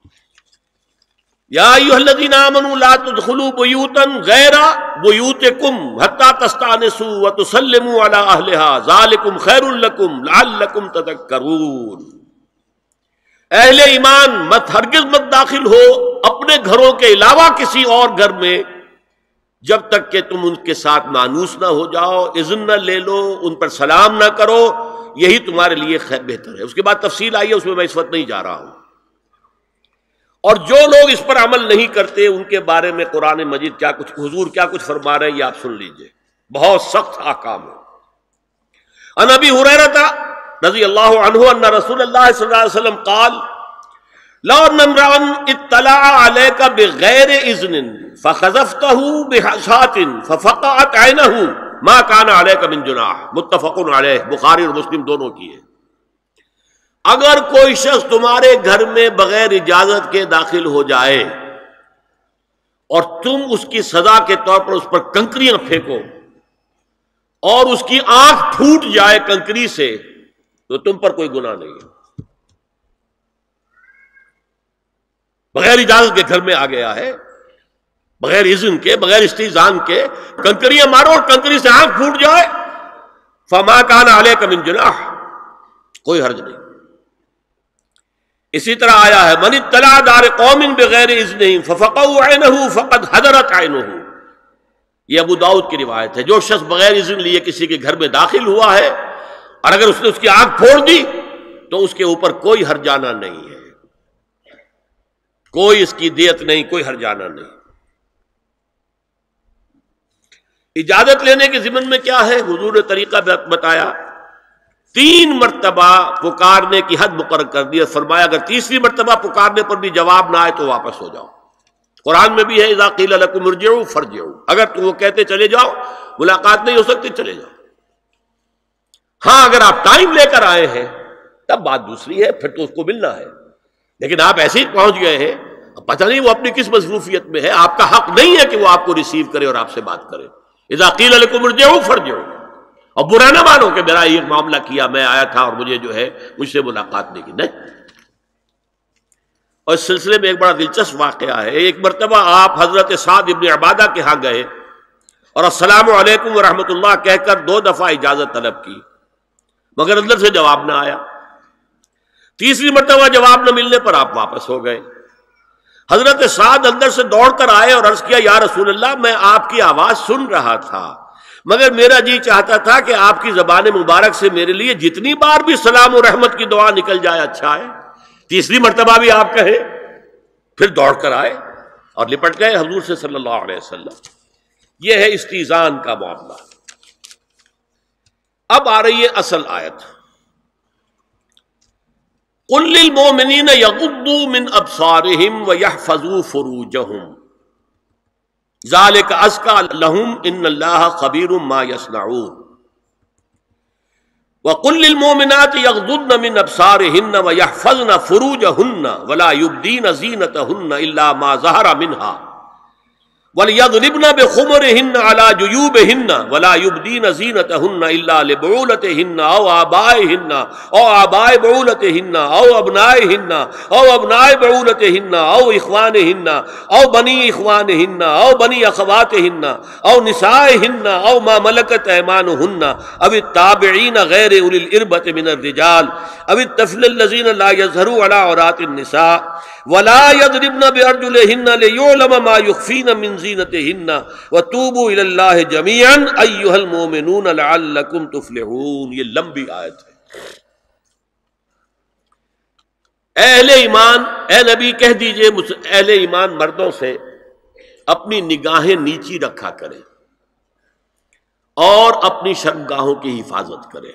یا ایھا الذین آمنوا لا تدخلوا بیوتا غیر بیوتکم حتی تستأنسوا وتسلموا علی اہلها ذالکم خیر لکم لعلکم تذکرون۔ اہل ایمان ہرگز مت داخل ہو اپنے گھروں کے علاوہ کسی اور گھر میں جب تک کہ تم ان کے ساتھ مانوس نہ ہو جاؤ، اذن نہ لے لو، ان پر سلام نہ کرو، یہی تمہارے لیے بہتر ہے۔ اس کے بعد تفصیل آئی ہے، اس میں میں اس وقت نہیں جا رہا ہوں۔ اور جو لوگ اس پر عمل نہیں کرتے ان کے بارے میں قرآن مجید کیا کچھ، حضور کیا کچھ فرما رہے ہیں یہ آپ سن لیجئے، بہت سخت احکام ہے۔ عن ابی ہریرہ رضی اللہ عنہ ان رسول اللہ صلی اللہ علیہ وسلم قال لو ان امرا اطلع عليك بغیر اذن فخذفته بحشاة ففقعت عینه ما كان عليك من جناح، متفق علیہ، بخاری اور مسلم دونوں کی ہے۔ اگر کوئی شخص تمہارے گھر میں بغیر اجازت کے داخل ہو جائے اور تم اس کی سزا کے طور پر اس پر کنکریاں پھینکو اور اس کی آنکھ پھوٹ جائے کنکری سے، تو تم پر کوئی گناہ نہیں ہے۔ بغیر اجازت کے گھر میں آ گیا ہے، بغیر اذن کے، بغیر استئذان کے کنکریاں مارو اور کنکری سے آنکھ پھوٹ جائے، فما کان علیک من جناح، کوئی حرج نہیں۔ اسی طرح آیا ہے من اطلع دار قوم بغیر اذنہم ففقعوا عینہ فقد حضرت عینہ، یہ ابو داؤد کی روایت ہے۔ جو شخص بغیر اذن لیے کسی کے گھر میں داخل ہوا ہے اور اگر اس نے اس کی آنکھ پھوڑ دی تو اس کے اوپر کوئی ہرجانہ نہیں ہے، کوئی اس کی دیت نہیں، کوئی ہرجانہ نہیں۔ اجازت لینے کے ضمن میں کیا ہے؟ حضور نے طریقہ بتایا، 3 مرتبہ پکارنے کی حد مقرر کر دی، فرمایا اگر تیسری مرتبہ پکارنے پر بھی جواب نہ آئے تو واپس ہو جاؤ۔ قرآن میں بھی ہے اذا قیل لکم ارجعوا فارجعوا، اگر تم وہ کہتے چلے جاؤ، ملاقات نہیں ہو سکتی، چلے جاؤ۔ ہاں اگر آپ ٹائم لے کر آئے ہیں تب بات دوسری ہے، پھر تو اس کو ملنا ہے، لیکن آپ ایسے ہی پہنچ گئے ہیں، پتہ نہیں وہ اپنی کس مصروفیت میں ہے، آپ کا حق نہیں ہے کہ وہ آپ کو ریسیو کرے اور آپ سے بات کرے۔ اذا قیل لکم ارجعوا فارجعوا، اور برا نہ مانو کہ میرا یہ معاملہ کیا، میں آیا تھا اور مجھے جو ہے مجھ سے ملاقات نہیں کی، نہیں۔ اور اس سلسلے میں ایک بڑا دلچسپ واقعہ ہے۔ ایک مرتبہ آپ حضرت سعد ابن عبادہ کے ہاں گئے اور السلام علیکم ورحمۃ اللہ کہہ کر 2 دفعہ اجازت طلب کی، مگر اندر سے جواب نہ آیا۔ تیسری مرتبہ جواب نہ ملنے پر آپ واپس ہو گئے۔ حضرت سعد اندر سے دوڑ کر آئے اور عرض کیا یا رسول اللہ، میں آپ کی آواز سن رہا تھا مگر میرا جی چاہتا تھا کہ آپ کی زبان مبارک سے میرے لیے جتنی بار بھی سلام و رحمت کی دعا نکل جائے اچھا ہے، تیسری مرتبہ بھی آپ کہیں۔ پھر دوڑ کر آئے اور لپٹ گئے حضور سے صلی اللہ علیہ وسلم۔ یہ ہے استیزان کا معاملہ۔ اب آ رہی ہے اصل آیت، قل للمؤمنین یغضوا من ابصارہم ویحفظوا فروجہم ذالک ازکی لہم ان اللہ خبیر ما یصنعون وقل للمؤمنات یغضضن من ابصارہن ویحفظن فروجہن ولا یبدین زینتہن الا ما ظہر منہا وَلْيَضْرِبْنَ بِخُمُرِهِنَّ عَلَى جُيُوبِهِنَّ وَلَا يُبْدِينَ زِينَتَهُنَّ إِلَّا لِبُعُولَتِهِنَّ أَوْ آبَائِهِنَّ أَوْ آبَاءِ بُعُولَتِهِنَّ أَوْ أَبْنَائِهِنَّ أَوْ أَبْنَاءِ بُعُولَتِهِنَّ أَوْ إِخْوَانِهِنَّ أَوْ بَنِي إِخْوَانِهِنَّ أَوْ بَنِي أَخَوَاتِهِنَّ أَوْ نِسَائِهِنَّ أَوْ مَا مَلَكَتْ أَيْمَانُهُنَّ أَوِ التَّابِعِينَ غَيْرِ أُولِي الْإِرْبَةِ مِنَ الرِّجَالِ أَوِ الطَّفْلِ الَّذِينَ لَا يَظْهَرُوا عَلَى عَوْرَاتِ النِّسَاءِ وَلَا يَضْرِبْنَ بِأَرْجُلِهِنَّ لِيُعْلَمَ مَا يُخْفِينَ مِنْ زِينَتِهِنَّ وَتُوبُوا إِلَى اللَّهِ جَمِيعًا أَيُّهَا الْمُؤْمِنُونَ لَعَلَّكُمْ تُفْلِحُونَ. یہ لمبی آیت ہے. اہل ایمان، اے نبی کہہ دیجئے اہل ایمان مردوں سے اپنی نگاہیں نیچی رکھا کریں اور اپنی شرمگاہوں کی حفاظت کریں.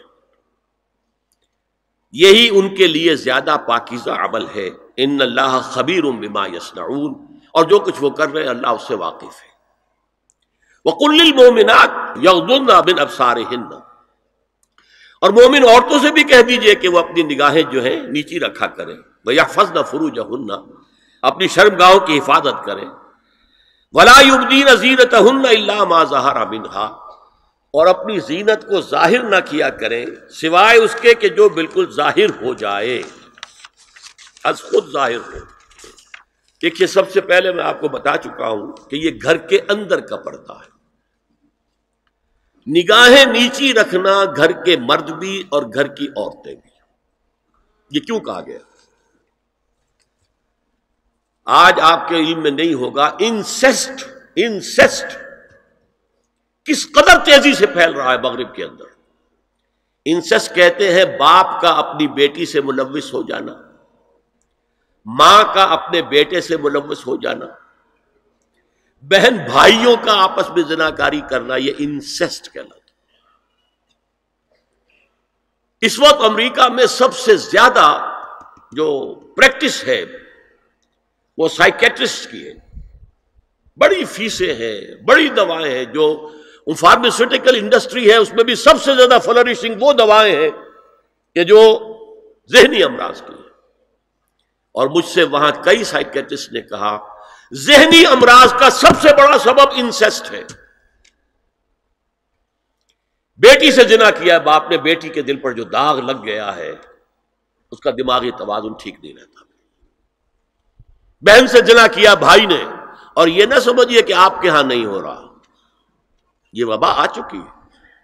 یہی ان کے لیے زیادہ پاکیزہ عمل ہے. ان اللہ خبیر بما یصنعون، اور جو کچھ وہ کر رہے ہیں اللہ اس سے واقف ہے. وَقُلْ لِلْمُؤْمِنَاتِ يَغْضُضْنَ مِنْ أَبْصَارِهِنَّ، اور مومن عورتوں سے بھی کہہ دیجئے کہ وہ اپنی نگاہیں جو ہیں نیچی رکھا کریں. وَيَحْفَظْنَ فُرُوجَهُنَّ، اپنی شرمگاہوں کی حفاظت کریں. وَلَا يُبْدِينَ زِينَتَهُنَّ إِلَّا مَا ظَهَرَ مِنْهَا، اور اپنی زینت کو ظاہر نہ کیا کریں سوائے اس کے کہ جو بالکل ظاہر ہو جائے، از خود ظاہر ہو. دیکھیے سب سے پہلے میں آپ کو بتا چکا ہوں کہ یہ گھر کے اندر کا پردہ ہے. نگاہیں نیچی رکھنا گھر کے مرد بھی اور گھر کی عورتیں بھی. یہ کیوں کہا گیا؟ آج آپ کے علم میں نہیں ہوگا انسیسٹ کس قدر تیزی سے پھیل رہا ہے مغرب کے اندر. انسیسٹ کہتے ہیں باپ کا اپنی بیٹی سے ملوث ہو جانا، ماں کا اپنے بیٹے سے ملوث ہو جانا، بہن بھائیوں کا آپس میں زناکاری کرنا، یہ انسیسٹ کہلاتا. اس وقت امریکہ میں سب سے زیادہ جو پریکٹس ہے وہ سائیکیٹرسٹ کی ہے. بڑی فیسیں ہیں، بڑی دوائیں ہیں. جو فارماسیوٹیکل انڈسٹری ہے اس میں بھی سب سے زیادہ فلرشنگ وہ دوائیں ہیں کہ جو ذہنی امراض کی ہیں. اور مجھ سے وہاں کئی سائیکیٹرسٹ نے کہا ذہنی امراض کا سب سے بڑا سبب انسیسٹ ہے. بیٹی سے زنا کیا ہے باپ نے، بیٹی کے دل پر جو داغ لگ گیا ہے اس کا دماغی توازن ٹھیک نہیں رہتا. بہن سے زنا کیا بھائی نے، اور یہ نہ سمجھیے کہ آپ کے ہاں نہیں ہو رہا، یہ وبا آ چکی ہے.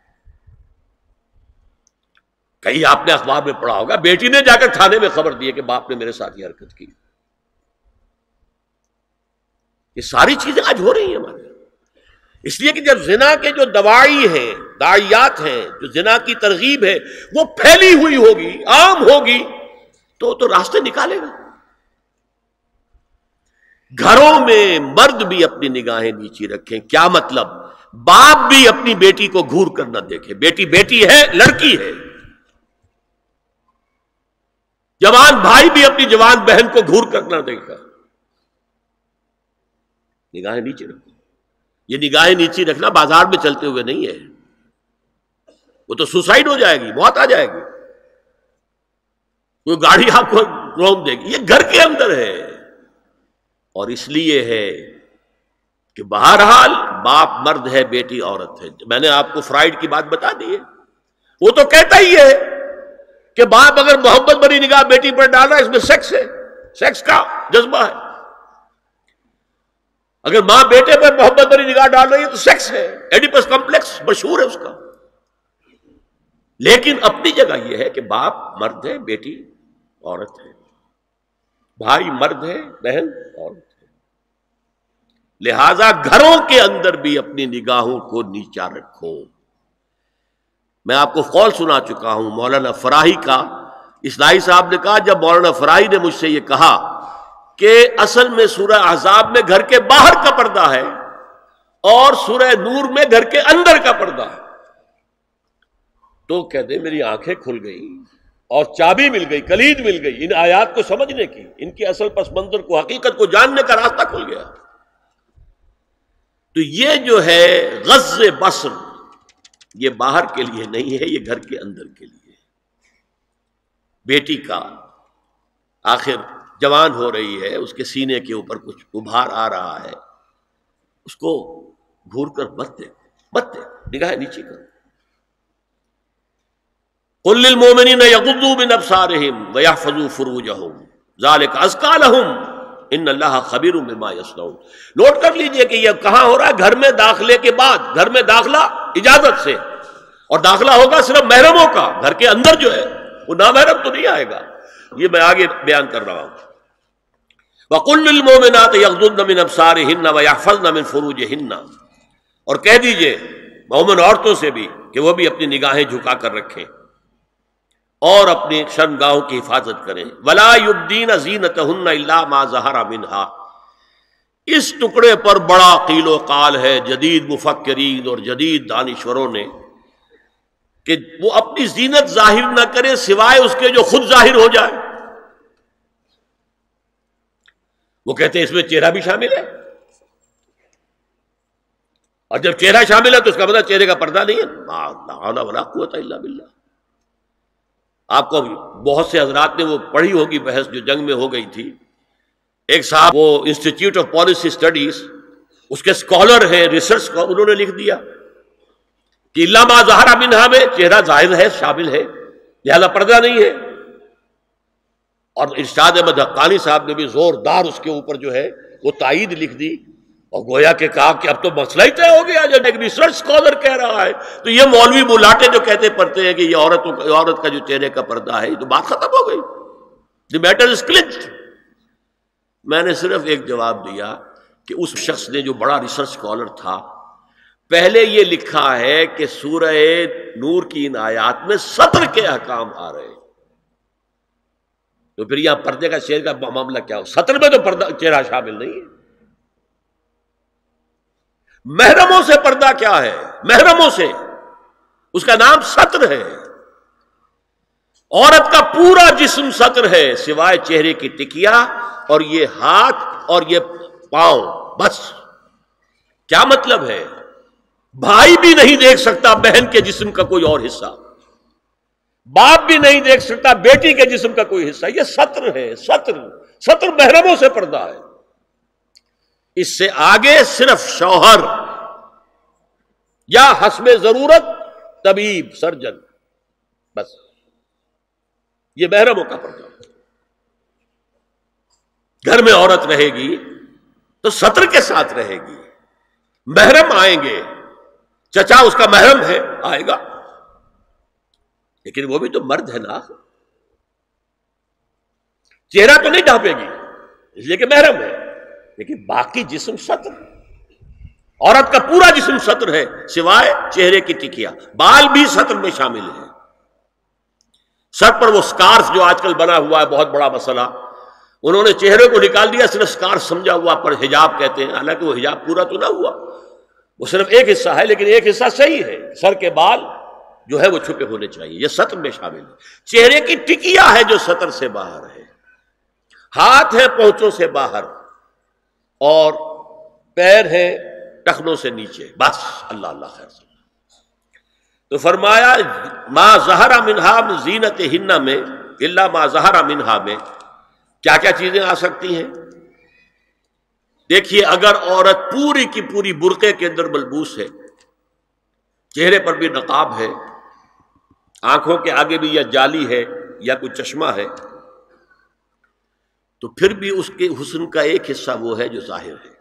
کئی آپ نے اخبار میں پڑھا ہوگا بیٹی نے جا کر تھانے میں خبر دی کہ باپ نے میرے ساتھ یہ حرکت کی. یہ ساری چیزیں آج ہو رہی ہیں ہمارے. اس لیے کہ جب زنا کے جو دوائی ہیں، داعیات ہیں، جو زنا کی ترغیب ہے وہ پھیلی ہوئی ہوگی، عام ہوگی، تو راستے نکالے گا. گھروں میں مرد بھی اپنی نگاہیں نیچی رکھیں. کیا مطلب؟ باپ بھی اپنی بیٹی کو گھور کر نہ دیکھے. بیٹی بیٹی ہے، لڑکی ہے. جوان بھائی بھی اپنی جوان بہن کو گھور کر نہ دیکھا. نگاہیں نیچی رکھو. یہ نگاہیں نیچی رکھنا بازار میں چلتے ہوئے نہیں ہے، وہ تو سوسائڈ ہو جائے گی، موت آ جائے گی. کوئی گاڑی آپ کو روک دے گی. یہ گھر کے اندر ہے. اور اس لیے ہے کہ بہرحال باپ مرد ہے، بیٹی عورت ہے. میں نے آپ کو فرائیڈ کی بات بتا دی ہے. وہ تو کہتا ہی ہے کہ باپ اگر محبت بھری نگاہ بیٹی پر ڈالا اس میں سیکس ہے، سیکس کا جذبہ ہے. اگر ماں بیٹے پر محبت بھری نگاہ ڈال رہی ہے تو سیکس ہے. ایڈیپس کمپلیکس مشہور ہے اس کا. لیکن اپنی جگہ یہ ہے کہ باپ مرد ہے، بیٹی عورت ہے، بھائی مرد ہے، بہن عورت ہے. لہذا گھروں کے اندر بھی اپنی نگاہوں کو نیچا رکھو. میں آپ کو قول سنا چکا ہوں مولانا فراہی کا. اصلاحی صاحب نے کہا جب مولانا فراہی نے مجھ سے یہ کہا کہ اصل میں سورہ احزاب میں گھر کے باہر کا پردہ ہے اور سورہ نور میں گھر کے اندر کا پردہ ہے، تو کہتے میری آنکھیں کھل گئی اور چابی مل گئی، کلید مل گئی ان آیات کو سمجھنے کی، ان کی اصل پس منظر کو، حقیقت کو جاننے کا راستہ کھل گیا. تو یہ جو ہے غض بصر، یہ باہر کے لیے نہیں ہے، یہ گھر کے اندر کے لیے. بیٹی کا آخر جوان ہو رہی ہے، اس کے سینے کے اوپر کچھ ابھار آ رہا ہے، اس کو گھور کر مت دیکھ، نگاہیں نیچے کر. قل للمؤمنین یغضوا من ابصارہم ویحفظوا فروجہم ذلک ازکی لہم ان اللہ خبیر بما یصنعون. نوٹ کر لیجئے کہ یہ کہاں ہو رہا ہے؟ گھر میں داخلے کے بعد. گھر میں داخلہ اجازت سے، اور داخلہ ہوگا صرف محرموں کا. گھر کے اندر جو ہے وہ نامحرم تو نہیں آئے گا. یہ میں آگے بیان کر رہا ہوں. وَقُلْ لِلْمُؤْمِنَاتِ يَغْضُضْنَ مِنْ أَبْصَارِهِنَّ وَيَحْفَظْنَ مِنْ فُرُوجِهِنَّ، اور کہہ دیجئے مومن عورتوں سے بھی کہ وہ بھی اپنی نگاہیں جھکا کر رکھیں اور اپنی شرمگاہوں کی حفاظت کریں. وَلَا يُبْدِينَ زِينَتَهُنَّ إِلَّا مَا ظَهَرَ مِنْهَا. اس ٹکڑے پر بڑا قیل و قال ہے جدید مفکرین اور جدید دانشوروں نے کہ وہ اپنی زینت ظاہر نہ کرے سوائے اس کے جو خود ظاہر ہو جائے. وہ کہتے ہیں اس میں چہرہ بھی شامل ہے، اور جب چہرہ شامل ہے تو اس کا مطلب چہرے کا پردہ نہیں ہے. لا حول ولا قوت الا باللہ. آپ کو بہت سے حضرات نے وہ پڑھی ہوگی بحث جو جنگ میں ہو گئی تھی. ایک صاحب وہ انسٹیٹیوٹ آف پالیسی اسٹڈیز اس کے اسکالر ہیں، ریسرچ کا، انہوں نے لکھ دیا کہ الا ما ظہر منہا میں چہرہ ظاہر ہے، شامل ہے، لہذا پردہ نہیں ہے. اور ارشاد احمد حقانی صاحب نے بھی زوردار اس کے اوپر جو ہے وہ تائید لکھ دی، اور گویا کہ کہا کہ اب تو مسئلہ ہی طے ہو گیا. جب ایک ریسرچ اسکالر کہہ رہا ہے تو یہ مولوی ملاٹے جو کہتے پڑھتے ہیں کہ یہ عورت کا جو چہرے کا پردہ ہے، یہ تو بات ختم ہو گئی. The matter is clinched. میں نے صرف ایک جواب دیا کہ اس شخص نے جو بڑا ریسرچ اسکالر تھا، پہلے یہ لکھا ہے کہ سورہ نور کی ان آیات میں سطر کے احکام آ رہے ہیں، تو پھر یہاں پردے کا چہرے کا معاملہ کیا ہو؟ سطر میں تو پردہ چہرہ شامل نہیں ہے. محرموں سے پردہ کیا ہے؟ محرموں سے، اس کا نام سطر ہے. عورت کا پورا جسم سطر ہے سوائے چہرے کی ٹکیا اور یہ ہاتھ اور یہ پاؤں، بس. کیا مطلب ہے؟ بھائی بھی نہیں دیکھ سکتا بہن کے جسم کا کوئی اور حصہ، باپ بھی نہیں دیکھ سکتا بیٹی کے جسم کا کوئی حصہ. یہ سطر ہے. سطر محرموں سے پردہ ہے. اس سے آگے صرف شوہر یا حسب ضرورت طبیب، سرجن، بس. یہ محرموں کا پردہ. گھر میں عورت رہے گی تو سطر کے ساتھ رہے گی. محرم آئیں گے، چچا اس کا محرم ہے، آئے گا، لیکن وہ بھی تو مرد ہے نا. چہرہ تو نہیں ڈھانپے گی اس لیے کہ محرم ہے، لیکن باقی جسم سطر. عورت کا پورا جسم سطر ہے سوائے چہرے کی ٹکیا. بال بھی سطر میں شامل ہے. سر پر وہ سکارف جو آج کل بنا ہوا ہے، بہت بڑا مسئلہ، انہوں نے چہرے کو نکال دیا، صرف سکارف سمجھا ہوا، پر حجاب کہتے ہیں. حالانکہ وہ حجاب پورا تو نہ ہوا، وہ صرف ایک حصہ ہے، لیکن ایک حصہ صحیح ہے. سر کے بال جو ہے وہ چھپے ہونے چاہیے، یہ سطر میں شامل ہے. چہرے کی ٹکیا ہے جو سطر سے باہر ہے. ہاتھ ہے پونچوں سے باہر، اور پیر ہے ٹخنوں سے نیچے، بس. اللہ اللہ خیر. تو فرمایا ما ظہر منہا من زینتہن میں الا ما ظہر منہا میں کیا کیا چیزیں آ سکتی ہیں. دیکھیے، اگر عورت پوری کی پوری برقعے کے اندر ملبوس ہے، چہرے پر بھی نقاب ہے، آنکھوں کے آگے بھی یا جالی ہے یا کوئی چشمہ ہے، تو پھر بھی اس کے حسن کا ایک حصہ وہ ہے جو ظاہر ہے.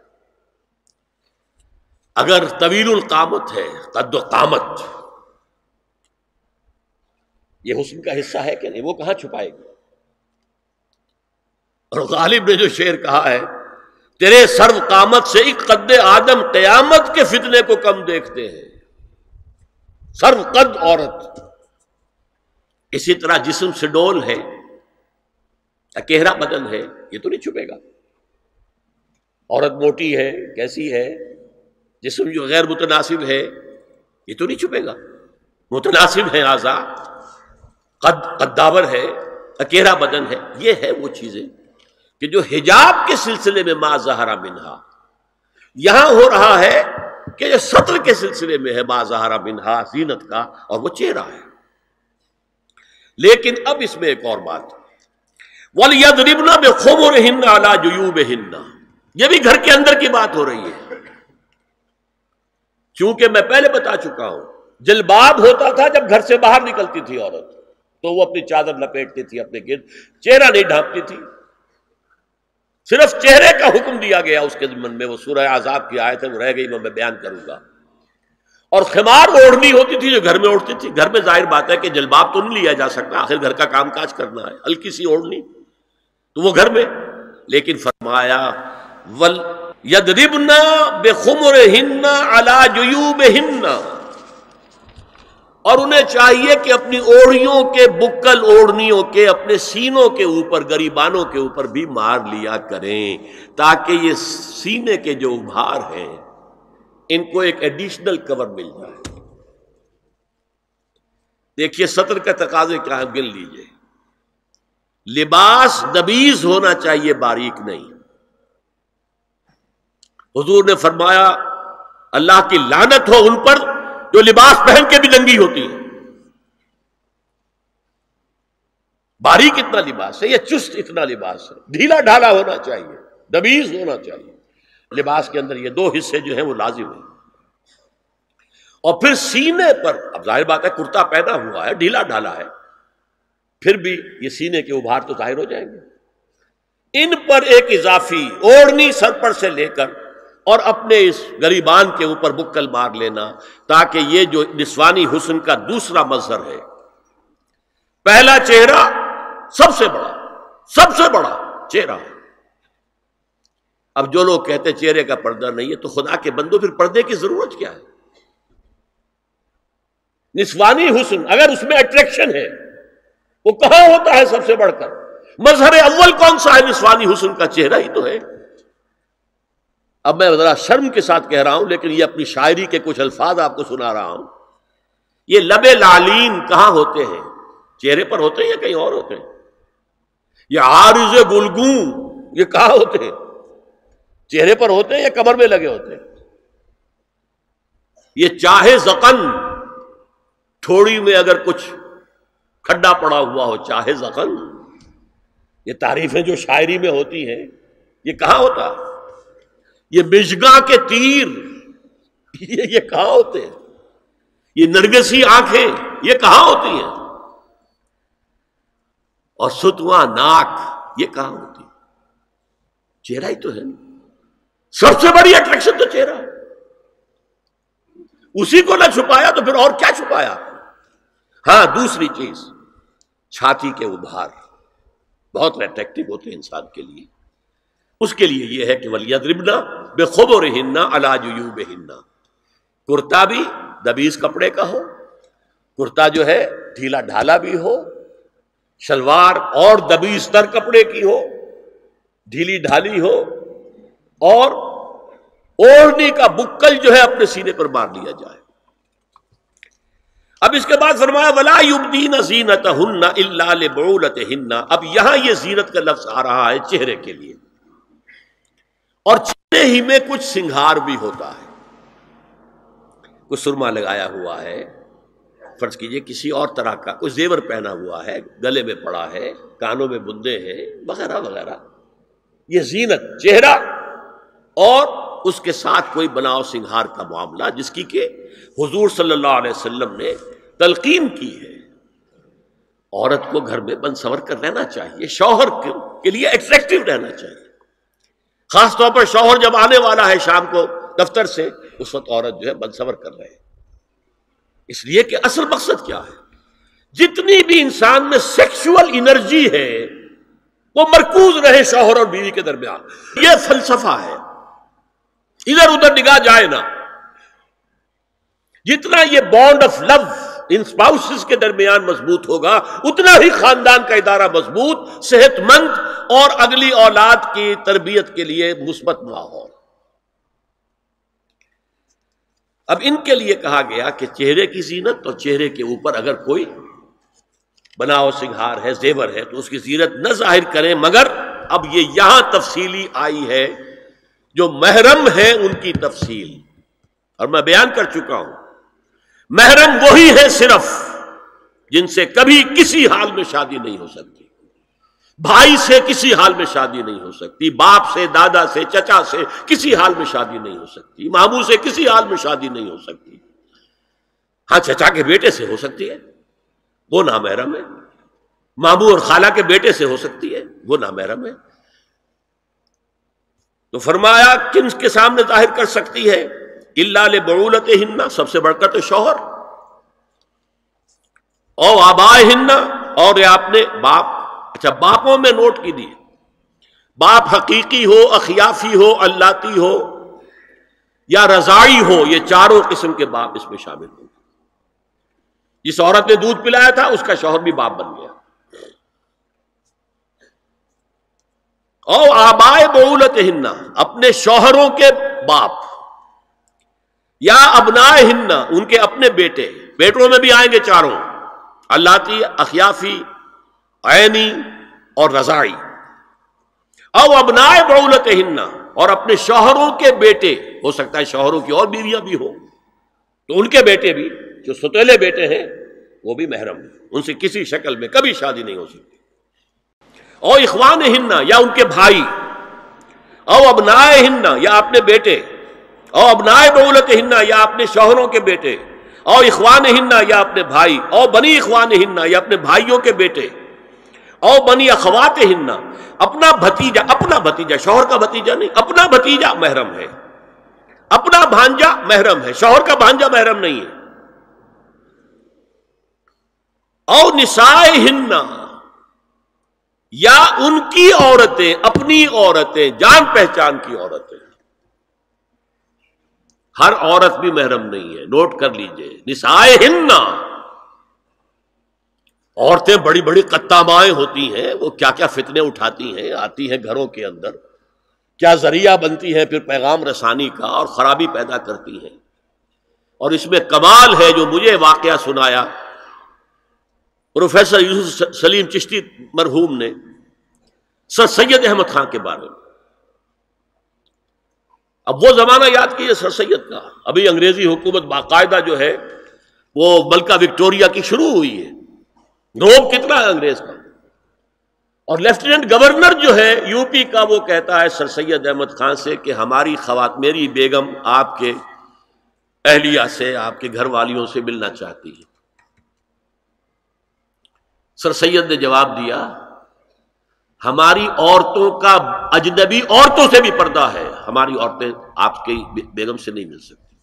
اگر طویل القامت ہے، قد و قامت، یہ حسن کا حصہ ہے کہ نہیں؟ وہ کہاں چھپائے گی؟ اور غالب نے جو شعر کہا ہے، تیرے سرو قامت سے ایک قد آدم قیامت کے فتنے کو کم دیکھتے ہیں. سرو قد عورت. اسی طرح جسم سے ڈول ہے، اکیرا بدن ہے، یہ تو نہیں چھپے گا. عورت موٹی ہے، کیسی ہے، جسم جو غیر متناسب ہے، یہ تو نہیں چھپے گا. متناسب ہے اعضاء، قداور ہے، اکیرا بدن ہے. یہ ہے وہ چیزیں کہ جو حجاب کے سلسلے میں ما ظہر منہا. یہاں ہو رہا ہے کہ جو سطر کے سلسلے میں ہے ما ظہر منہا، زینت کا، اور وہ چہرہ ہے. لیکن اب اس میں ایک اور بات، وَلْيَضْرِبْنَ بِخُمُرِهِنَّ عَلَى جُيُوبِهِنَّ، یہ بھی گھر کے اندر کی بات ہو رہی ہے. چونکہ میں پہلے بتا چکا ہوں جلباب ہوتا تھا جب گھر سے باہر نکلتی تھی عورت تو وہ اپنی چادر لپیٹتی تھی اپنے گرد، چہرہ نہیں ڈھانپتی تھی، صرف چہرے کا حکم دیا گیا اس کے ضمن میں، وہ سورہ احزاب کی آیت ہے، وہ رہ گئی، میں بیان کروں گا۔ اور خمار اوڑھنی ہوتی تھی جو گھر میں اوڑھتی تھی، گھر میں ظاہر بات ہے کہ جلباب تو نہیں لیا جا سکتا، آخر گھر کا کام کاج کرنا ہے، ہلکی سی اوڑھنی تو وہ گھر میں، لیکن فرمایا وَلْيَضْرِبْنَ بِخُمُرِهِنَّ عَلَى جُيُوبِهِنَّ، اور انہیں چاہیے کہ اپنی اوڑھیوں کے بکل اوڑھنیوں کے اپنے سینوں کے اوپر، گریبانوں کے اوپر بھی مار لیا کریں، تاکہ یہ سینے کے جو ابھار ہیں ان کو ایک ایڈیشنل کور مل جائے۔ دیکھیے سطر کا تقاضے کیا ہے، گن لیجئے۔ لباس دبیز ہونا چاہیے، باریک نہیں۔ حضور نے فرمایا اللہ کی لعنت ہو ان پر جو لباس پہن کے بھی ننگی ہوتی ہے۔ باریک اتنا لباس ہے یا چست اتنا لباس ہے، ڈھیلا ڈھالا ہونا چاہیے، دبیز ہونا چاہیے۔ لباس کے اندر یہ دو حصے جو ہیں وہ لازم ہیں۔ اور پھر سینے پر، اب ظاہر بات ہے کرتا پہنا ہوا ہے، ڈھیلا ڈھالا ہے، پھر بھی یہ سینے کے ابھار تو ظاہر ہو جائیں گے۔ ان پر ایک اضافی اوڑھنی سر پر سے لے کر اور اپنے اس گریبان کے اوپر بکل مار لینا، تاکہ یہ جو نسوانی حسن کا دوسرا مظہر ہے، پہلا چہرہ سب سے بڑا چہرہ۔ اب جو لوگ کہتے چہرے کا پردہ نہیں ہے تو خدا کے بندو پھر پردے کی ضرورت کیا ہے؟ نسوانی حسن اگر اس میں اٹریکشن ہے وہ کہاں ہوتا ہے سب سے بڑھ کر؟ مظہر اول کون سا ہے نسوانی حسن کا؟ چہرہ ہی تو ہے۔ اب میں ذرا شرم کے ساتھ کہہ رہا ہوں لیکن یہ اپنی شاعری کے کچھ الفاظ آپ کو سنا رہا ہوں۔ یہ لب لعلین کہاں ہوتے ہیں؟ چہرے پر ہوتے ہیں یا کہیں اور ہوتے ہیں؟ یہ عارض گلگوں یہ کہاں ہوتے ہیں؟ چہرے پر ہوتے ہیں یا کمر میں لگے ہوتے ہیں؟ یہ چاہے زقن، تھوڑی میں اگر کچھ کھڈا پڑا ہوا ہو، چاہے زقن، یہ تعریفیں جو شاعری میں ہوتی ہیں یہ کہاں ہوتا ہے؟ یہ مژگاں کے تیر یہ کہاں ہوتے ہیں؟ یہ نرگسی آنکھیں یہ کہاں ہوتی ہیں؟ اور ستواں ناک یہ کہاں ہوتی ہے؟ چہرہ ہی تو ہے نا، سب سے بڑی اٹریکشن تو چہرہ ہے، اسی کو نہ چھپایا تو پھر اور کیا چھپایا؟ ہاں دوسری چیز، چھاتی کے ابھار بہت اٹریکٹیو ہوتے ہیں انسان کے لیے، اس کے لیے یہ ہے کہ وَلْيَضْرِبْنَ بِخُمُرِهِنَّ عَلَى جُيُوبِهِنَّ، کرتا بھی دبیز کپڑے کا ہو، کرتا جو ہے ڈھیلا ڈھالا بھی ہو، شلوار اور دبیز تر کپڑے کی ہو، ڈھیلی ڈھالی ہو، اور اوڑھنی کا بکل جو ہے اپنے سینے پر مار لیا جائے۔ اب اس کے بعد فرمایا وَلَا يُبْدِينَ زِينَتَهُنَّ إِلَّا لِبُعُولَتِهِنَّ، اب یہاں یہ زینت کا لفظ آ رہا ہے چہرے کے لیے، اور چہرے ہی میں کچھ سنگھار بھی ہوتا ہے، کچھ سرما لگایا ہوا ہے، فرض کیجئے کسی اور طرح کا کوئی زیور پہنا ہوا ہے، گلے میں پڑا ہے، کانوں میں بندے ہیں وغیرہ وغیرہ، یہ زینت چہرہ اور اس کے ساتھ کوئی بناؤ سنگھار کا معاملہ، جس کی کہ حضور صلی اللہ علیہ وسلم نے تلقین کی ہے۔ عورت کو گھر میں بن سور کر رہنا چاہیے، شوہر کے لیے ایٹریکٹیو رہنا چاہیے، خاص طور پر شوہر جب آنے والا ہے شام کو دفتر سے، اس وقت عورت جو ہے بن سور کر رہے، اس لیے کہ اصل مقصد کیا ہے؟ جتنی بھی انسان میں سیکشول انرجی ہے وہ مرکوز رہے شوہر اور بیوی کے درمیان، یہ فلسفہ ہے، ادھر ادھر نگاہ جائے نا۔ جتنا یہ بانڈ آف لو ان اسپاؤسز کے درمیان مضبوط ہوگا اتنا ہی خاندان کا ادارہ مضبوط، صحت مند اور اگلی اولاد کی تربیت کے لیے مثبت ماحول۔ اب ان کے لیے کہا گیا کہ چہرے کی زینت، اور چہرے کے اوپر اگر کوئی بناؤ سنگھار ہے، زیور ہے، تو اس کی زینت نہ ظاہر کریں، مگر اب یہ یہاں تفصیلی آئی ہے، جو محرم ہیں ان کی تفصیل، اور میں بیان کر چکا ہوں محرم وہی ہے صرف جن سے کبھی کسی حال میں شادی نہیں ہو سکتی، بھائی سے کسی حال میں شادی نہیں ہو سکتی، باپ سے، دادا سے، چچا سے کسی حال میں شادی نہیں ہو سکتی، ماموں سے کسی حال میں شادی نہیں ہو سکتی۔ ہاں چچا کے بیٹے سے ہو سکتی ہے، وہ نامحرم ہے۔ ماموں اور خالہ کے بیٹے سے ہو سکتی ہے، وہ نامحرم ہے۔ تو فرمایا کن کے سامنے ظاہر کر سکتی ہے؟ الا لبعولتہن، سب سے بڑھ کر تو شوہر، او آبائہن، اور یہ اپنے باپ۔ اچھا باپوں میں نوٹ کیجیے، باپ حقیقی ہو، اخیافی ہو، اللاتی ہو یا رضاعی ہو، یہ چاروں قسم کے باپ اس میں شامل ہوں۔ جس عورت نے دودھ پلایا تھا اس کا شوہر بھی باپ بن گیا۔ او آبائے بعولتہن، اپنے شوہروں کے باپ، یا ابنائہن، ان کے اپنے بیٹے، بیٹوں میں بھی آئیں گے چاروں، اللاتی، اخیافی، عینی اور رضاعی۔ او ابنائے بعولتہن، اور اپنے شوہروں کے بیٹے، ہو سکتا ہے شوہروں کی اور بیویاں بھی ہوں تو ان کے بیٹے بھی، جو ستیلے بیٹے ہیں وہ بھی محرم ہیں، ان سے کسی شکل میں کبھی شادی نہیں ہو سکتی۔ او اخوانہن، یا ان کے بھائی، او ابنائہن، یا اپنے بیٹے، او ابنائے بعولتہن، یا اپنے شوہروں کے بیٹے، او اخوانہن، یا اپنے بھائی، او بنی اخوانہن، یا اپنے بھائیوں کے بیٹے، او بنی اخواتہن، اپنا بھتیجا، شوہر کا بھتیجا نہیں، اپنا بھتیجا محرم ہے، اپنا بھانجا محرم ہے، شوہر کا بھانجا محرم نہیں ہے۔ او نسائہن، یا ان کی عورتیں، اپنی عورتیں، جان پہچان کی عورتیں، ہر عورت بھی محرم نہیں ہے، نوٹ کر لیجئے۔ نسائہن، عورتیں بڑی بڑی قطامائیں ہوتی ہیں، وہ کیا کیا فتنے اٹھاتی ہیں، آتی ہیں گھروں کے اندر، کیا ذریعہ بنتی ہیں پھر پیغام رسانی کا، اور خرابی پیدا کرتی ہیں۔ اور اس میں کمال ہے جو مجھے واقعہ سنایا پروفیسر یوسف سلیم چشتی مرحوم نے سر سید احمد خان کے بارے میں۔ اب وہ زمانہ یاد کیجیے سر سید کا، ابھی انگریزی حکومت باقاعدہ جو ہے وہ ملکہ وکٹوریہ کی شروع ہوئی ہے، روب کتنا ہے انگریز کا، اور لیفٹیننٹ گورنر جو ہے یو پی کا وہ کہتا ہے سر سید احمد خان سے کہ ہماری میری بیگم آپ کے اہلیہ سے، آپ کے گھر والیوں سے ملنا چاہتی ہے۔ سر سید نے جواب دیا ہماری عورتوں کا اجنبی عورتوں سے بھی پردہ ہے، ہماری عورتیں آپ کی بیگم سے نہیں مل سکتی۔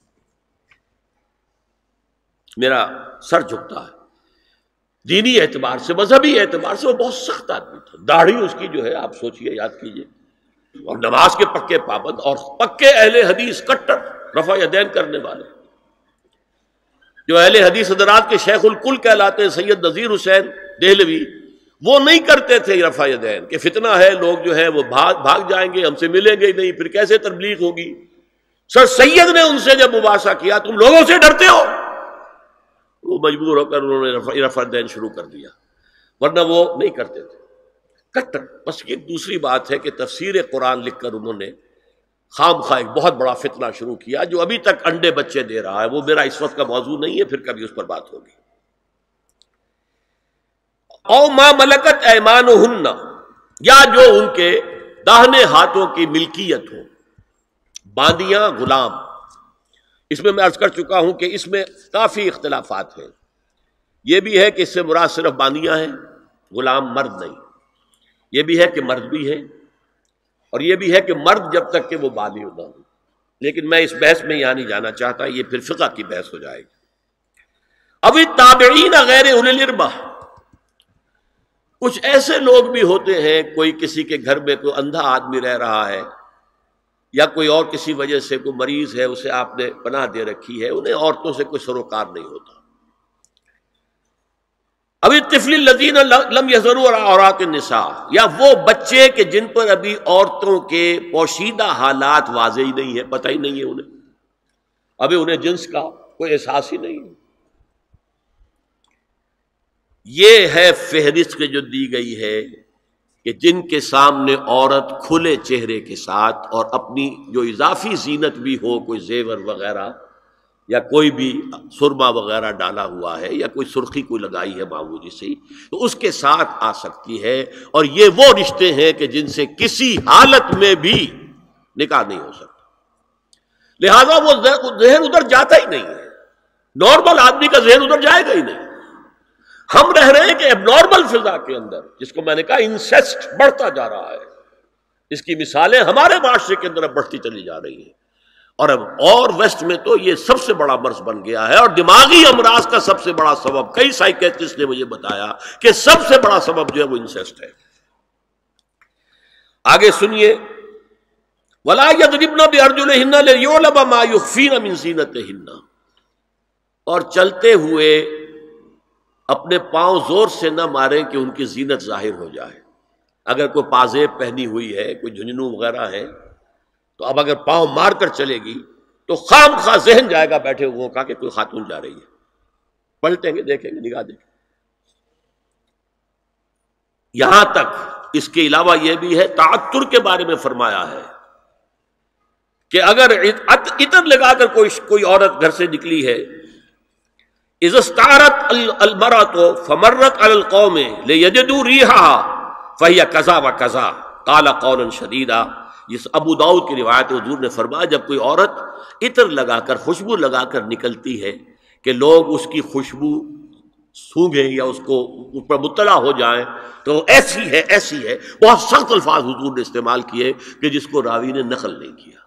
میرا سر جھکتا ہے۔ دینی اعتبار سے، مذہبی اعتبار سے وہ بہت سخت آدمی تھا، داڑھی اس کی جو ہے آپ سوچئے، یاد کیجئے، اور نماز کے پکے پابند، اور پکے اہل حدیث، کٹر رفع یدین کرنے والے، جو اہل حدیث حضرات کے شیخ الکل کہلاتے ہیں سید نذیر حسین دہلوی، وہ نہیں کرتے تھے رفع یدین کہ فتنہ ہے، لوگ جو ہے وہ بھاگ جائیں گے، ہم سے ملیں گے نہیں، پھر کیسے تبلیغ ہوگی۔ سر سید نے ان سے جب مباحثہ کیا تم لوگوں سے ڈرتے ہو، وہ مجبور ہو کر انہوں نے رفع یدین شروع کر دیا، ورنہ وہ نہیں کرتے تھے، کٹر۔ بس ایک دوسری بات ہے کہ تفسیر قرآن لکھ کر انہوں نے خام خواہ ایک بہت بڑا فتنہ شروع کیا جو ابھی تک انڈے بچے دے رہا ہے، وہ میرا اس وقت کا موضوع نہیں ہے، پھر کبھی اس پر بات ہوگی۔ او ما ملکت ایمانہن، یا جو ان کے داہنے ہاتھوں کی ملکیت ہو، باندیاں، غلام۔ اس میں عرض کر چکا ہوں کہ اس میں کافی اختلافات ہیں، یہ بھی ہے کہ اس سے مراد صرف باندیاں ہیں، غلام مرد نہیں، یہ بھی ہے کہ مرد بھی ہے، اور یہ بھی ہے کہ مرد جب تک کہ وہ بالغ نہ ہو، لیکن میں اس بحث میں یہاں نہیں جانا چاہتا، یہ پھر فقہ کی بحث ہو جائے گی۔ اب التابعین غیر اولی الاربہ، کچھ ایسے لوگ بھی ہوتے ہیں، کوئی کسی کے گھر میں کوئی اندھا آدمی رہ رہا ہے، یا کوئی اور کسی وجہ سے کوئی مریض ہے، اسے آپ نے پناہ دے رکھی ہے، انہیں عورتوں سے کوئی سروکار نہیں ہوتا۔ اب الطفل الذین لم یظہروا علی عورات النساء، یا وہ بچے کہ جن پر ابھی عورتوں کے پوشیدہ حالات واضح ہی نہیں ہے، پتہ ہی نہیں ہے انہیں، ابھی انہیں جنس کا کوئی احساس ہی نہیں ہے۔ یہ ہے فہرست کے جو دی گئی ہے کہ جن کے سامنے عورت کھلے چہرے کے ساتھ اور اپنی جو اضافی زینت بھی ہو، کوئی زیور وغیرہ، یا کوئی بھی سرما وغیرہ ڈالا ہوا ہے یا کوئی سرخی کوئی لگائی ہے معمولی سی، تو اس کے ساتھ آ سکتی ہے. اور یہ وہ رشتے ہیں کہ جن سے کسی حالت میں بھی نکاح نہیں ہو سکتا. لہذا وہ ذہن ادھر جاتا ہی نہیں ہے. نارمل آدمی کا ذہن ادھر جائے گا ہی نہیں. ہم رہ رہے ہیں کہ اب نارمل فضا کے اندر، جس کو میں نے کہا انسیسٹ بڑھتا جا رہا ہے، اس کی مثالیں ہمارے معاشرے کے اندر اب بڑھتی چلی جا رہی ہیں. اور ویسٹ میں تو یہ سب سے بڑا مرض بن گیا ہے، اور دماغی امراض کا سب سے بڑا سبب، کئی سائیکیٹرسٹ نے مجھے بتایا کہ سب سے بڑا سبب جو ہے وہ انسیسٹ ہے. آگے سنیے، وَلَا يَضْرِبْنَ بِأَرْجُلِهِنَّ لِيُعْلَمَ مَا يُخْفِينَ مِنْ زِينَتِهِنَّ، اور چلتے ہوئے اپنے پاؤں زور سے نہ ماریں کہ ان کی زینت ظاہر ہو جائے. اگر کوئی پازیب پہنی ہوئی ہے، کوئی جھنجھنو وغیرہ ہے، تو اب اگر پاؤں مار کر چلے گی تو خام خواہ ذہن جائے گا بیٹھے ہوئے کا کہ کوئی خاتون جا رہی ہے. پلٹیں گے، دیکھیں گے، نگاہ دیں گے. یہاں تک اس کے علاوہ یہ بھی ہے، تعطر کے بارے میں فرمایا ہے کہ اگر عطر لگا کر کوئی عورت گھر سے نکلی ہے، اذا استعارت المرأة فمرت على القوم ليجدوا ريحها فهي كذا وكذا قال قولا شديدا. اس ابو داؤد کی روایت، حضور نے فرمایا جب کوئی عورت عطر لگا کر، خوشبو لگا کر نکلتی ہے کہ لوگ اس کی خوشبو سونگیں یا اس پر مطلع ہو جائیں، تو ایسی ہے ایسی ہے. بہت سخت الفاظ حضور نے استعمال کیے کہ جس کو راوی نے نقل نہیں کیا.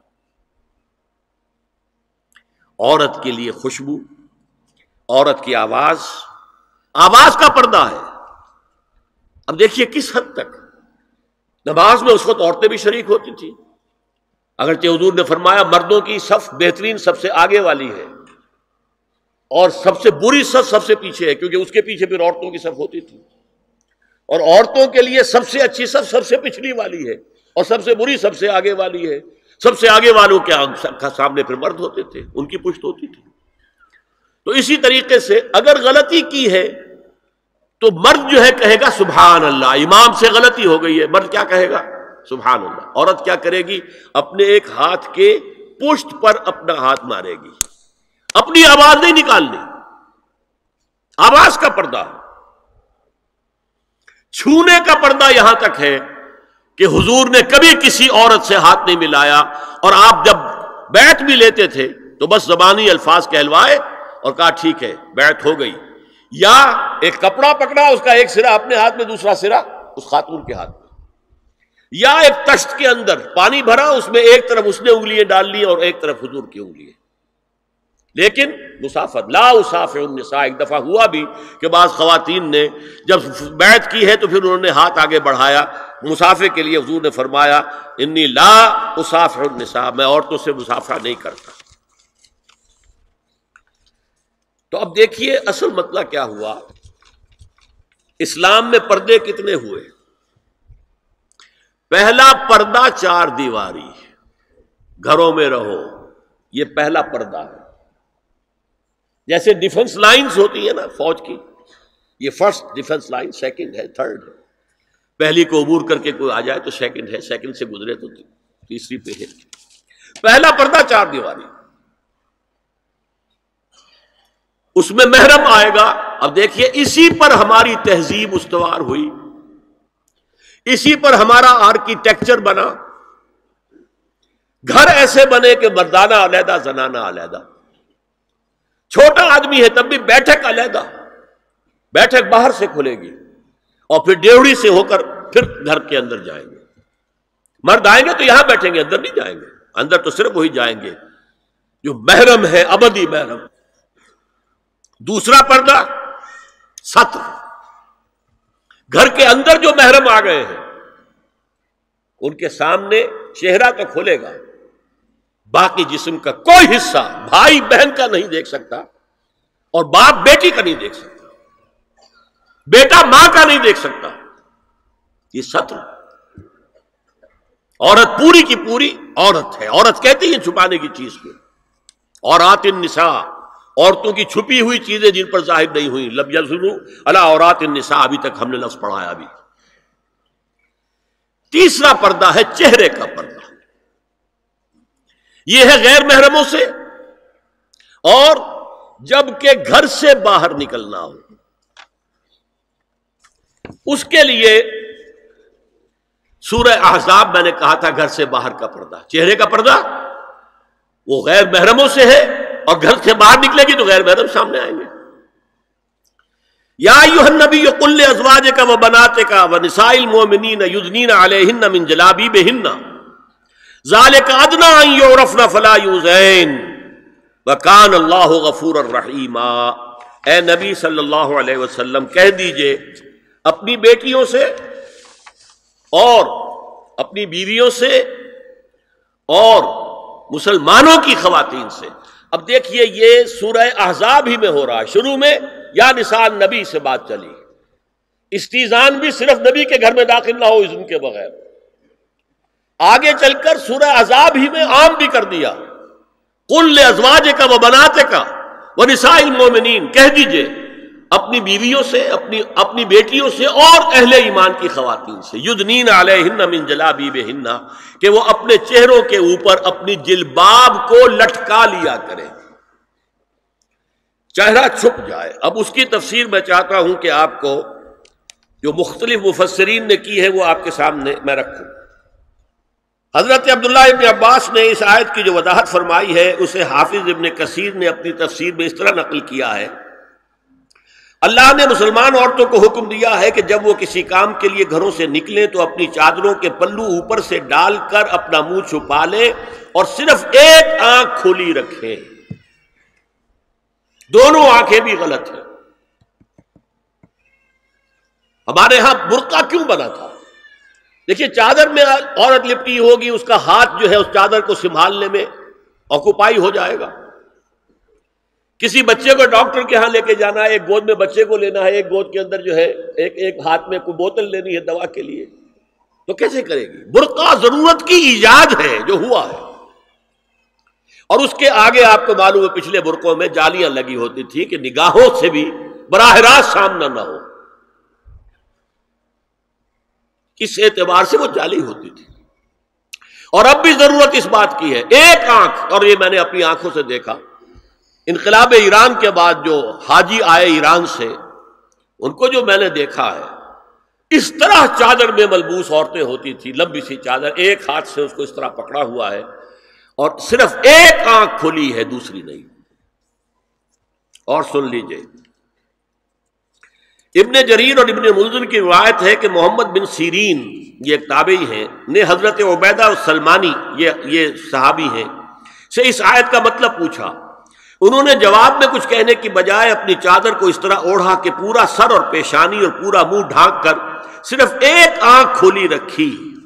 عورت کے لیے خوشبو، عورت کی آواز کا پردہ ہے. اب دیکھیے کس حد تک نماز میں اس وقت عورتیں بھی شریک ہوتی تھی، اگرچہ حضور نے فرمایا مردوں کی صف بہترین سب سے آگے والی ہے اور سب سے بری صف سب سے پیچھے ہے، کیونکہ اس کے پیچھے پھر عورتوں کی صف ہوتی تھی. اور عورتوں کے لیے سب سے اچھی صف سب سے پچھلی والی ہے اور سب سے بری سب سے آگے والی ہے. سب سے آگے والوں کے سامنے پھر مرد ہوتے تھے، ان کی پشت ہوتی تھی. تو اسی طریقے سے اگر غلطی کی ہے تو مرد جو ہے کہے گا سبحان اللہ. امام سے غلطی ہو گئی ہے، مرد کیا کہے گا؟ سبحان اللہ. عورت کیا کرے گی؟ اپنے ایک ہاتھ کے پشت پر اپنا ہاتھ مارے گی، اپنی آواز نہیں نکالنی. آواز کا پردہ، چھونے کا پردہ یہاں تک ہے کہ حضور نے کبھی کسی عورت سے ہاتھ نہیں ملایا. اور آپ جب بیعت بھی لیتے تھے تو بس زبانی الفاظ کہلوائے اور کہا ٹھیک ہے بیعت ہو گئی، یا ایک کپڑا پکڑا، اس کا ایک سرا اپنے ہاتھ میں، دوسرا سرا اس خاتون کے ہاتھ میں، یا ایک تشت کے اندر پانی بھرا، اس میں ایک طرف اس نے انگلیاں ڈال لی اور ایک طرف حضور کی انگلیاں. لیکن مسافت لا اسافح النساء. ایک دفعہ ہوا بھی کہ بعض خواتین نے جب بیعت کی ہے تو پھر انہوں نے ہاتھ آگے بڑھایا مسافے کے لیے. حضور نے فرمایا انی لا اسافح النساء، میں عورتوں سے مسافہ نہیں کرتا. تو اب دیکھیے اصل مسئلہ کیا ہوا. اسلام میں پردے کتنے ہوئے؟ پہلا پردہ 4 دیواری، گھروں میں رہو، یہ پہلا پردہ ہے. جیسے ڈیفنس لائنز ہوتی ہیں نا فوج کی، یہ فرسٹ ڈیفنس لائن، سیکنڈ ہے، تھرڈ ہے. پہلی کو عبور کر کے کوئی آ جائے تو سیکنڈ ہے، سیکنڈ سے گزرے تو تیسری پہ ہے. پہلا پردہ 4 دیواری، اس میں محرم آئے گا. اب دیکھیے اسی پر ہماری تہذیب استوار ہوئی، اسی پر ہمارا آرکیٹیکچر بنا. گھر ایسے بنے کہ مردانہ علیحدہ، زنانہ علیحدہ. چھوٹا آدمی ہے تب بھی بیٹھک علیحدہ، بیٹھک باہر سے کھلے گی اور پھر ڈیوڑی سے ہو کر پھر گھر کے اندر جائیں گے. مرد آئیں گے تو یہاں بیٹھیں گے، اندر نہیں جائیں گے. اندر تو صرف وہی جائیں گے جو محرم ہے، ابدی محرم. دوسرا پردہ ستر، گھر کے اندر جو محرم آ گئے ہیں ان کے سامنے چہرہ تو کھلے گا، باقی جسم کا کوئی حصہ بھائی بہن کا نہیں دیکھ سکتا، اور باپ بیٹی کا نہیں دیکھ سکتا، بیٹا ماں کا نہیں دیکھ سکتا. یہ ستر. عورت پوری کی پوری عورت ہے. عورت کہتی ہیں چھپانے کی چیز کو. عورات النساء، عورتوں کی چھپی ہوئی چیزیں جن پر ظاہر نہیں ہوئی. لم یظہروا علی عورات النساء، ابھی تک ہم نے لفظ پڑھایا بھی. تیسرا پردہ ہے چہرے کا پردہ. یہ ہے غیر محرموں سے اور جب کہ گھر سے باہر نکلنا ہو، اس کے لیے سورہ احزاب میں نے کہا تھا گھر سے باہر کا پردہ، چہرے کا پردہ وہ غیر محرموں سے ہے، اور گھر سے باہر نکلے گی تو غیر محرم سامنے آئیں گے۔ یا ایھا النبی قل لازواجک وبناتک ونساء المؤمنین یدنین علیہن من جلابیبہن ذالک ادنی ان یعرفن فلا یؤذین وکان اللہ غفورا رحیما۔ اے نبی صلی اللہ علیہ وسلم کہہ دیجئے اپنی بیٹیوں سے اور اپنی بیویوں سے اور مسلمانوں کی خواتین سے۔ اب دیکھیے یہ سورہ احزاب ہی میں ہو رہا ہے، شروع میں یا نساء نبی سے بات چلی، استیزان بھی صرف نبی کے گھر میں داخل نہ ہو اذن کے بغیر، آگے چل کر سورہ احزاب ہی میں عام بھی کر دیا، قل لازواجک وبناتک ونساء المؤمنین، کہہ دیجئے اپنی بیویوں سے، اپنی بیٹیوں سے اور اہل ایمان کی خواتین سے، یدنین علیہن من جلابیبہن، کہ وہ اپنے چہروں کے اوپر اپنی جلباب کو لٹکا لیا کریں، چہرہ چھپ جائے۔ اب اس کی تفسیر میں چاہتا ہوں کہ آپ کو جو مختلف مفسرین نے کی ہے وہ آپ کے سامنے میں رکھوں۔ حضرت عبداللہ ابن عباس نے اس آیت کی جو وضاحت فرمائی ہے اسے حافظ ابن کثیر نے اپنی تفسیر میں اس طرح نقل کیا ہے، اللہ نے مسلمان عورتوں کو حکم دیا ہے کہ جب وہ کسی کام کے لیے گھروں سے نکلیں تو اپنی چادروں کے پلو اوپر سے ڈال کر اپنا منہ چھپا لیں اور صرف ایک آنکھ کھلی رکھیں، دونوں آنکھیں بھی غلط ہیں۔ ہمارے ہاں برقع کیوں بنا تھا؟ دیکھیے چادر میں عورت لپٹی ہوگی، اس کا ہاتھ جو ہے اس چادر کو سنبھالنے میں آکوپائی ہو جائے گا، کسی بچے کو ڈاکٹر کے ہاں لے کے جانا ہے، ایک گود میں بچے کو لینا ہے، ایک گود کے اندر جو ہے ایک ہاتھ میں کوئی بوتل لینی ہے دوا کے لیے، تو کیسے کرے گی؟ برقع ضرورت کی ایجاد ہے جو ہوا ہے، اور اس کے آگے آپ کو معلوم ہے پچھلے برقعوں میں جالیاں لگی ہوتی تھی کہ نگاہوں سے بھی براہ راست سامنا نہ ہو، کس اعتبار سے وہ جالی ہوتی تھی۔ اور اب بھی ضرورت اس بات کی ہے، ایک آنکھ، اور یہ میں نے اپنی آنکھوں سے دیکھا، انقلاب ایران کے بعد جو حاجی آئے ایران سے، ان کو جو میں نے دیکھا ہے اس طرح چادر میں ملبوس عورتیں ہوتی تھی، لمبی سی چادر، ایک ہاتھ سے اس کو اس طرح پکڑا ہوا ہے اور صرف ایک آنکھ کھلی ہے دوسری نہیں۔ اور سن لیجئے ابن جریر اور ابن منذر کی روایت ہے کہ محمد بن سیرین، یہ ایک تابعی ہیں، نے حضرت عبیدہ السلمانی، یہ صحابی ہیں، سے اس آیت کا مطلب پوچھا۔ انہوں نے جواب میں کچھ کہنے کی بجائے اپنی چادر کو اس طرح اوڑھا کہ پورا سر اور پیشانی اور پورا منہ ڈھانک کر صرف ایک آنکھ کھولی رکھی۔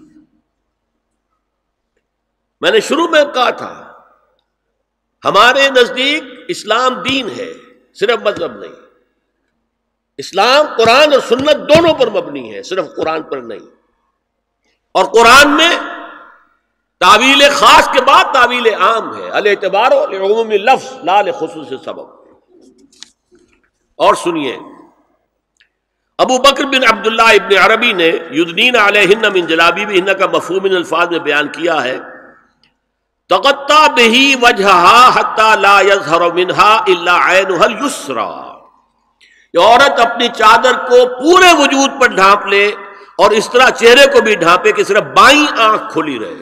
میں نے شروع میں کہا تھا ہمارے نزدیک اسلام دین ہے، صرف مذہب نہیں، اسلام قرآن اور سنت دونوں پر مبنی ہے، صرف قرآن پر نہیں، اور قرآن میں تعویل خاص کے بعد تعویل عام ہے، الاعتبار لعموم لفظ لا لخصوص سبب۔ اور سنیے ابو بکر بن عبداللہ ابن عربی نے یدنین علیہن من جلابیبہن کا مفہوم ان الفاظ میں بیان کیا ہے، تغطى به وجهها حتى لا يظهر منها الا عينها اليسرى، یہ عورت اپنی چادر کو پورے وجود پر ڈھانپ لے اور اس طرح چہرے کو بھی ڈھانپے کہ صرف بائیں آنکھ کھلی رہے۔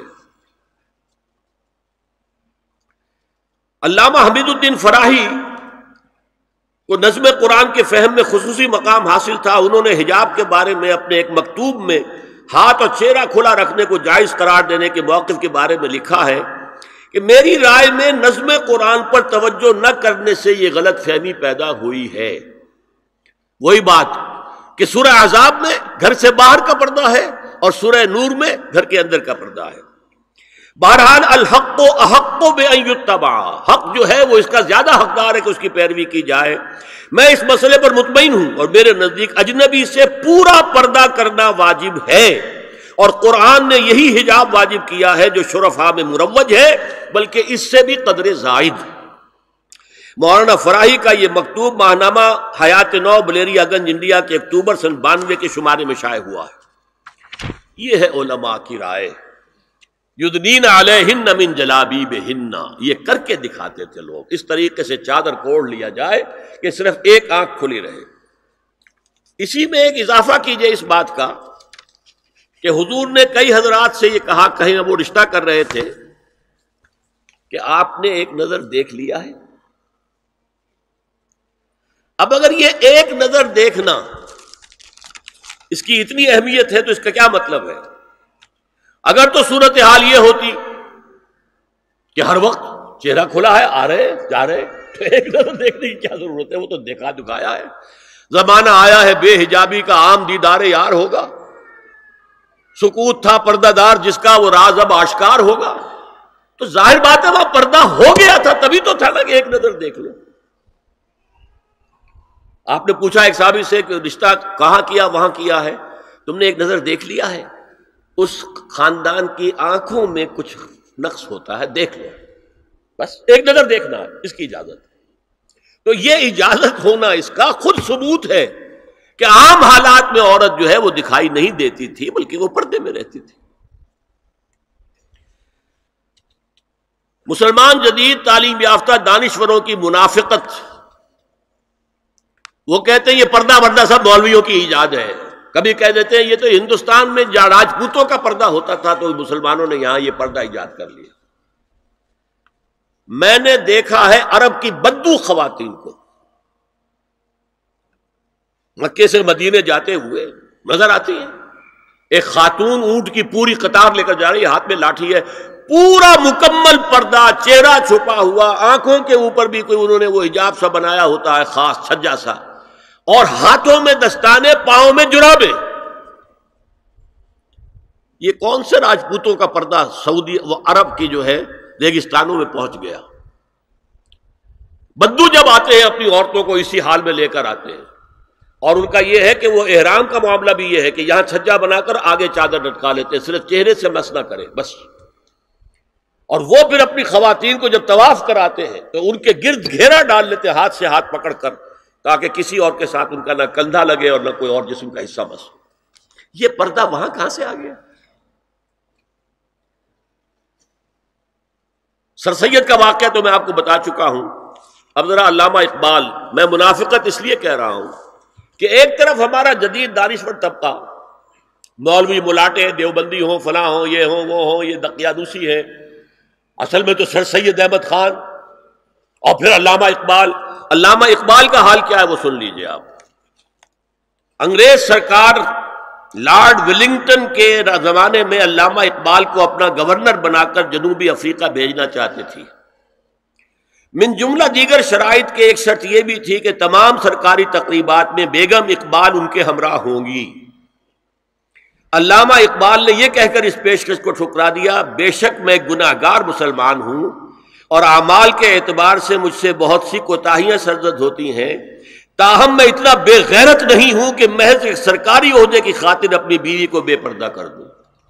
علامہ حمید الدین فراہی کو نظم قرآن کے فہم میں خصوصی مقام حاصل تھا، انہوں نے حجاب کے بارے میں اپنے ایک مکتوب میں ہاتھ اور چہرہ کھلا رکھنے کو جائز قرار دینے کے موقف کے بارے میں لکھا ہے کہ میری رائے میں نظم قرآن پر توجہ نہ کرنے سے یہ غلط فہمی پیدا ہوئی ہے۔ وہی بات کہ سورہ احزاب میں گھر سے باہر کا پردہ ہے اور سورہ نور میں گھر کے اندر کا پردہ ہے۔ بہرحال الحق احق بان یتبع، حق جو ہے وہ اس کا زیادہ حقدار ہے کہ اس کی پیروی کی جائے۔ میں اس مسئلے پر مطمئن ہوں اور میرے نزدیک اجنبی سے پورا پردہ کرنا واجب ہے، اور قرآن نے یہی حجاب واجب کیا ہے جو شرفاء میں مروج ہے، بلکہ اس سے بھی قدر زائد۔ مولانا فراہی کا یہ مکتوب ماہنامہ حیات نو بلیریا گنج انڈیا کے اکتوبر سن 92 کے شمارے میں شائع ہوا ہے۔ یہ ہے علماء کی رائے۔ یدنین علیہن من جلابیبہن، یہ کر کے دکھاتے تھے لوگ، اس طریقے سے چادر کوڑ لیا جائے کہ صرف ایک آنکھ کھلی رہے۔ اسی میں ایک اضافہ کیجئے اس بات کا کہ حضور نے کئی حضرات سے یہ کہا، کہیں وہ رشتہ کر رہے تھے کہ آپ نے ایک نظر دیکھ لیا ہے۔ اب اگر یہ ایک نظر دیکھنا اس کی اتنی اہمیت ہے تو اس کا کیا مطلب ہے؟ اگر تو صورتحال یہ ہوتی کہ ہر وقت چہرہ کھلا ہے، آ رہے جا رہے، تو ایک نظر دیکھنے کی کیا ضرورت ہے؟ وہ تو دیکھا دکھایا ہے۔ زمانہ آیا ہے بے حجابی کا، عام دیدار یار ہوگا، سکوت تھا پردہ دار جس کا، وہ راز اب آشکار ہوگا۔ تو ظاہر بات ہے وہاں پردہ ہو گیا تھا، تبھی تو تھا نا کہ ایک نظر دیکھ لو۔ آپ نے پوچھا ایک صحابی سے کہ رشتہ کہاں کیا؟ وہاں کیا ہے۔ تم نے ایک نظر دیکھ لیا ہے؟ اس خاندان کی آنکھوں میں کچھ نقص ہوتا ہے، دیکھ لو، بس ایک نظر دیکھنا ہے، اس کی اجازت ہے۔ تو یہ اجازت ہونا اس کا خود ثبوت ہے کہ عام حالات میں عورت جو ہے وہ دکھائی نہیں دیتی تھی، بلکہ وہ پردے میں رہتی تھی۔ مسلمان جدید تعلیم یافتہ دانشوروں کی منافقت، وہ کہتے ہیں یہ پردہ وردہ سب مولویوں کی ایجاد ہے۔ کبھی کہہ دیتے ہیں یہ تو ہندوستان میں راجپوتوں کا پردہ ہوتا تھا تو مسلمانوں نے یہاں یہ پردہ ایجاد کر لیا۔ میں نے دیکھا ہے عرب کی بدو خواتین کو مکے سے مدینے جاتے ہوئے نظر آتی ہیں۔ ایک خاتون اونٹ کی پوری قطار لے کر جا رہی ہے، ہاتھ میں لاٹھی ہے، پورا مکمل پردہ، چہرہ چھپا ہوا، آنکھوں کے اوپر بھی کوئی انہوں نے وہ حجاب سا بنایا ہوتا ہے خاص چھجا سا، اور ہاتھوں میں دستانے، پاؤں میں جرابیں۔ یہ کون سے راجپوتوں کا پردہ سعودی و عرب کی جو ہے ریگستانوں میں پہنچ گیا؟ بدو جب آتے ہیں اپنی عورتوں کو اسی حال میں لے کر آتے ہیں، اور ان کا یہ ہے کہ وہ احرام کا معاملہ بھی یہ ہے کہ یہاں چھجا بنا کر آگے چادر لٹکا لیتے ہیں، صرف چہرے سے مس نہ کرے بس۔ اور وہ پھر اپنی خواتین کو جب طواف کراتے ہیں تو ان کے گرد گھیرا ڈال لیتے ہیں ہاتھ سے ہاتھ پکڑ کر، تاکہ کسی اور کے ساتھ ان کا نہ کندھا لگے اور نہ کوئی اور جسم کا حصہ بس۔ یہ پردہ وہاں کہاں سے آ گیا؟ سر سید کا واقعہ تو میں آپ کو بتا چکا ہوں۔ اب ذرا علامہ اقبال، میں منافقت اس لیے کہہ رہا ہوں کہ ایک طرف ہمارا جدید دانشور طبقہ، مولوی ملاٹے دیوبندی ہوں، فلاں ہوں، یہ ہوں وہ ہوں، یہ دقیانوسی ہے، اصل میں تو سر سید احمد خان، اور پھر علامہ اقبال۔ علامہ اقبال کا حال کیا ہے وہ سن لیجئے آپ۔ انگریز سرکار لارڈ ولنگٹن کے زمانے میں علامہ اقبال کو اپنا گورنر بنا کر جنوبی افریقہ بھیجنا چاہتے تھی۔ من جملہ دیگر شرائط کے ایک شرط یہ بھی تھی کہ تمام سرکاری تقریبات میں بیگم اقبال ان کے ہمراہ ہوں گی۔ علامہ اقبال نے یہ کہہ کر اس پیشکش کو ٹھکرا دیا، بے شک میں گناہگار مسلمان ہوں اور اعمال کے اعتبار سے مجھ سے بہت سی کوتاہیاں سرزد ہوتی ہیں، تاہم میں اتنا بے غیرت نہیں ہوں کہ محض ایک سرکاری عہدے کی خاطر اپنی بیوی کو بے پردہ کر دوں۔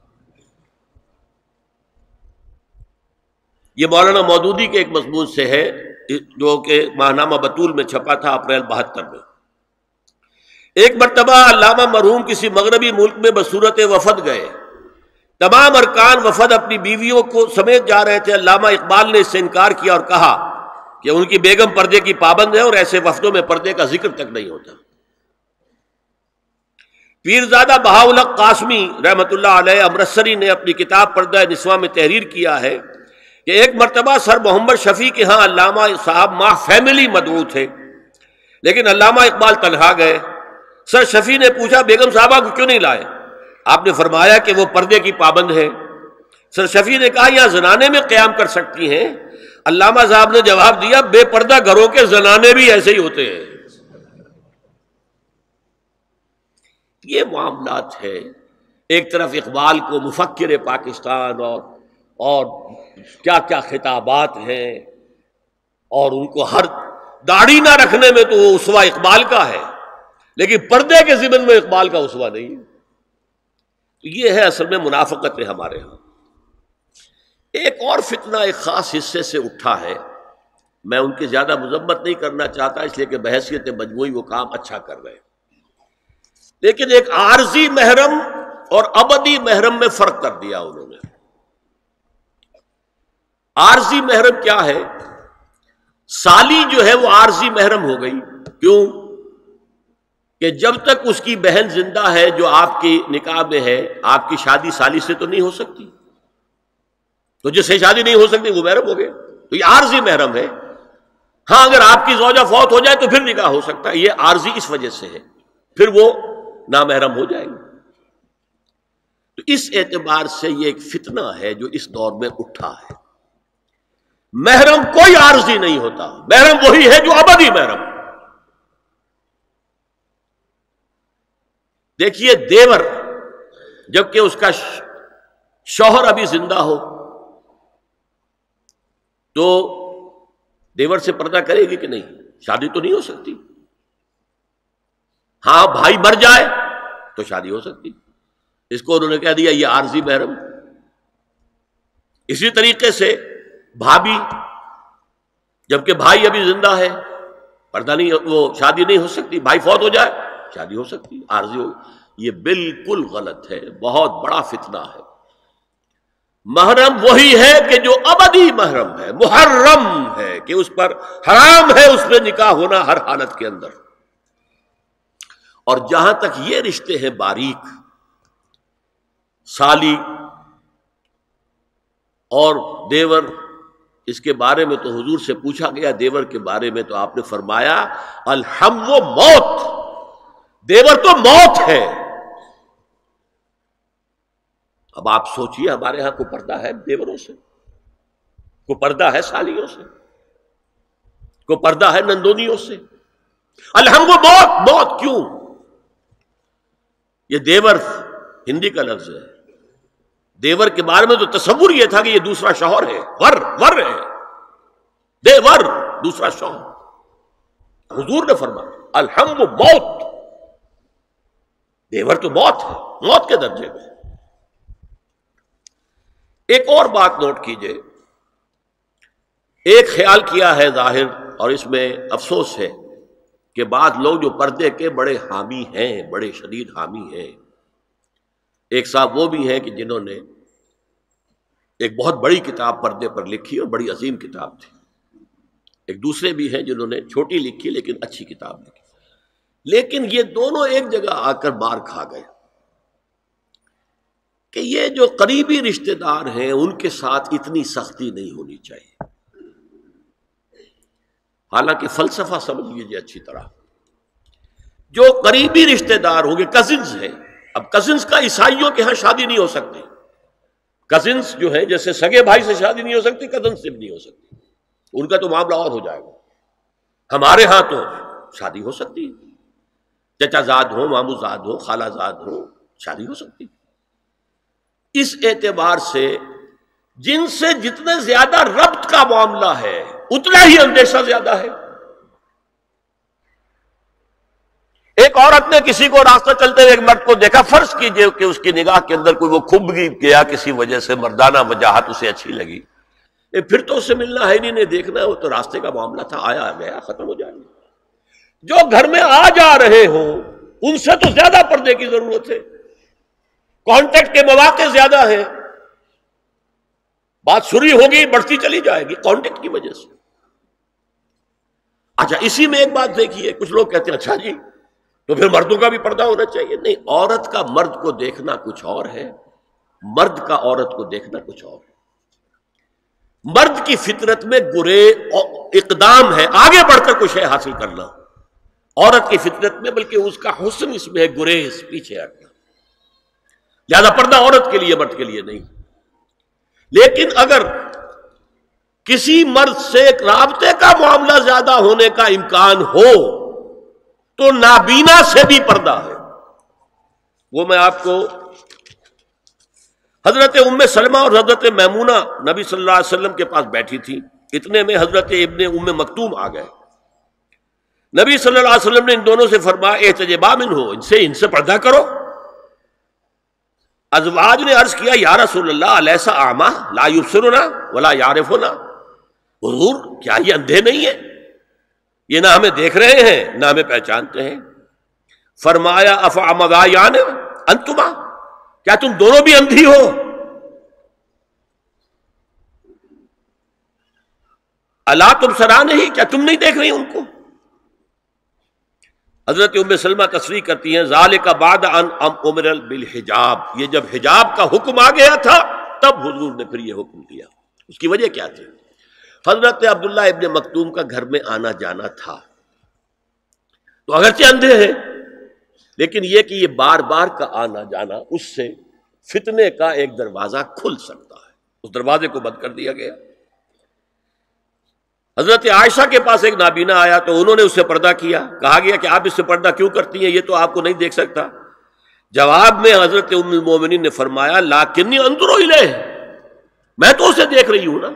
یہ مولانا مودودی کے ایک مضمون سے ہے جو کہ ماہنامہ بطول میں چھپا تھا اپریل 72 میں۔ ایک مرتبہ علامہ مرحوم کسی مغربی ملک میں بصورت وفد گئے، تمام ارکان وفد اپنی بیویوں کو سمیت جا رہے تھے۔ علامہ اقبال نے اس سے انکار کیا اور کہا کہ ان کی بیگم پردے کی پابند ہے اور ایسے وفدوں میں پردے کا ذکر تک نہیں ہوتا۔ پیرزادہ بہاؤالحق قاسمی رحمۃ اللہ علیہ امرتسری نے اپنی کتاب پردہ نسواں میں تحریر کیا ہے کہ ایک مرتبہ سر محمد شفیع کے ہاں علامہ صاحب ماہ فیملی مدعو تھے، لیکن علامہ اقبال تنہا گئے۔ سر شفیع نے پوچھا بیگم صاحبہ کو کیوں نہیں لائے؟ آپ نے فرمایا کہ وہ پردے کی پابند ہے۔ سر شفیع نے کہا یہاں زنانے میں قیام کر سکتی ہیں؟ علامہ صاحب نے جواب دیا بے پردہ گھروں کے زنانے بھی ایسے ہی ہوتے ہیں۔ یہ معاملات ہے۔ ایک طرف اقبال کو مفکر پاکستان اور کیا کیا خطابات ہیں، اور ان کو ہر داڑھی نہ رکھنے میں تو وہ اسوہ اقبال کا ہے، لیکن پردے کے ضمن میں اقبال کا اسوہ نہیں ہے۔ یہ ہے اصل میں منافقت ہمارے ہاں۔ ایک اور فتنہ ایک خاص حصے سے اٹھا ہے، میں ان کی زیادہ مذمت نہیں کرنا چاہتا اس لیے کہ بحیثیت مجموعی وہ کام اچھا کر رہے ہیں، لیکن ایک عارضی محرم اور ابدی محرم میں فرق کر دیا انہوں نے۔ عارضی محرم کیا ہے؟ سالی جو ہے وہ عارضی محرم ہو گئی. کیوں؟ کہ جب تک اس کی بہن زندہ ہے جو آپ کی نکاح میں ہے، آپ کی شادی سالی سے تو نہیں ہو سکتی. تو جس سے شادی نہیں ہو سکتی وہ محرم ہو گیا. تو یہ عارضی محرم ہے. ہاں اگر آپ کی زوجہ فوت ہو جائے تو پھر نکاح ہو سکتا ہے. یہ عارضی اس وجہ سے ہے، پھر وہ نامحرم ہو جائے گی. تو اس اعتبار سے یہ ایک فتنہ ہے جو اس دور میں اٹھا ہے. محرم کوئی عارضی نہیں ہوتا، محرم وہی ہے جو ابدی محرم. دیکھیے دیور، جبکہ اس کا شوہر ابھی زندہ ہو تو دیور سے پردہ کرے گی کہ نہیں؟ شادی تو نہیں ہو سکتی. ہاں بھائی مر جائے تو شادی ہو سکتی. اس کو انہوں نے کہہ دیا یہ عارضی محرم. اسی طریقے سے بھابھی، جبکہ بھائی ابھی زندہ ہے، پردہ نہیں، وہ شادی نہیں ہو سکتی. بھائی فوت ہو جائے شادی ہو سکتی، عارضی ہو. یہ بالکل غلط ہے، بہت بڑا فتنہ ہے. محرم وہی ہے کہ جو ابدی محرم ہے، محرم ہے کہ اس پر حرام ہے اس پہ نکاح ہونا ہر حالت کے اندر. اور جہاں تک یہ رشتے ہیں باریک، سالی اور دیور، اس کے بارے میں تو حضور سے پوچھا گیا دیور کے بارے میں، تو آپ نے فرمایا الحم و موت، دیور تو موت ہے. اب آپ سوچئے ہمارے ہاں کو پردہ ہے دیوروں سے، کو پردہ ہے سالیوں سے، کو پردہ ہے نندونیوں سے. الحم و موت، موت کیوں؟ یہ دیور ہندی کا لفظ ہے. دیور کے بارے میں تو تصور یہ تھا کہ یہ دوسرا شوہر ہے، ور ہے، دیور دوسرا شوہر. حضور نے فرمایا الحم و موت، دیور تو موت ہے، موت کے درجے میں. ایک اور بات نوٹ کیجئے، ایک خیال کیا ہے ظاہر، اور اس میں افسوس ہے کہ بعض لوگ جو پردے کے بڑے حامی ہیں، بڑے شدید حامی ہیں. ایک صاحب وہ بھی ہیں کہ جنہوں نے ایک بہت بڑی کتاب پردے پر لکھی اور بڑی عظیم کتاب تھی. ایک دوسرے بھی ہیں جنہوں نے چھوٹی لکھی لیکن اچھی کتاب لکھی. لیکن یہ دونوں ایک جگہ آ کر مار کھا گئے کہ یہ جو قریبی رشتہ دار ہیں ان کے ساتھ اتنی سختی نہیں ہونی چاہیے. حالانکہ فلسفہ سمجھ لیجیے اچھی طرح، جو قریبی رشتہ دار ہوں گے، کزنز ہیں. اب کزنز کا عیسائیوں کے ہاں شادی نہیں ہو سکتی. کزنز جو ہیں جیسے سگے بھائی سے شادی نہیں ہو سکتی، کزنز سے بھی نہیں ہو سکتی، ان کا تو معاملہ اور ہو جائے گا. ہمارے ہاں تو شادی ہو سکتی، چچا زاد ہو، مامو زاد ہو، خالہ زاد ہو، شادی ہو سکتی. اس اعتبار سے جن سے جتنے زیادہ ربط کا معاملہ ہے اتنا ہی اندیشہ زیادہ ہے. ایک عورت نے کسی کو راستہ چلتے ہوئے ایک مرد کو دیکھا، فرض کیجئے کہ اس کی نگاہ کے اندر کوئی وہ کھب گیا کسی وجہ سے، مردانہ وجاہت اسے اچھی لگی، پھر تو اسے ملنا ہے نہیں دیکھنا، وہ تو راستے کا معاملہ تھا، آیا گیا ختم ہو جائے گا. جو گھر میں آ جا رہے ہوں ان سے تو زیادہ پردے کی ضرورت ہے. کانٹیکٹ کے مواقع زیادہ ہیں، بات سری ہوگی بڑھتی چلی جائے گی کانٹیکٹ کی وجہ سے. اچھا اسی میں ایک بات دیکھیے، کچھ لوگ کہتے ہیں اچھا جی تو پھر مردوں کا بھی پردہ ہونا چاہیے. نہیں، عورت کا مرد کو دیکھنا کچھ اور ہے، مرد کا عورت کو دیکھنا کچھ اور ہے. مرد کی فطرت میں گرے اقدام ہے، آگے بڑھ کر کچھ ہے حاصل کرنا. عورت کی فطرت میں بلکہ اس کا حسن اس میں ہے گریز، پیچھے ہٹنا. لہذا پردہ عورت کے لیے، مرد کے لیے نہیں. لیکن اگر کسی مرد سے رابطے کا معاملہ زیادہ ہونے کا امکان ہو تو نابینا سے بھی پردہ ہے. وہ میں آپ کو حضرت ام سلمہ اور حضرت میمونہ نبی صلی اللہ علیہ وسلم کے پاس بیٹھی تھی، اتنے میں حضرت ابن ام مکتوم آ گئے. نبی صلی اللہ علیہ وسلم نے ان دونوں سے فرمایا احتجبا منہ، ان سے پردہ کرو. ازواج نے عرض کیا یا رسول اللہ الیس اعمی لا یبصرنا ولا یعرفنا، حضور کیا یہ اندھے نہیں ہیں؟ یہ نہ ہمیں دیکھ رہے ہیں نہ ہمیں پہچانتے ہیں. فرمایا افعمغایان انتما، کیا تم دونوں بھی اندھی ہو؟ الا تبصران ہی، کیا تم نہیں دیکھ رہی ان کو؟ حضرت ام سلمہ تصریح کرتی ہیں ذالک بعد ان امر بالحجاب، یہ جب حجاب کا حکم آ گیا تھا تب حضور نے پھر یہ حکم دیا۔ اس کی وجہ کیا تھی؟ حضرت عبداللہ ابن مکتوم کا گھر میں آنا جانا تھا، تو اگرچہ اندھے ہیں لیکن یہ کہ یہ بار بار کا آنا جانا، اس سے فتنے کا ایک دروازہ کھل سکتا ہے، اس دروازے کو بند کر دیا گیا۔ حضرت عائشہ کے پاس ایک نابینا آیا تو انہوں نے اس سے پردہ کیا، کہا گیا کہ آپ اس سے پردہ کیوں کرتی ہیں، یہ تو آپ کو نہیں دیکھ سکتا۔ جواب میں حضرت ام المومنین نے فرمایا لاکنی انظر الیہ، میں تو اسے دیکھ رہی ہوں نا۔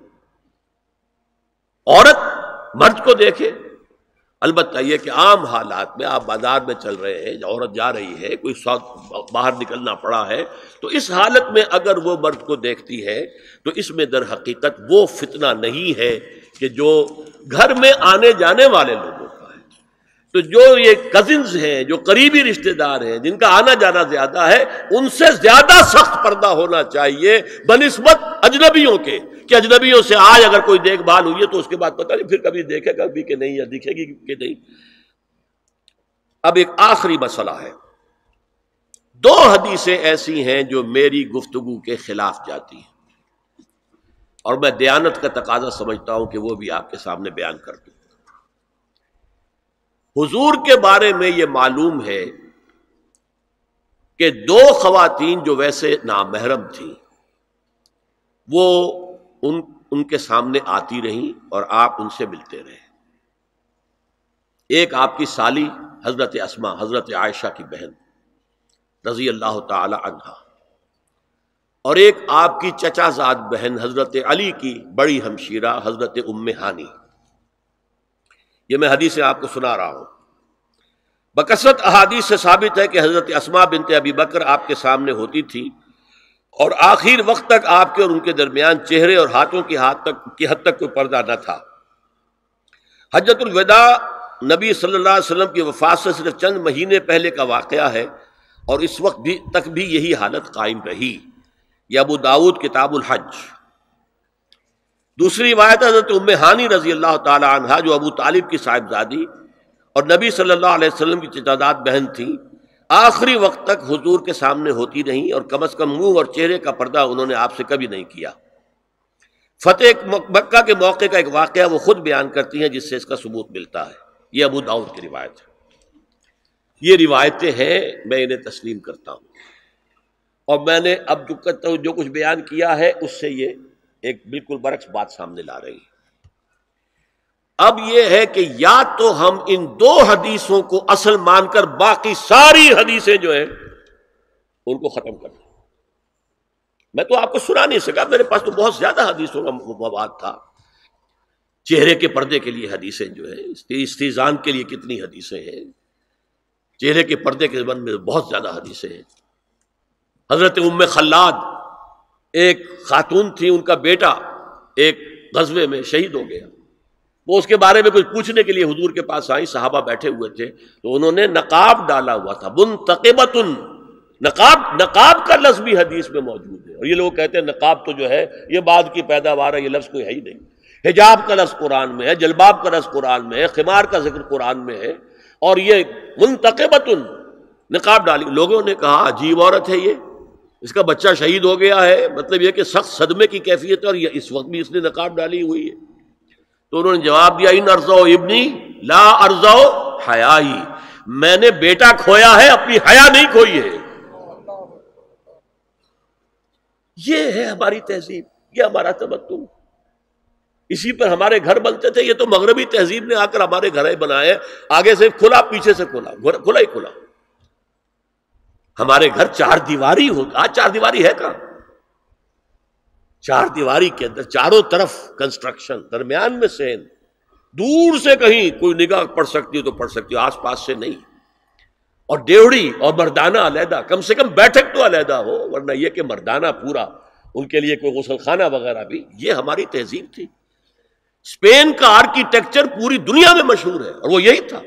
عورت مرد کو دیکھے، البتہ یہ کہ عام حالات میں آپ بازار میں چل رہے ہیں، عورت جا رہی ہے، کوئی باہر نکلنا پڑا ہے، تو اس حالت میں اگر وہ مرد کو دیکھتی ہے تو اس میں در حقیقت وہ فتنہ نہیں ہے کہ جو گھر میں آنے جانے والے لوگوں کا ہے۔ تو جو یہ کزنز ہیں، جو قریبی رشتہ دار ہیں، جن کا آنا جانا زیادہ ہے، ان سے زیادہ سخت پردہ ہونا چاہیے بنسبت اجنبیوں کے، کہ اجنبیوں سے آج اگر کوئی دیکھ بھال ہوئی ہے تو اس کے بعد پتہ نہیں پھر کبھی دیکھے گا بھی کہ نہیں، یا دکھے گی کہ نہیں۔ اب ایک آخری مسئلہ ہے، دو حدیثیں ایسی ہیں جو میری گفتگو کے خلاف جاتی ہیں، اور میں دیانت کا تقاضا سمجھتا ہوں کہ وہ بھی آپ کے سامنے بیان کر دوں۔ حضور کے بارے میں یہ معلوم ہے کہ دو خواتین جو ویسے نامحرم تھیں وہ ان کے سامنے آتی رہیں اور آپ ان سے ملتے رہے۔ ایک آپ کی سالی حضرت اسما، حضرت عائشہ کی بہن رضی اللہ تعالی عنہا، اور ایک آپ کی چچا زاد بہن حضرت علی کی بڑی ہمشیرہ حضرت ام ہانی۔ یہ میں حدیث آپ کو سنا رہا ہوں۔ بکثرت احادیث سے ثابت ہے کہ حضرت اسما بنت ابی بکر آپ کے سامنے ہوتی تھی، اور آخر وقت تک آپ کے اور ان کے درمیان چہرے اور ہاتھوں کی حد تک کوئی پردہ نہ تھا۔ حجۃ الوداع نبی صلی اللہ علیہ وسلم کی وفات سے صرف چند مہینے پہلے کا واقعہ ہے، اور اس وقت تک بھی یہی حالت قائم رہی۔ یہ ابو داؤد کتاب الحج۔ دوسری روایت حضرت ام ہانی رضی اللہ تعالی عنہا، جو ابو طالب کی صاحبزادی اور نبی صلی اللہ علیہ وسلم کی چچا بہن تھیں، آخری وقت تک حضور کے سامنے ہوتی رہیں، اور کم از کم منہ اور چہرے کا پردہ انہوں نے آپ سے کبھی نہیں کیا۔ فتح مکہ کے موقع کا ایک واقعہ وہ خود بیان کرتی ہیں جس سے اس کا ثبوت ملتا ہے۔ یہ ابو داؤد کی روایت ہے۔ یہ روایتیں ہیں، میں انہیں تسلیم کرتا ہوں، اور میں نے اب جو کچھ بیان کیا ہے اس سے یہ ایک بالکل برعکس بات سامنے لا رہی ہے۔ اب یہ ہے کہ یا تو ہم ان دو حدیثوں کو اصل مان کر باقی ساری حدیثیں جو ہیں ان کو ختم کر دیں۔ میں تو آپ کو سنا نہیں سکا، میرے پاس تو بہت زیادہ حدیثوں کا مواد تھا۔ چہرے کے پردے کے لیے حدیثیں جو ہے، استیزان کے لیے کتنی حدیثیں ہیں، چہرے کے پردے کے بارے میں بہت زیادہ حدیثیں ہیں۔ حضرت ام خلاد ایک خاتون تھی، ان کا بیٹا ایک غزوے میں شہید ہو گیا، وہ اس کے بارے میں کچھ پوچھنے کے لیے حضور کے پاس آئی، صحابہ بیٹھے ہوئے تھے، تو انہوں نے نقاب ڈالا ہوا تھا، منتقبۃ، نقاب کا لفظ بھی حدیث میں موجود ہے، اور یہ لوگ کہتے ہیں نقاب تو جو ہے یہ بعد کی پیداوار ہے، یہ لفظ کوئی ہے ہی نہیں۔ حجاب کا لفظ قرآن میں ہے، جلباب کا لفظ قرآن میں ہے، خمار کا ذکر قرآن میں ہے، اور یہ منتقبۃ، نقاب ڈالی۔ لوگوں نے کہا عجیب عورت ہے یہ، اس کا بچہ شہید ہو گیا ہے، مطلب یہ کہ سخت صدمے کی کیفیت ہے، اور یہ اس وقت بھی اس نے نقاب ڈالی ہوئی ہے۔ تو انہوں نے جواب دیا ان ارزو ابنی لا ارزو حیائی، میں نے بیٹا کھویا ہے، اپنی حیا نہیں کھوئی ہے۔ یہ ہے ہماری تہذیب، یہ ہمارا تمدن، اسی پر ہمارے گھر بنتے تھے۔ یہ تو مغربی تہذیب نے آ کر ہمارے گھر بنائے، آگے سے کھلا پیچھے سے کھلا، کھلا ہی کھلا۔ ہمارے گھر چار دیواری ہو، آج چار دیواری ہے کہاں؟ چار دیواری کے اندر چاروں طرف کنسٹرکشن، درمیان میں سین، دور سے کہیں کوئی نگاہ پڑ سکتی ہو تو پڑ سکتی ہو، آس پاس سے نہیں، اور ڈیوڑی اور مردانہ علیحدہ، کم سے کم بیٹھک تو علیحدہ ہو، ورنہ یہ کہ مردانہ پورا، ان کے لیے کوئی غسل خانہ وغیرہ بھی۔ یہ ہماری تہذیب تھی۔ اسپین کا آرکیٹیکچر پوری دنیا میں مشہور ہے، اور وہ یہی تھا،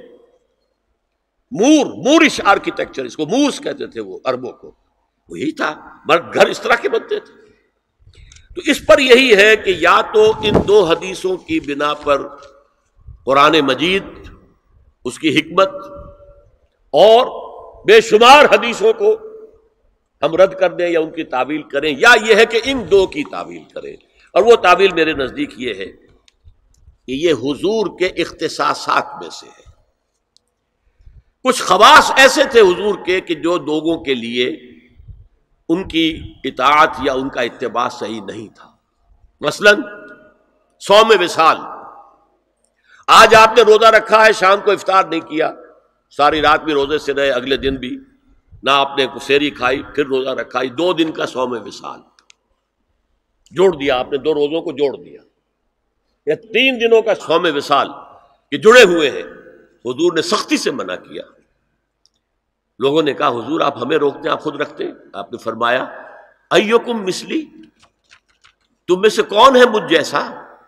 مورش آرکیٹیکچر، اس کو مورس کہتے تھے وہ عربوں کو، وہ یہی تھا، مرد گھر اس طرح کے بنتے تھے۔ تو اس پر یہی ہے کہ یا تو ان دو حدیثوں کی بنا پر قرآن مجید، اس کی حکمت اور بے شمار حدیثوں کو ہم رد کر دیں یا ان کی تعویل کریں، یا یہ ہے کہ ان دو کی تعویل کریں. اور وہ تعویل میرے نزدیک یہ ہے کہ یہ حضور کے اختصاصات میں سے ہے. کچھ خواص ایسے تھے حضور کے کہ جو لوگوں کے لیے ان کی اطاعت یا ان کا اتباع صحیح نہیں تھا. مثلا صوم وصال، آج آپ نے روزہ رکھا ہے، شام کو افطار نہیں کیا، ساری رات بھی روزے سے رہے، اگلے دن بھی نہ آپ نے سحری کھائی، پھر روزہ رکھا، 2 دن کا صوم وصال جوڑ دیا آپ نے، 2 روزوں کو جوڑ دیا، یا 3 دنوں کا صوم وصال یہ جڑے ہوئے ہیں. حضور نے سختی سے منع کیا. لوگوں نے کہا حضور آپ ہمیں روکتے ہیں، آپ خود رکھتے ہیں. آپ نے فرمایا ایکم مثلی، تم میں سے کون ہے مجھ جیسا؟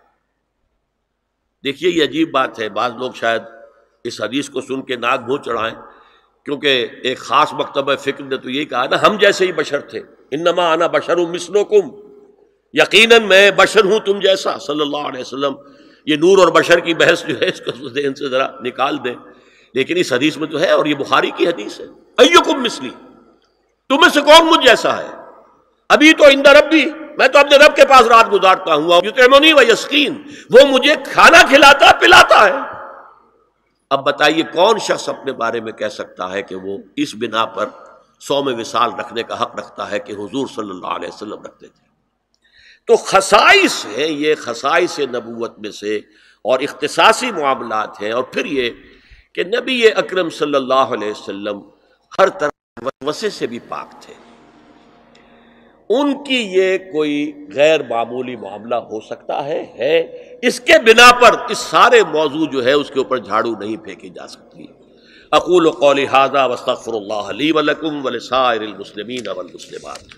دیکھیے یہ عجیب بات ہے، بعض لوگ شاید اس حدیث کو سن کے ناک منہ چڑھائیں، کیونکہ ایک خاص مکتبہ فکر نے تو یہی کہا نا ہم جیسے ہی بشر تھے، انما انا بشر مثلکم، یقیناً میں بشر ہوں تم جیسا. صلی اللہ علیہ وسلم. یہ نور اور بشر کی بحث جو ہے اس کو ذہن سے ذرا نکال دیں، لیکن اس حدیث میں تو ہے، اور یہ بخاری کی حدیث ہے. ایکم مثلی، تم میں سے کون مجھ جیسا ہے؟ ابھی تو عند ربی، میں تو اپنے رب کے پاس رات گزارتا ہوں، یطعمنی و یسقین، وہ مجھے کھانا کھلاتا پلاتا ہے. اب بتائیے کون شخص اپنے بارے میں کہہ سکتا ہے کہ وہ اس بنا پر صوم وصال رکھنے کا حق رکھتا ہے کہ حضور صلی اللہ علیہ وسلم رکھتے تھے؟ تو خصائص ہیں، یہ خصائص نبوت میں سے اور اختصاصی معاملات ہیں. اور پھر یہ کہ نبی اکرم صلی اللہ علیہ وسلم ہر طرح وسوسے سے بھی پاک تھے. ان کی یہ کوئی غیر معمولی معاملہ ہو سکتا ہے اس کے بنا پر اس سارے موضوع جو ہے اس کے اوپر جھاڑو نہیں پھینکی جا سکتی. اقول قولی ھذا واستغفر اللہ لی ولکم ولسائر المسلمین والمسلمات.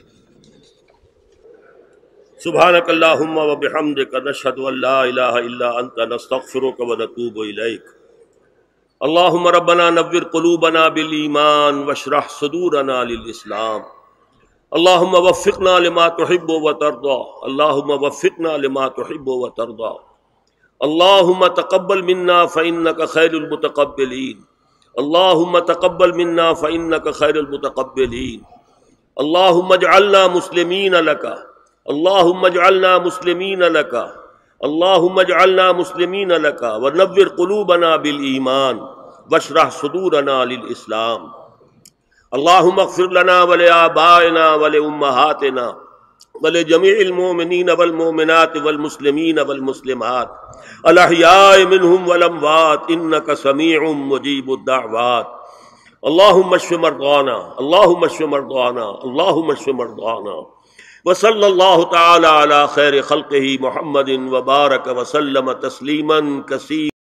سبحانک اللہم وبحمدک نشہد ان لا الہ الا انت نستغفرک ونتوب الیک. اللہم ربنا نور قلوبنا بالایمان واشرح صدورنا للاسلام. اللہم وفقنا لما تحب وترضى. اللہم وفقنا لما تحب وترضى. اللہم تقبل منا فإنک خیر المتقبلین. اللہم تقبل منا فإنک خیر المتقبلین. اللہم اجعلنا مسلمین لک. اللہم اجعلنا مسلمین لک. اللہم اجعلنا مسلمین لک ونور قلوبنا بالایمان واشرح صدورنا للاسلام. اللہم اغفر لنا ولآبائنا ولأمہاتنا ولجمیع المؤمنین والمؤمنات والمسلمین والمسلمات الاحیاء منہم والاموات انک سمیع مجیب الدعوات. اللہم اشف مرضانا، اللہم اشف مرضانا، اللہم اشف مرضانا. وصلی اللہ تعالی علی خیر خلقہ محمد وبارک وسلم تسلیما کثیرا.